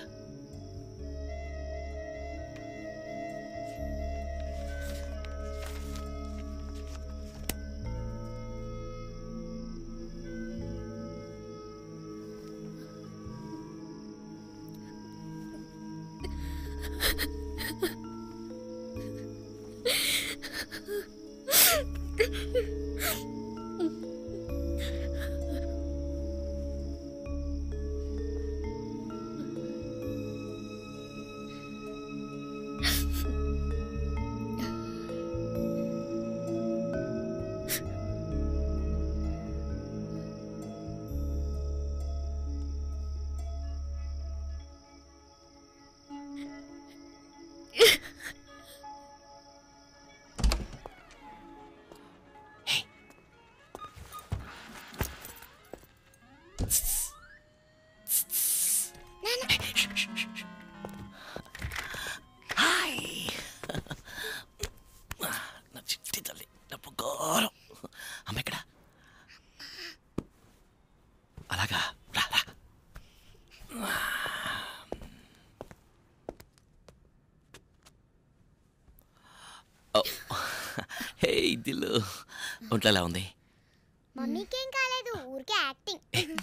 దిల్లు ఒంట్లో ఎలా ఉంది? మమ్మీకేం కాలేదు, ఊరికే యాక్టింగ్.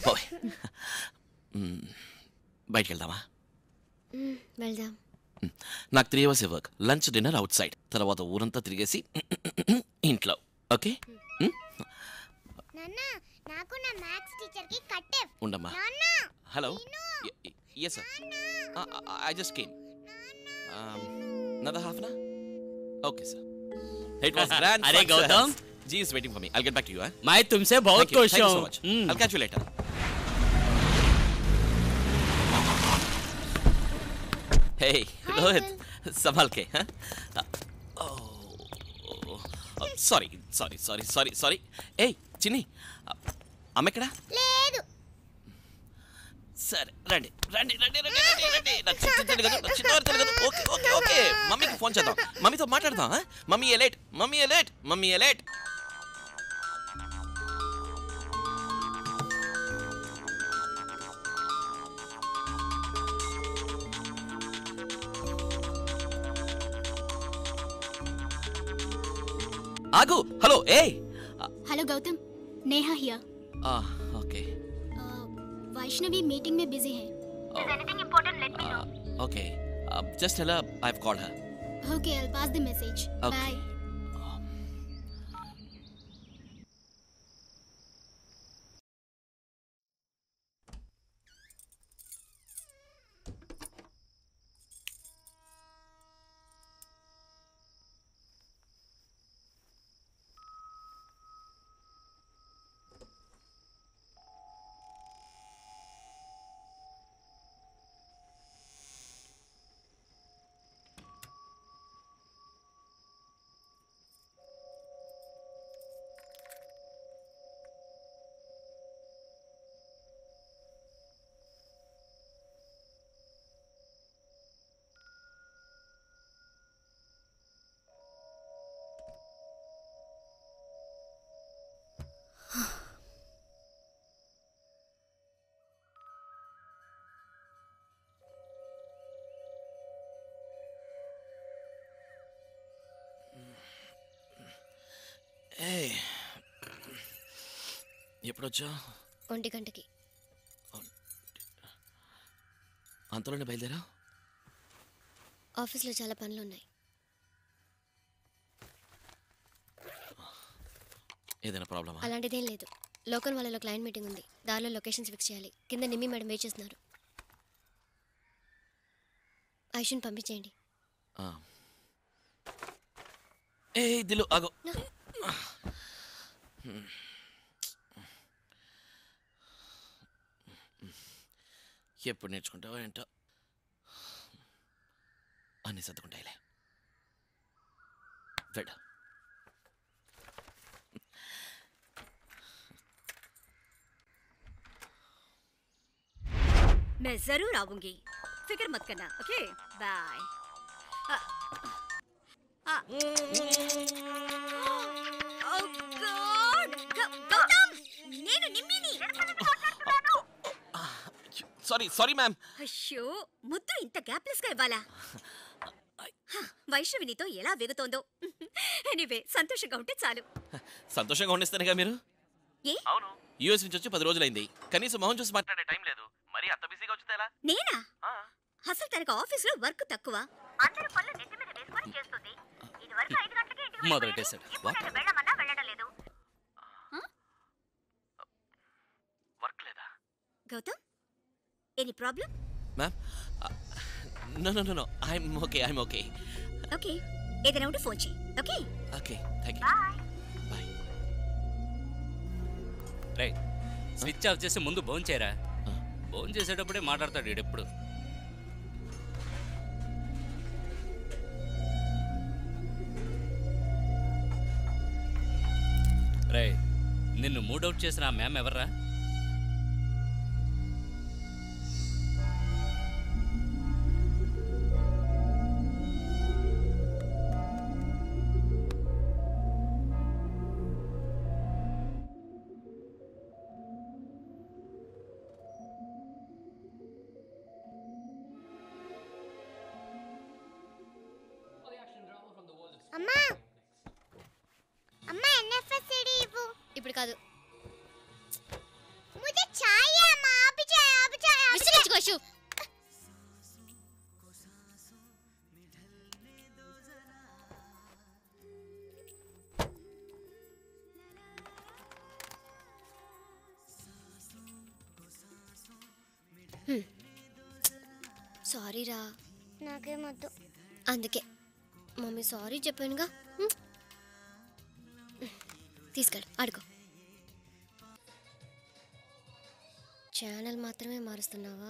బయటికి వెళ్దామా? వెళ్దాం. నాకు three hours work, lunch dinner outside, తర్వాత ఊరంతా తిరిగేసి ఇంట్లో. ఓకే నాకు నా మ్యాథ్స్ టీచర్ కి కట్టెఫ్. ఉండమ్మా. Hello. yes sir. uh, I just came. um another half an hour. Okay sir. It was grand. अरे Gautam, G is waiting for me. I'll get back to you. Huh? मैं तुमसे बहुत खुश हूँ. Thank you so much. Mm. I'll catch you later. Hey, Rohit. संभाल के. Huh? Uh, oh, oh, sorry, sorry, sorry, sorry, sorry. Hey, चिन्नी. అమ్మ ఎక్కడా? లేదు. సరే రండి రండి రండి రండి రండి రండి నాకు చిన్న తెలుగు నాకు చిన్న తెలుగు. ఓకే ఓకే ఓకే మమ్మీకి ఫోన్ చేద్దాం, మమ్మీతో మాట్లాడదాం. మమ్మీ ఎలేట్ మమ్మీ ఎలేట్ మమ్మీ ఎలేట్. ఆగు. హలో. ఏ hello Gautam, Neha here. Okay. Vaishnavi meeting में बिजी है. Is anything important? Let me know. Okay just tell her I've called her. Okay, I'll pass the message. Okay. Bye. ఏ ఎప్పుడొచ్చా? ఒంటి గంటకి. అంతలోనే బయలుదేరా? ఆఫీస్లో చాలా పనులు ఉన్నాయి. ఏదైనా ప్రాబ్లమా? అలాంటిదేం లేదు. లోకల్ వాళ్ళలో క్లయింట్ మీటింగ్ ఉంది, దారిలో లొకేషన్స్ ఫిక్స్ చేయాలి. కింద నిమ్మి మేడం వెయిట్ చేస్తున్నారు. ఐషుని పంపించేయండి. ఏ దిలు ఆగో. ఎప్పుడు నేర్చుకుంటావో ఏంటో. అన్ని సర్దుకుంటాయిలే. వెళ్ళు. मैं जरूर आऊंगी, फिक्र मत करना. Okay bye. गौतम నేను నిమ్మిని. Sorry sorry ma'am. అయ్యో ముద్దు ఇంత గ్యాప్లెస్ గా ఇవ్వాలా? వైష్ణవినితో ఎలా వేగుతోందో. ఎనీవే సంతోషంగా ఉంటే చాలు. సంతోషంగా ఉండేస్తానుగా మీరు. ఏ అవును, యూఎస్ నుంచి వచ్చి పది రోజులైంది. కనీసం మొహం చూసి మాట్లాడే టైం లేదు. మరి అంత బిజీగా వచ్చితే ఎలా? నేనా? అసలు తనకు ఆఫీస్ లో వర్క్ తక్కువ. అందరూ పళ్ళు నెత్తి మీద వేసుకొని చేస్తుంది. ఇదివరకు ఐదు గంటలకే ఇంటికి మొదలెట్టేశాడు. నేను వెళ్ళమన్నా వెళ్ళడం లేదు. వర్క్ లేదా? Gautam any problem? Ma'am no no no no I'm okay I'm okay. Okay ఏదైనా ఉంటే ఫోన్ చేయి. Okay okay thank you. Bye. Right switch off చేసి ముందు భోన్ చేయరా. భోన్ చేసేటప్పుడే మాట్లాడతాడు ఈడెప్పుడు. రే నిన్ను మూడౌట్ చేసిన ఆ మ్యామ్ ఎవర్రా? అమ్మా అమ్మా ఎన్ఎఫ్ఎస్సిడి ఇవ్వు. ఇప్పుడు కాదు. मुझे चाहिए अम्मा. अभी चाहिए अभी चाहिए अभी चाहिए. విసిగించుకోషు. సారీ రా. నాకేమొద్దు. అందుకే మమ్మీ సారీ చెప్పానుగా. తీసుకెళ్ళు ఆడుకో. ఛానల్ మాత్రమే మారుస్తున్నావా?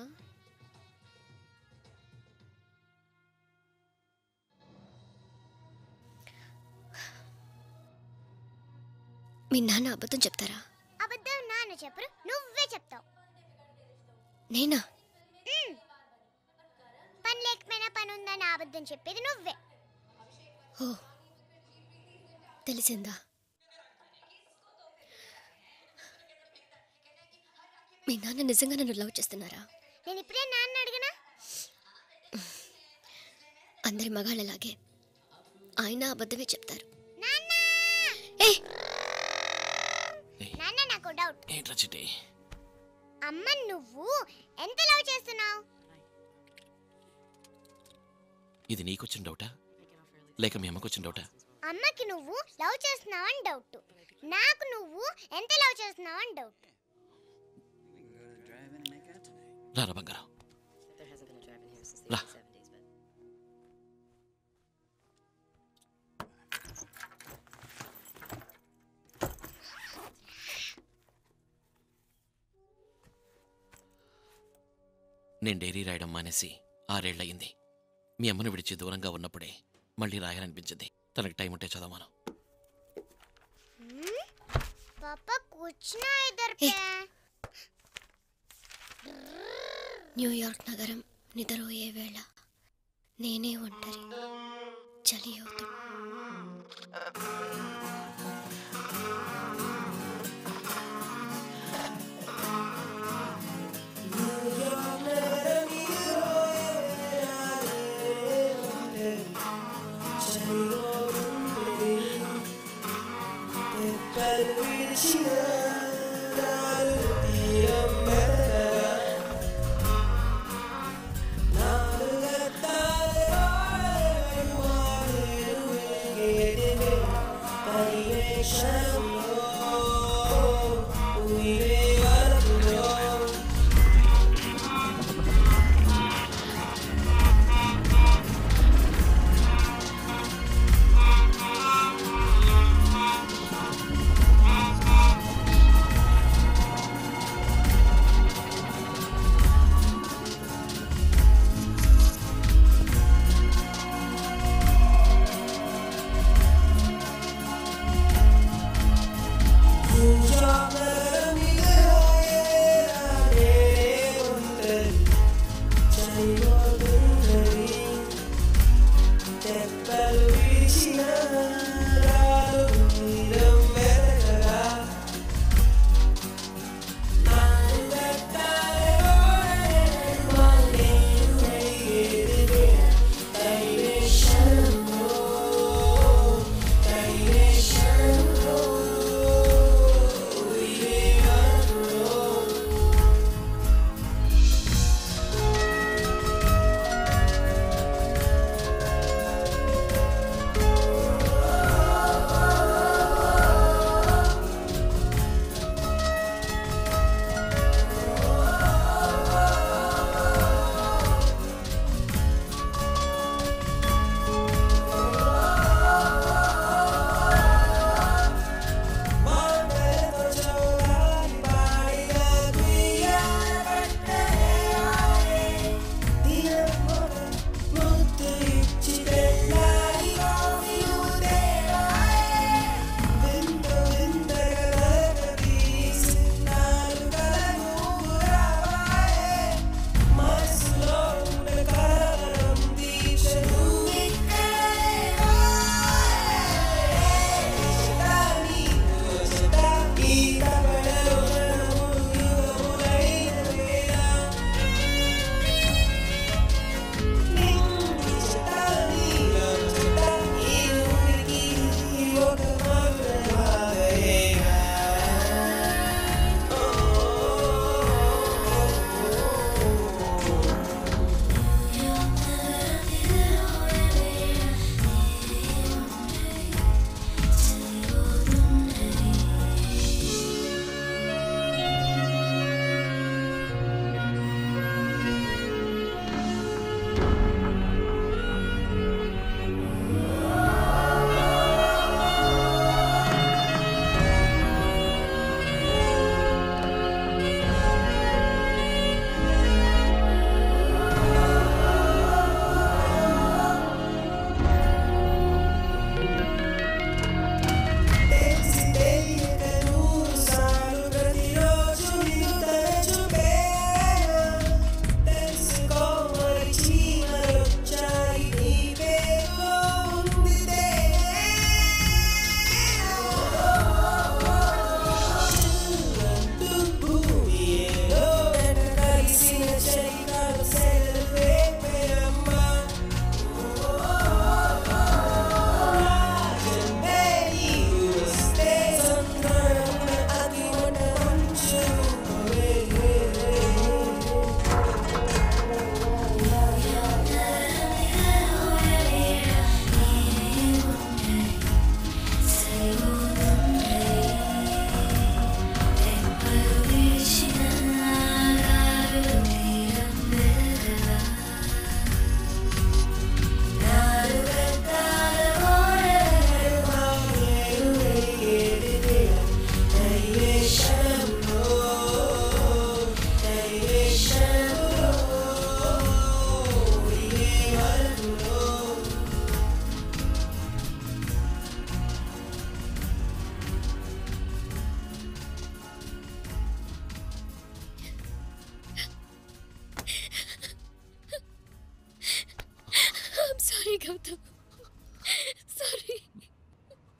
మీ నాన్న అబద్ధం చెప్తారా? అబద్ధం నాన్న చెప్పరు, నువ్వే చెప్తావు. నేనా? పని లేకపోయినా పని ఉందని అబద్ధం చెప్పేది నువ్వే. ఓ తెలిసిందా? మీ నాన్న నిజంగా నన్ను లవ్ చేస్తున్నారా? నేను ఇప్పుడే నాన్న అడిగినా. అందరి మగాళ్ళలాగే ఆయన అబద్ధమే చెప్తారు. నాన్న నాకు డౌట్. ఏంట్రా చిట్టి? అమ్మ నువ్వు ఎంత లవ్ చేస్తున్నావు? ఇది నీకొచ్చిన డౌటా లేక మీ అమ్మకొచ్చిన డౌటా? అమ్మకి నువ్వు లవ్ చేస్తున్నావు అని డౌట్, నాకు నువ్వు ఎంత లవ్ చేస్తున్నావు అని డౌట్. రారా బంగారం రా. నేను డైరీ రాయడం మానేసి ఆరేళ్లయింది. మీ అమ్మను విడిచి దూరంగా ఉన్నప్పుడే మళ్ళీ రాయాలనిపించింది. తనకి టైం ఉంటే చదవను. पापा कुछ ना इधर पे. న్యూయార్క్ నగరం నిద్రపోయే వేళ నేనే ఒంటరి చలి అవుతూ.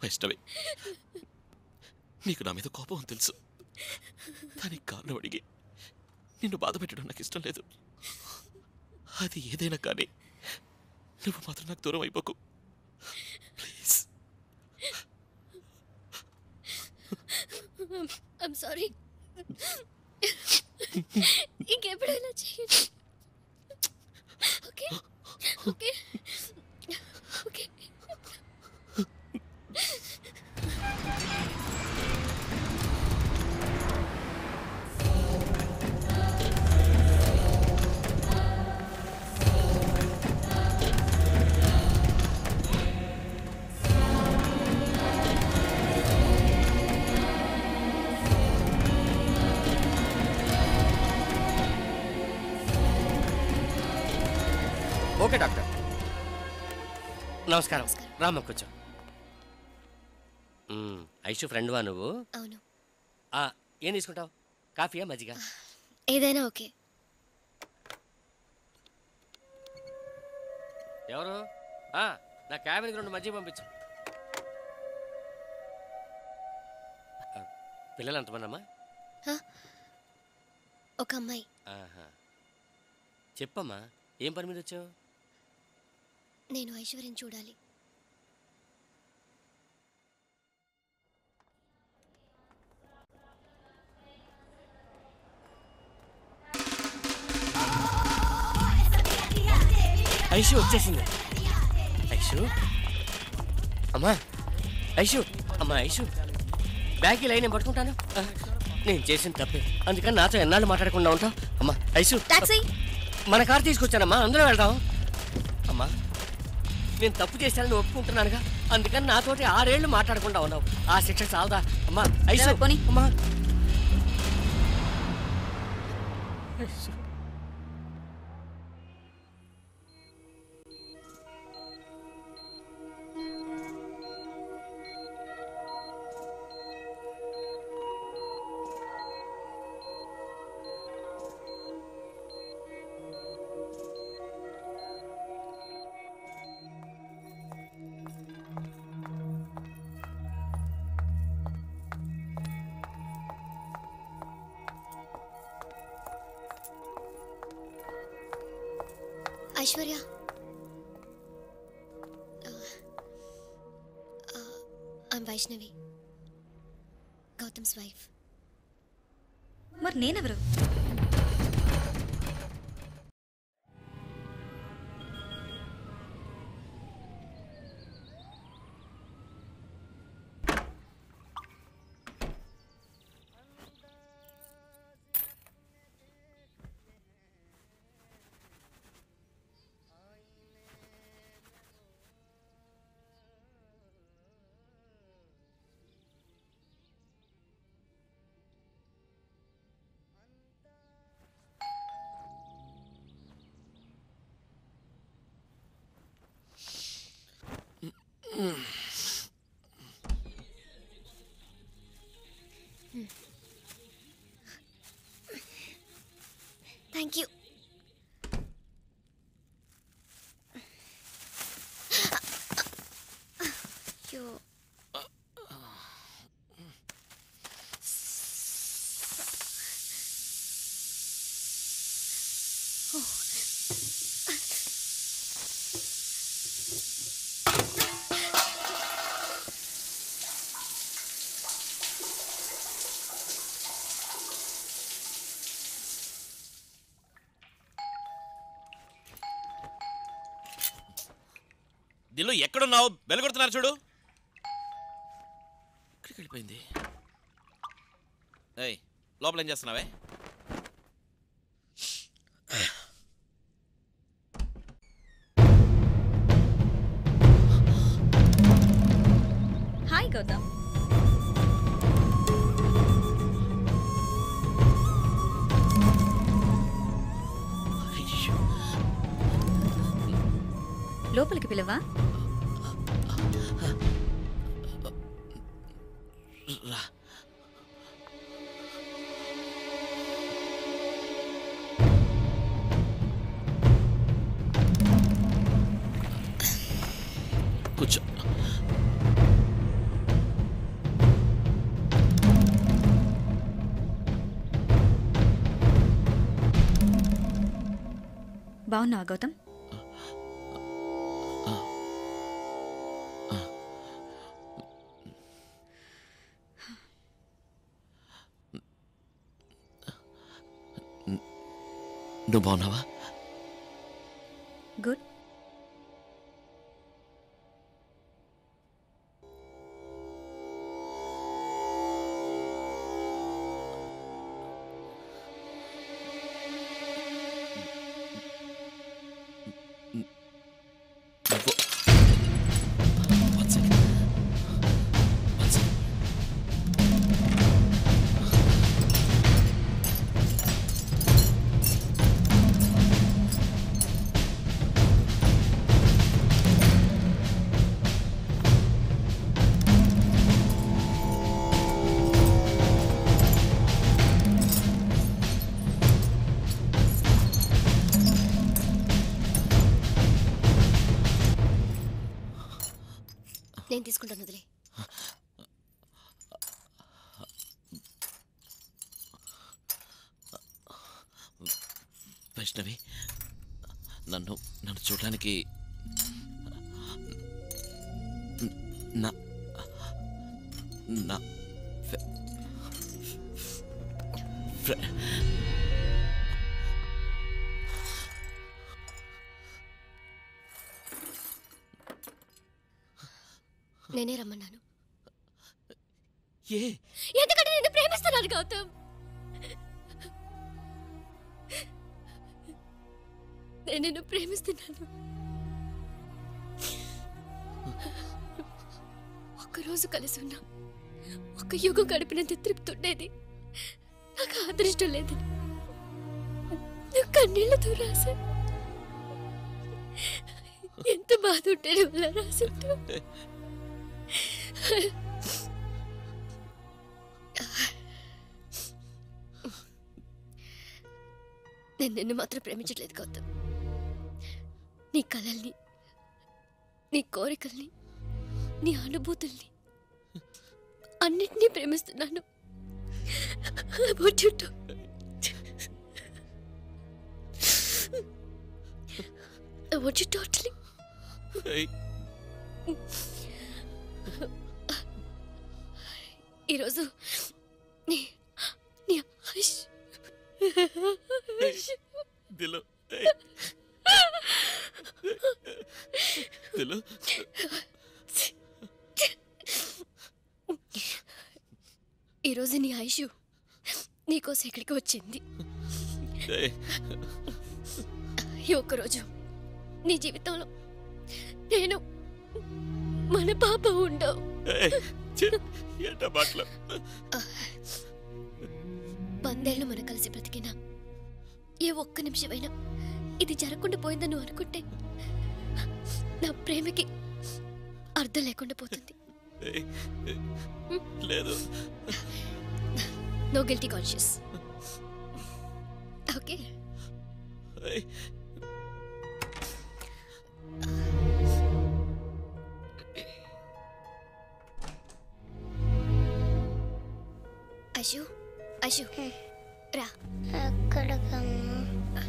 వైష్ణవి, నీకు నా మీద కోపం అని తెలుసు. దానికి కారణం అడిగి నిన్ను బాధ పెట్టడం నాకు ఇష్టం లేదు. అది ఏదైనా కానీ నువ్వు మాత్రం నాకు దూరం అయిపోకు ప్లీజ్. I'm sorry. ఇంకెప్పుడైనా చేయండి. Okay okay okay. Okay doctor. నమస్కారం. రామ్మ కూర్చో. ఐషు ఫ్రెండ్వా నువ్వు? అవును. ఏం తీసుకుంటావు? కాఫీయా మజ్జిగ? ఏదైనా ఓకే. ఎవరు? నా క్యాబిన్కి రెండు మజ్జిగ పంపించు. పిల్లలు ఎంతమంది అమ్మా? ఒక అమ్మాయి. చెప్పమ్మా, ఏం పని మీద వచ్చావు? నేను ఐశ్వర్యం చూడాలి. ఐషు వచ్చేసింది. ఐషు అమ్మా, ఐషు అమ్మా, ఐషు బ్యాగ్ ఇలా నేను పట్టుకుంటాను. నేను చేసిన తప్పే, అందుకని నాతో ఎన్నాళ్ళు మాట్లాడకుండా ఉంటావు. అమ్మా ఐషు, టాక్సీ. మన కారు తీసుకొచ్చానమ్మా, అందులో వెళ్దాం. అమ్మా నేను తప్పు చేశానని ఒప్పుకుంటున్నానుగా, అందుకని నాతోటి ఆరేళ్లు మాట్లాడకుండా ఉన్నావు. ఆ శిక్ష చాలదా? అమ్మా ఐషు, అమ్మా ఐశ్వర్య, ఐమ్ వైష్ణవి, గౌతమ్స్ వైఫ్. మరి నేనెవరు? Thank you. అయ్యో, దిల్లు ఎక్కడున్నావు? వెలుగొడుతున్నారు చూడు. ఇక్కడికి వెళ్ళిపోయింది. ఏయ్, లోపల ఏం చేస్తున్నావే? హాయ్ గౌతమ్. లోపలికి పిలవా? రా. కూర్చో. బాగున్నావా గౌతమ్? నువ్వు బాగున్నావా? గుడ్. నేను తీసుకుంటాను, వదిలే. వైష్ణవి, నన్ను నన్ను చూడడానికి నా నా ఫ్రె- నేనే రమ్మన్నాను. ఏ ఎందుకంటే నేను ప్రేమిస్తున్నాను గౌతమ్. నేను నిన్ను ప్రేమిస్తున్నాను. ఒక్కరోజు కలిసి ఉన్నా, ఒక్క యుగం గడిపినంత తృప్తి ఉండేది. నాకు అదృష్టం లేదు. నువ్వు కన్నీళ్లతో రాసా. ఎంత బాధ ఉంటే నువ్వు రాసుంటావు. నేను నిన్ను మాత్రం ప్రేమించట్లేదు గౌతమ్. నీ కలల్ని, నీ కోరికల్ని, నీ అనుభూతుల్ని అన్నిటినీ ప్రేమిస్తున్నాను. I want you to. I want you totally. ఈరోజు నీ నీ ఆయుష్ దిలు దిలు ఈరోజు నీ ఆయుష్ నీకోసం ఇక్కడికి వచ్చింది. ఈ ఒక్కరోజు నీ జీవితంలో నేను మన పాప ఉండవు. వందేళ్ళు మనం కలిసి బ్రతికినా ఏ ఒక్క నిమిషమైనా ఇది జరగకుండా పోయిందని నువ్వు అనుకుంటే నా ప్రేమకి అర్థం లేకుండా పోతుంది. లేదు. No guilty conscious. Okay. Ashu Ashu రా. ఎక్కడికమ్మా?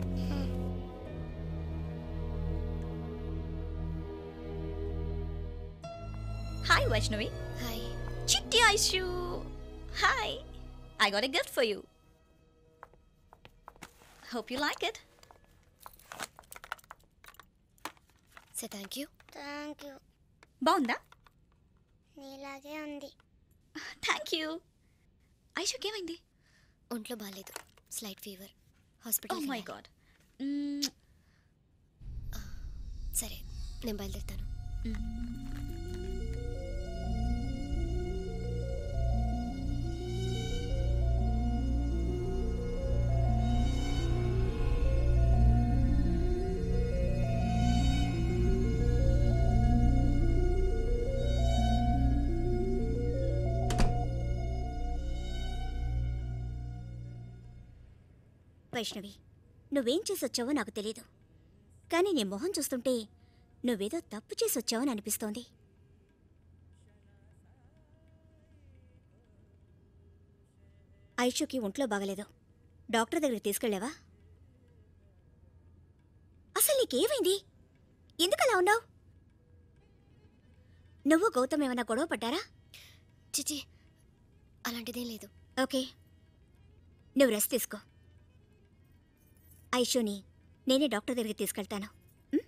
Hi, Vaishnavi. Hi. Chitti Aishu. Hi. I got a gift for you. Hope you like it. Say thank you. Thank you. బాగుందా? నీలాగే ఉంది. Thank you. ఐషుకి ఏమైంది? ఒంట్లో బాగాలేదు. Slight fever. Hospital. Oh my God. సరే, నేను బయలుదేరుతాను. వైష్ణవి, నువ్వేం చేసొచ్చావో నాకు తెలీదు, కానీ నీ మొహం చూస్తుంటే నువ్వేదో తప్పు చేసొచ్చావని అనిపిస్తోంది. ఐషుకి ఒంట్లో బాగలేదు. డాక్టర్ దగ్గరికి తీసుకెళ్ళావా? నీకేమైంది? ఎందుకు అలా ఉన్నావు? నువ్వు గౌతమ్ ఏమైనా గొడవ పడ్డారా? చిచి అలాంటిదేం లేదు. ఓకే, నువ్వు రెస్ట్ తీసుకో. ఐషుని నేనే డాక్టర్ దగ్గరికి తీసుకెళ్తాను. ఉం?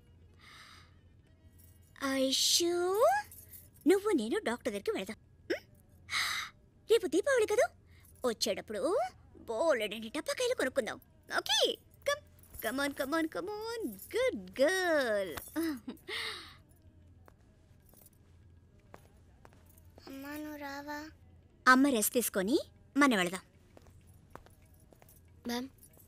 ఐషు, నువ్వు నేను డాక్టర్ దగ్గరికి వెళదాం. ఉం? రేపు దీపావళి కదా, వచ్చేటప్పుడు బోలెడని టపాకాయలు కొనుక్కుందాం. Okay, come come on come on come on, good girl. అమ్మా నువ్వు రావా? అమ్మ రెస్ట్ తీసుకొని మనం వెళదాం. మ్యామ్,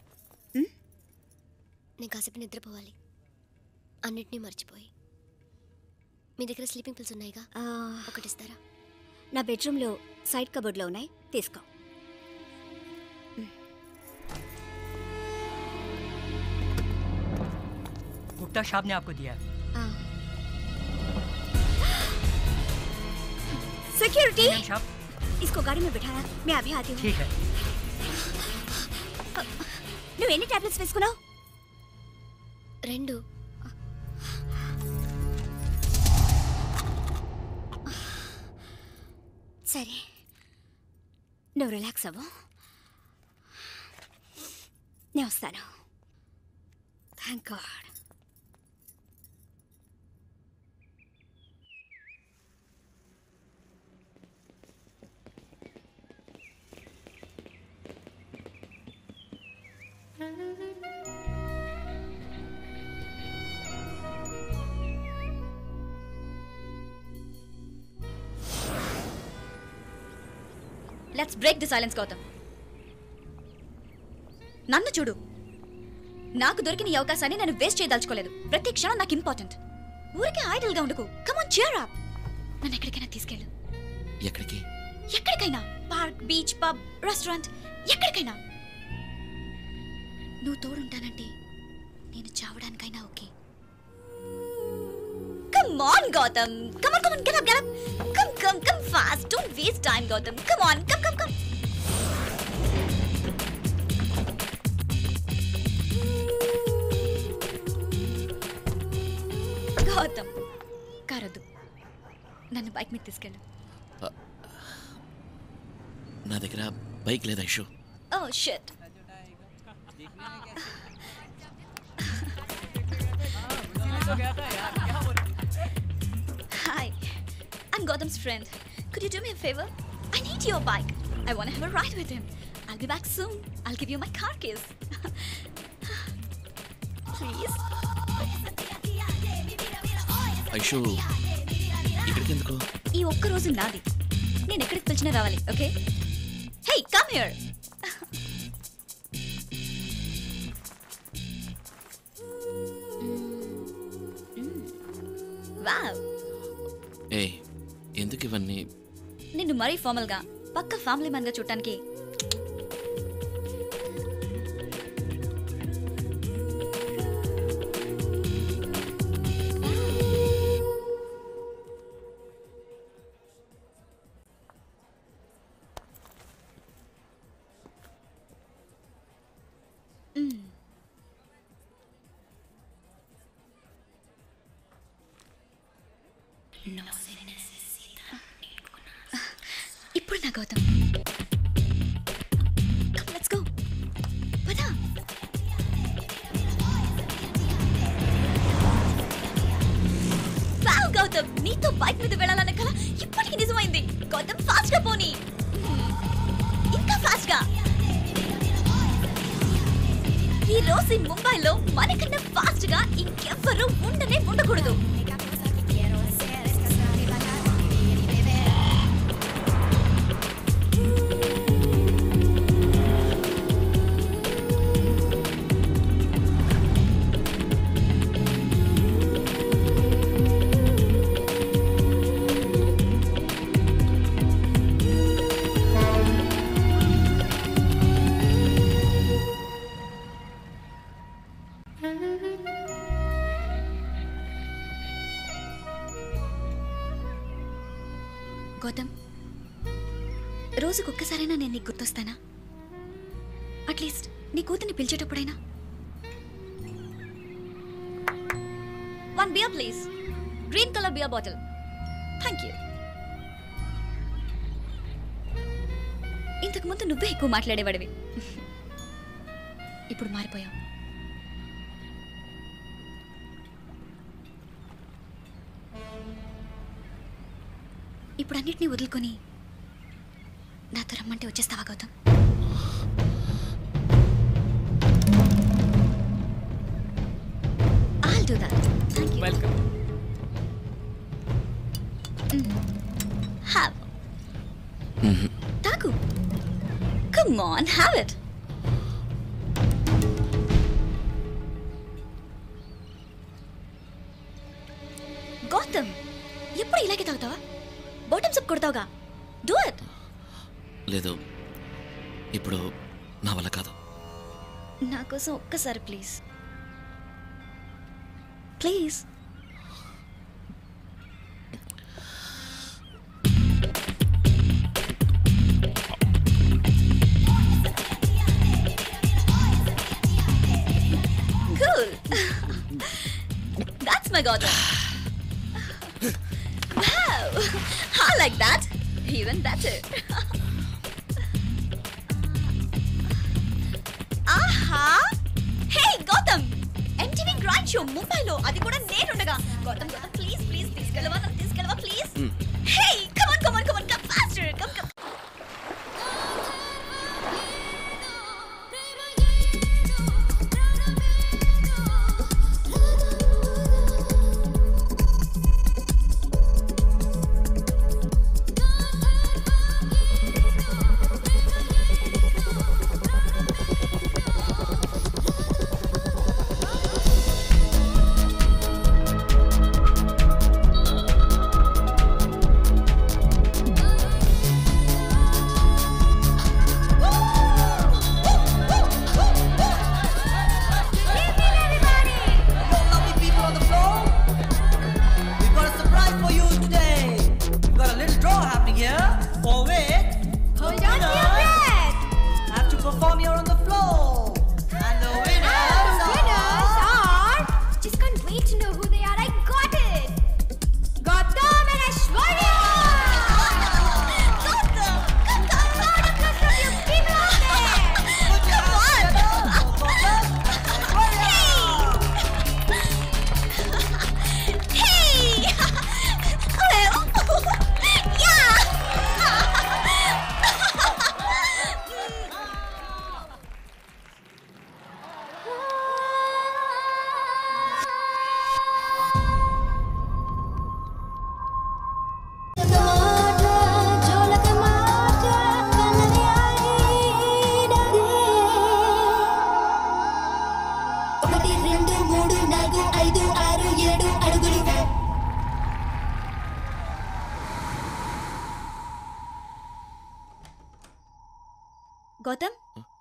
నేను కాసేపు నిద్రపోవాలి, అన్నిటినీ మర్చిపోయి. మీ దగ్గర స్లీపింగ్ పిల్స్ ఉన్నాయిగా, ఒకటి ఇస్తారా? నా బెడ్రూమ్లో సైడ్ కబోర్డ్లో ఉన్నాయి, తీసుకో. गुप्ता साहब ने आपको दिया। सिक्योरिटी, इसको गाड़ी में बिठाना, मैं अभी आती हूँ। ठीक है। నువ్వు ఎన్ని టాబ్లెట్స్ వేసుకున్నావు? రెండు. సరే, నువ్వు రిలాక్స్ అవ్వు, నేను వస్తాను. Thank God. Let's break the silence Gautam. నన్ను చూడు, నాకు దొరికిన ఈ అవకాశాన్ని నేను వేస్ట్ చేయదలుచుకోలేదు. ప్రతి క్షణం నాకు ఇంపార్టెంట్. ఊరికే ఐడల్ గా ఉండకు. Come on, cheer up. నన్ను ఎక్కడికైనా తీసుకెళ్ళు. ఎక్కడికి? ఎక్కడికైనా, పార్క్, బీచ్, పబ్, రెస్టారెంట్, ఎక్కడికైనా. నువ్వు తోడుంటానంటే నేను చావడానికైనా okay. Come on, Gautam. Come on, come on, get up, get up. Come, come, come fast. Don't waste time, Gautam. Come on, come, come, come. Gautam, కారొద్దు. నన్ను బైక్ మీద తీసుకెళ్ళు. నా దగ్గర బైక్ లేదు Aishu. Oh shit. Hi, I'm Gautam's friend. Could you do me a favor? I need your bike. I want to have a ride with him. I'll be back soon. I'll give you my car keys. Please. Aishu, ఇక్కడికి ఎందుకు? ఈ ఒక్క రోజు నాది. నేను ఎక్కడికి పిలిచినా రావాలి, okay? Hey, come here. Wow. ఏ, ఎందుకు ఇవన్నీ? నిన్ను మరీ ఫార్మల్ గా, పక్క ఫ్యామిలీ మ్యాన్ గా చూడటానికి. ఇప్పుడు నా గౌతమ్. Come, let's go. పద. Wow, గౌతమ్, నీతో బైక్ మీద వెళ్ళాలన్న కల ఇప్పటికీ నిజమైంది. గౌతమ్, ఫాస్ట్ గా పోనీ. ఇంకా ఫాస్ట్ గా. ఈ రోజు ముంబైలో మనకన్నా ఫాస్ట్ గా ఇంకెవ్వరూ ఉండనే ఉండకూడదు. గౌతమ్, రోజుకొక్కసారైనా నేను నీకు గుర్తొస్తానా? అట్లీస్ట్ నీ కూతుర్ని పిలిచేటప్పుడైనా. One beer please. Green colour beer bottle. Thank you. ఇంతకు ముందు నువ్వే ఎక్కువ మాట్లాడేవాడివి, ఇప్పుడు మారిపోయావు. ఇప్పుడు అన్నిటినీ వదులుకొని నాతో రమ్మంటే వచ్చేస్తావా Gautam? I'll do that. Thank you. Welcome. Mm. Have. Taku. Come on, have it. Gautam, ఎప్పుడు ఇలాగే తాగుతావా? బాటమ్స్ అప్ కొడతావుగా. Do it. లేదు, ఇప్పుడు నా వల్ల కాదు. నా కోసం ఒక్కసారి please please. Cool. That's my Gautam. Wow, I like that. Even better. ఆహా, hey Gautam, MTV grand show ముంబైలో, అది కూడా నేనుండగా. గౌతమ్ గౌతమ్ ప్లీజ్ ప్లీజ్ తీసుకెళ్ళవా, నన్ను తీసుకెళ్ళవా please. Hey come on come on come on come faster, come come. Gautam,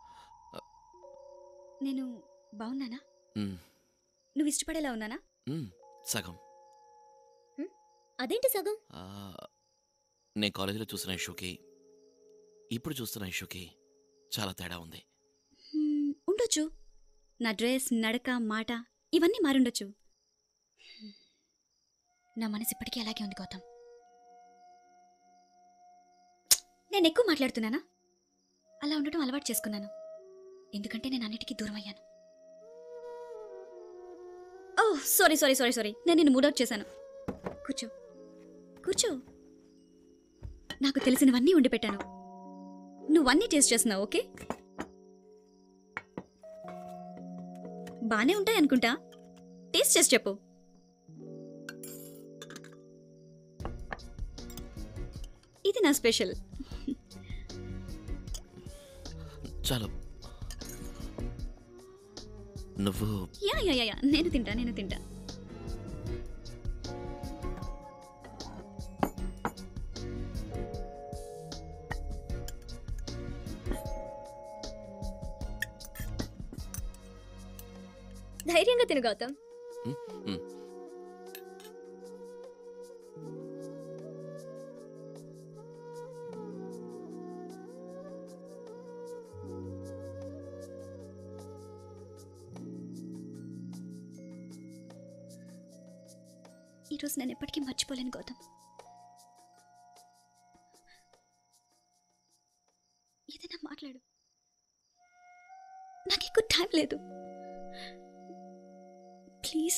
నేను బాగున్నానా? నువ్వు ఇష్టపడేలా ఉన్నానా? సగం. అదేంటి సగం? నేను కాలేజీలో చూసిన ఇష్యూకి ఇప్పుడు చూస్తున్న ఇష్యూకి చాలా తేడా ఉంది. ఉండొచ్చు. నా డ్రెస్, నడక, మాట ఇవన్నీ మారుండొచ్చు. నా మనసు ఇప్పటికీ అలాగే ఉంది గౌతమ్. నేను ఎక్కువ మాట్లాడుతున్నానా? అలా ఉండటం అలవాటు చేసుకున్నాను, ఎందుకంటే నేను అన్నిటికీ దూరం అయ్యాను. Oh sorry sorry sorry sorry నేను నిన్ను మూడౌట్ చేశాను. కూర్చో కూర్చో. నాకు తెలిసినవన్నీ ఉండి పెట్టాను, నువ్వన్నీ టేస్ట్ చేస్తున్నావు. ఓకే, బానే ఉంటాయి అనుకుంటా. టేస్ట్ చేసి చెప్పు. ఇది నా స్పెషల్. చాలు. నువ్వు యా యా యా నేను తింటా నేను తింటా. ధైర్యంగా తిను గౌతమ్. ఈరోజు నేను ఎప్పటికీ మర్చిపోలేను గౌతమ్. ఏదైనా మాట్లాడు, నాకు ఎక్కువ టైం లేదు. ప్లీజ్.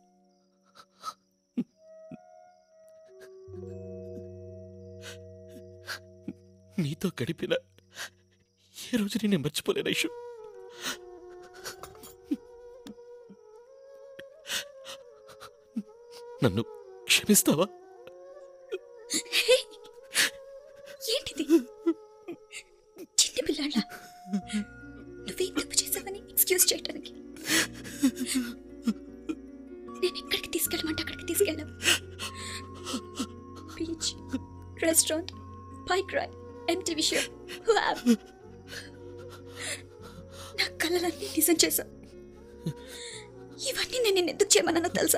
నీతో గడిపిన ఏ రోజు నేను మర్చిపోలేను ఐషు. నన్ను క్షమిస్తావా? ఏంటిది? చిన్న పిల్లాళ్ళ నువ్వేం తప్పు చేసావని ఎక్స్క్యూజ్ చేయడానికి నేను ఎక్కడికి తీసుకెళ్ళమంటే అక్కడికి తీసుకెళ్ళావు. Beach, restaurant, bike ride, MTV show, lab. నా కళ్ళలన్నీ నిజం చేశావు. ఇవన్నీ నేను ఎందుకు చేయమన్నానో తెలుసా?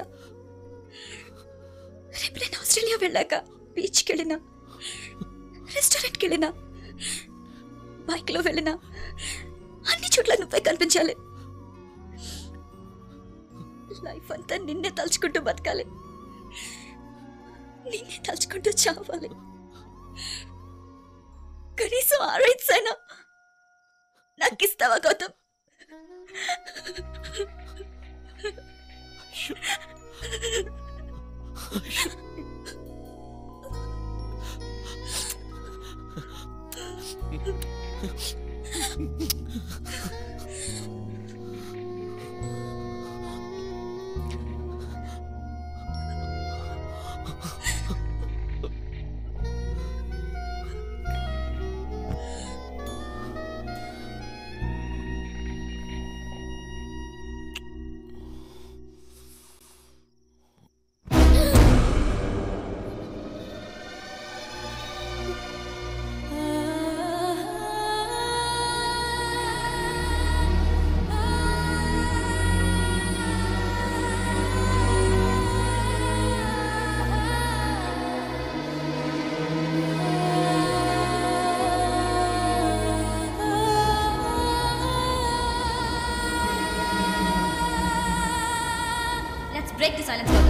రేపు నేను ఆస్ట్రేలియా వెళ్ళాక బీచ్కి వెళ్ళినా, రెస్టారెంట్కి వెళ్ళినా, బైక్లో వెళ్ళినా అన్ని చోట్ల నువ్వే కనిపించాలి. లైఫ్ అంతా నిన్నే తలుచుకుంటూ బతకాలి, నిన్నే తలుచుకుంటూ చావాలి. కనీసం ఆ రైట్స్ అయినా నాకు ఇస్తావా Gautam? Break the silence, Gautam.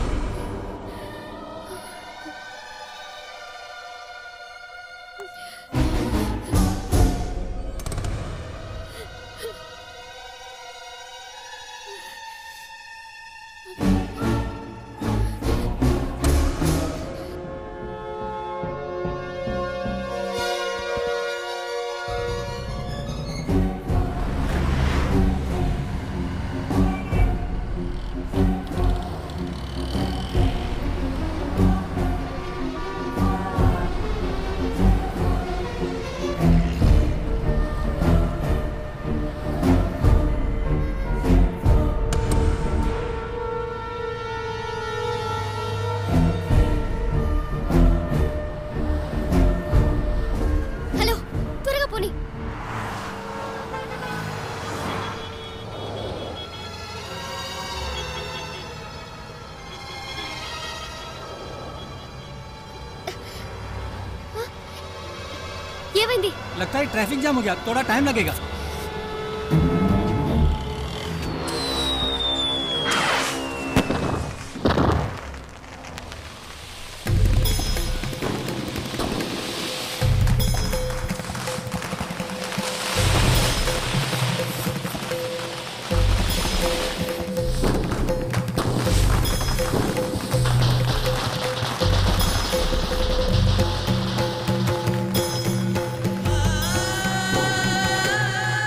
लगता है ट्रैफिक जाम हो गया, थोड़ा टाइम लगेगा। Ah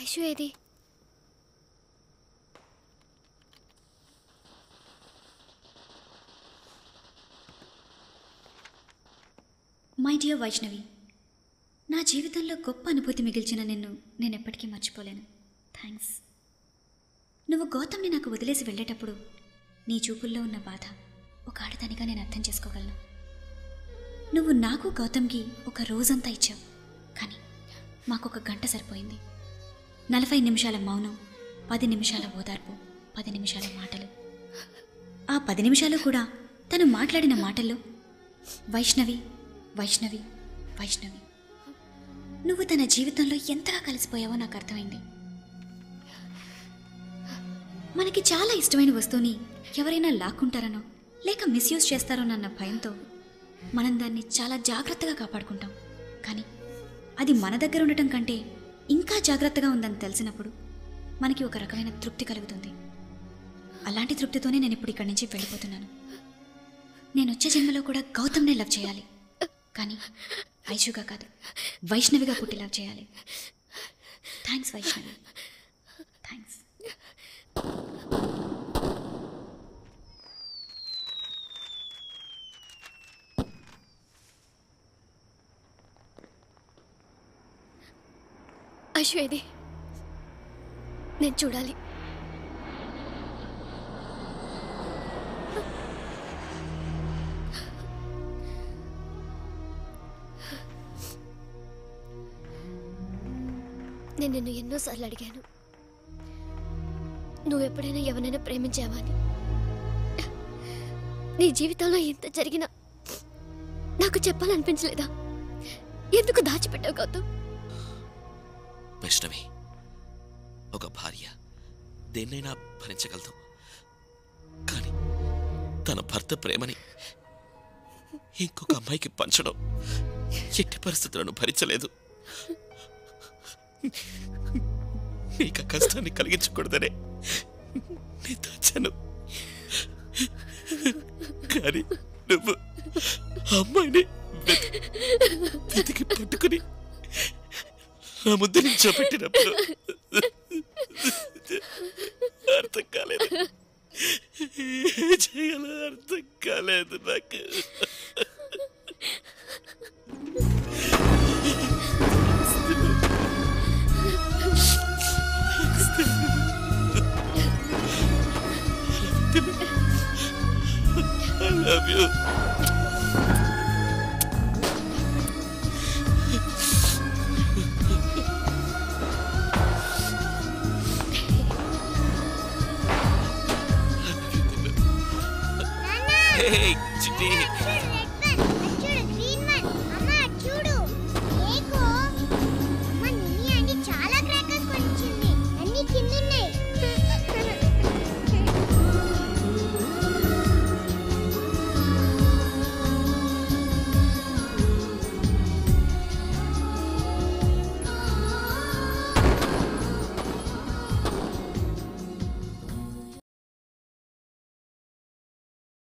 ఐషు ఏది? మై డియర్ వైష్ణవి, నా జీవితంలో గొప్ప అనుభూతి మిగిల్చిన నిన్ను నేను ఎప్పటికీ మర్చిపోలేను. థ్యాంక్స్. నువ్వు గౌతమ్ని నాకు వదిలేసి వెళ్ళేటప్పుడు నీ చూపుల్లో ఉన్న బాధ ఒక ఆడదానిగా నేను అర్థం చేసుకోగలను. నువ్వు నాకు గౌతమ్కి ఒక రోజంతా ఇచ్చావు, కానీ మాకొక గంట సరిపోయింది. నలభై నిమిషాల మౌనం, పది నిమిషాల ఓదార్పు, పది నిమిషాల మాటలు. ఆ పది నిమిషాలు కూడా తను మాట్లాడిన మాటల్లో వైష్ణవి వైష్ణవి వైష్ణవి. నువ్వు తన జీవితంలో ఎంతగా కలిసిపోయావో నాకు అర్థమైంది. మనకి చాలా ఇష్టమైన వస్తువుని ఎవరైనా లాక్కుంటారనో లేక మిస్యూజ్ చేస్తారోనన్న భయంతో మనం దాన్ని చాలా జాగ్రత్తగా కాపాడుకుంటాం. కానీ అది మన దగ్గర ఉండటం కంటే ఇంకా జాగ్రత్తగా ఉందని తెలిసినప్పుడు మనకి ఒక రకమైన తృప్తి కలుగుతుంది. అలాంటి తృప్తితోనే నేను ఇప్పుడు ఇక్కడి నుంచి వెళ్ళిపోతున్నాను. నేను వచ్చే జన్మలో కూడా గౌతమ్నే లవ్ చేయాలి, కానీ ఐషుగా కాదు, వైష్ణవిగా పుట్టి లవ్ చేయాలి. Thanks Vaishnavi, thanks. ఐషు ఏది? నేను చూడాలి. నేను నిన్ను ఎన్నోసార్లు అడిగాను, నువ్వు ఎప్పుడైనా ఎవరైనా ప్రేమించావా అని. నీ జీవితంలో ఎంత జరిగినా నాకు చెప్పాలనిపించలేదా? ఎందుకు దాచిపెట్టావు గౌతమ్? వైష్ణవి, ఒక భార్య దేన్నైనా భరించగలదు, కానీ తన భర్త ప్రేమని ఇంకొక అమ్మాయికి పంచడం ఎట్టి పరిస్థితులను భరించలేదు. నీకు కష్టాన్ని కలిగించకూడదనే నేను దాచాను, కానీ నువ్వు అమ్మాయిని వెతికి పట్టుకుని నా ముద్దు నించోబెట్టినప్పుడు అర్థం కాలేదు, ఏం చేయాలో అర్థం కాలేదు నాకు.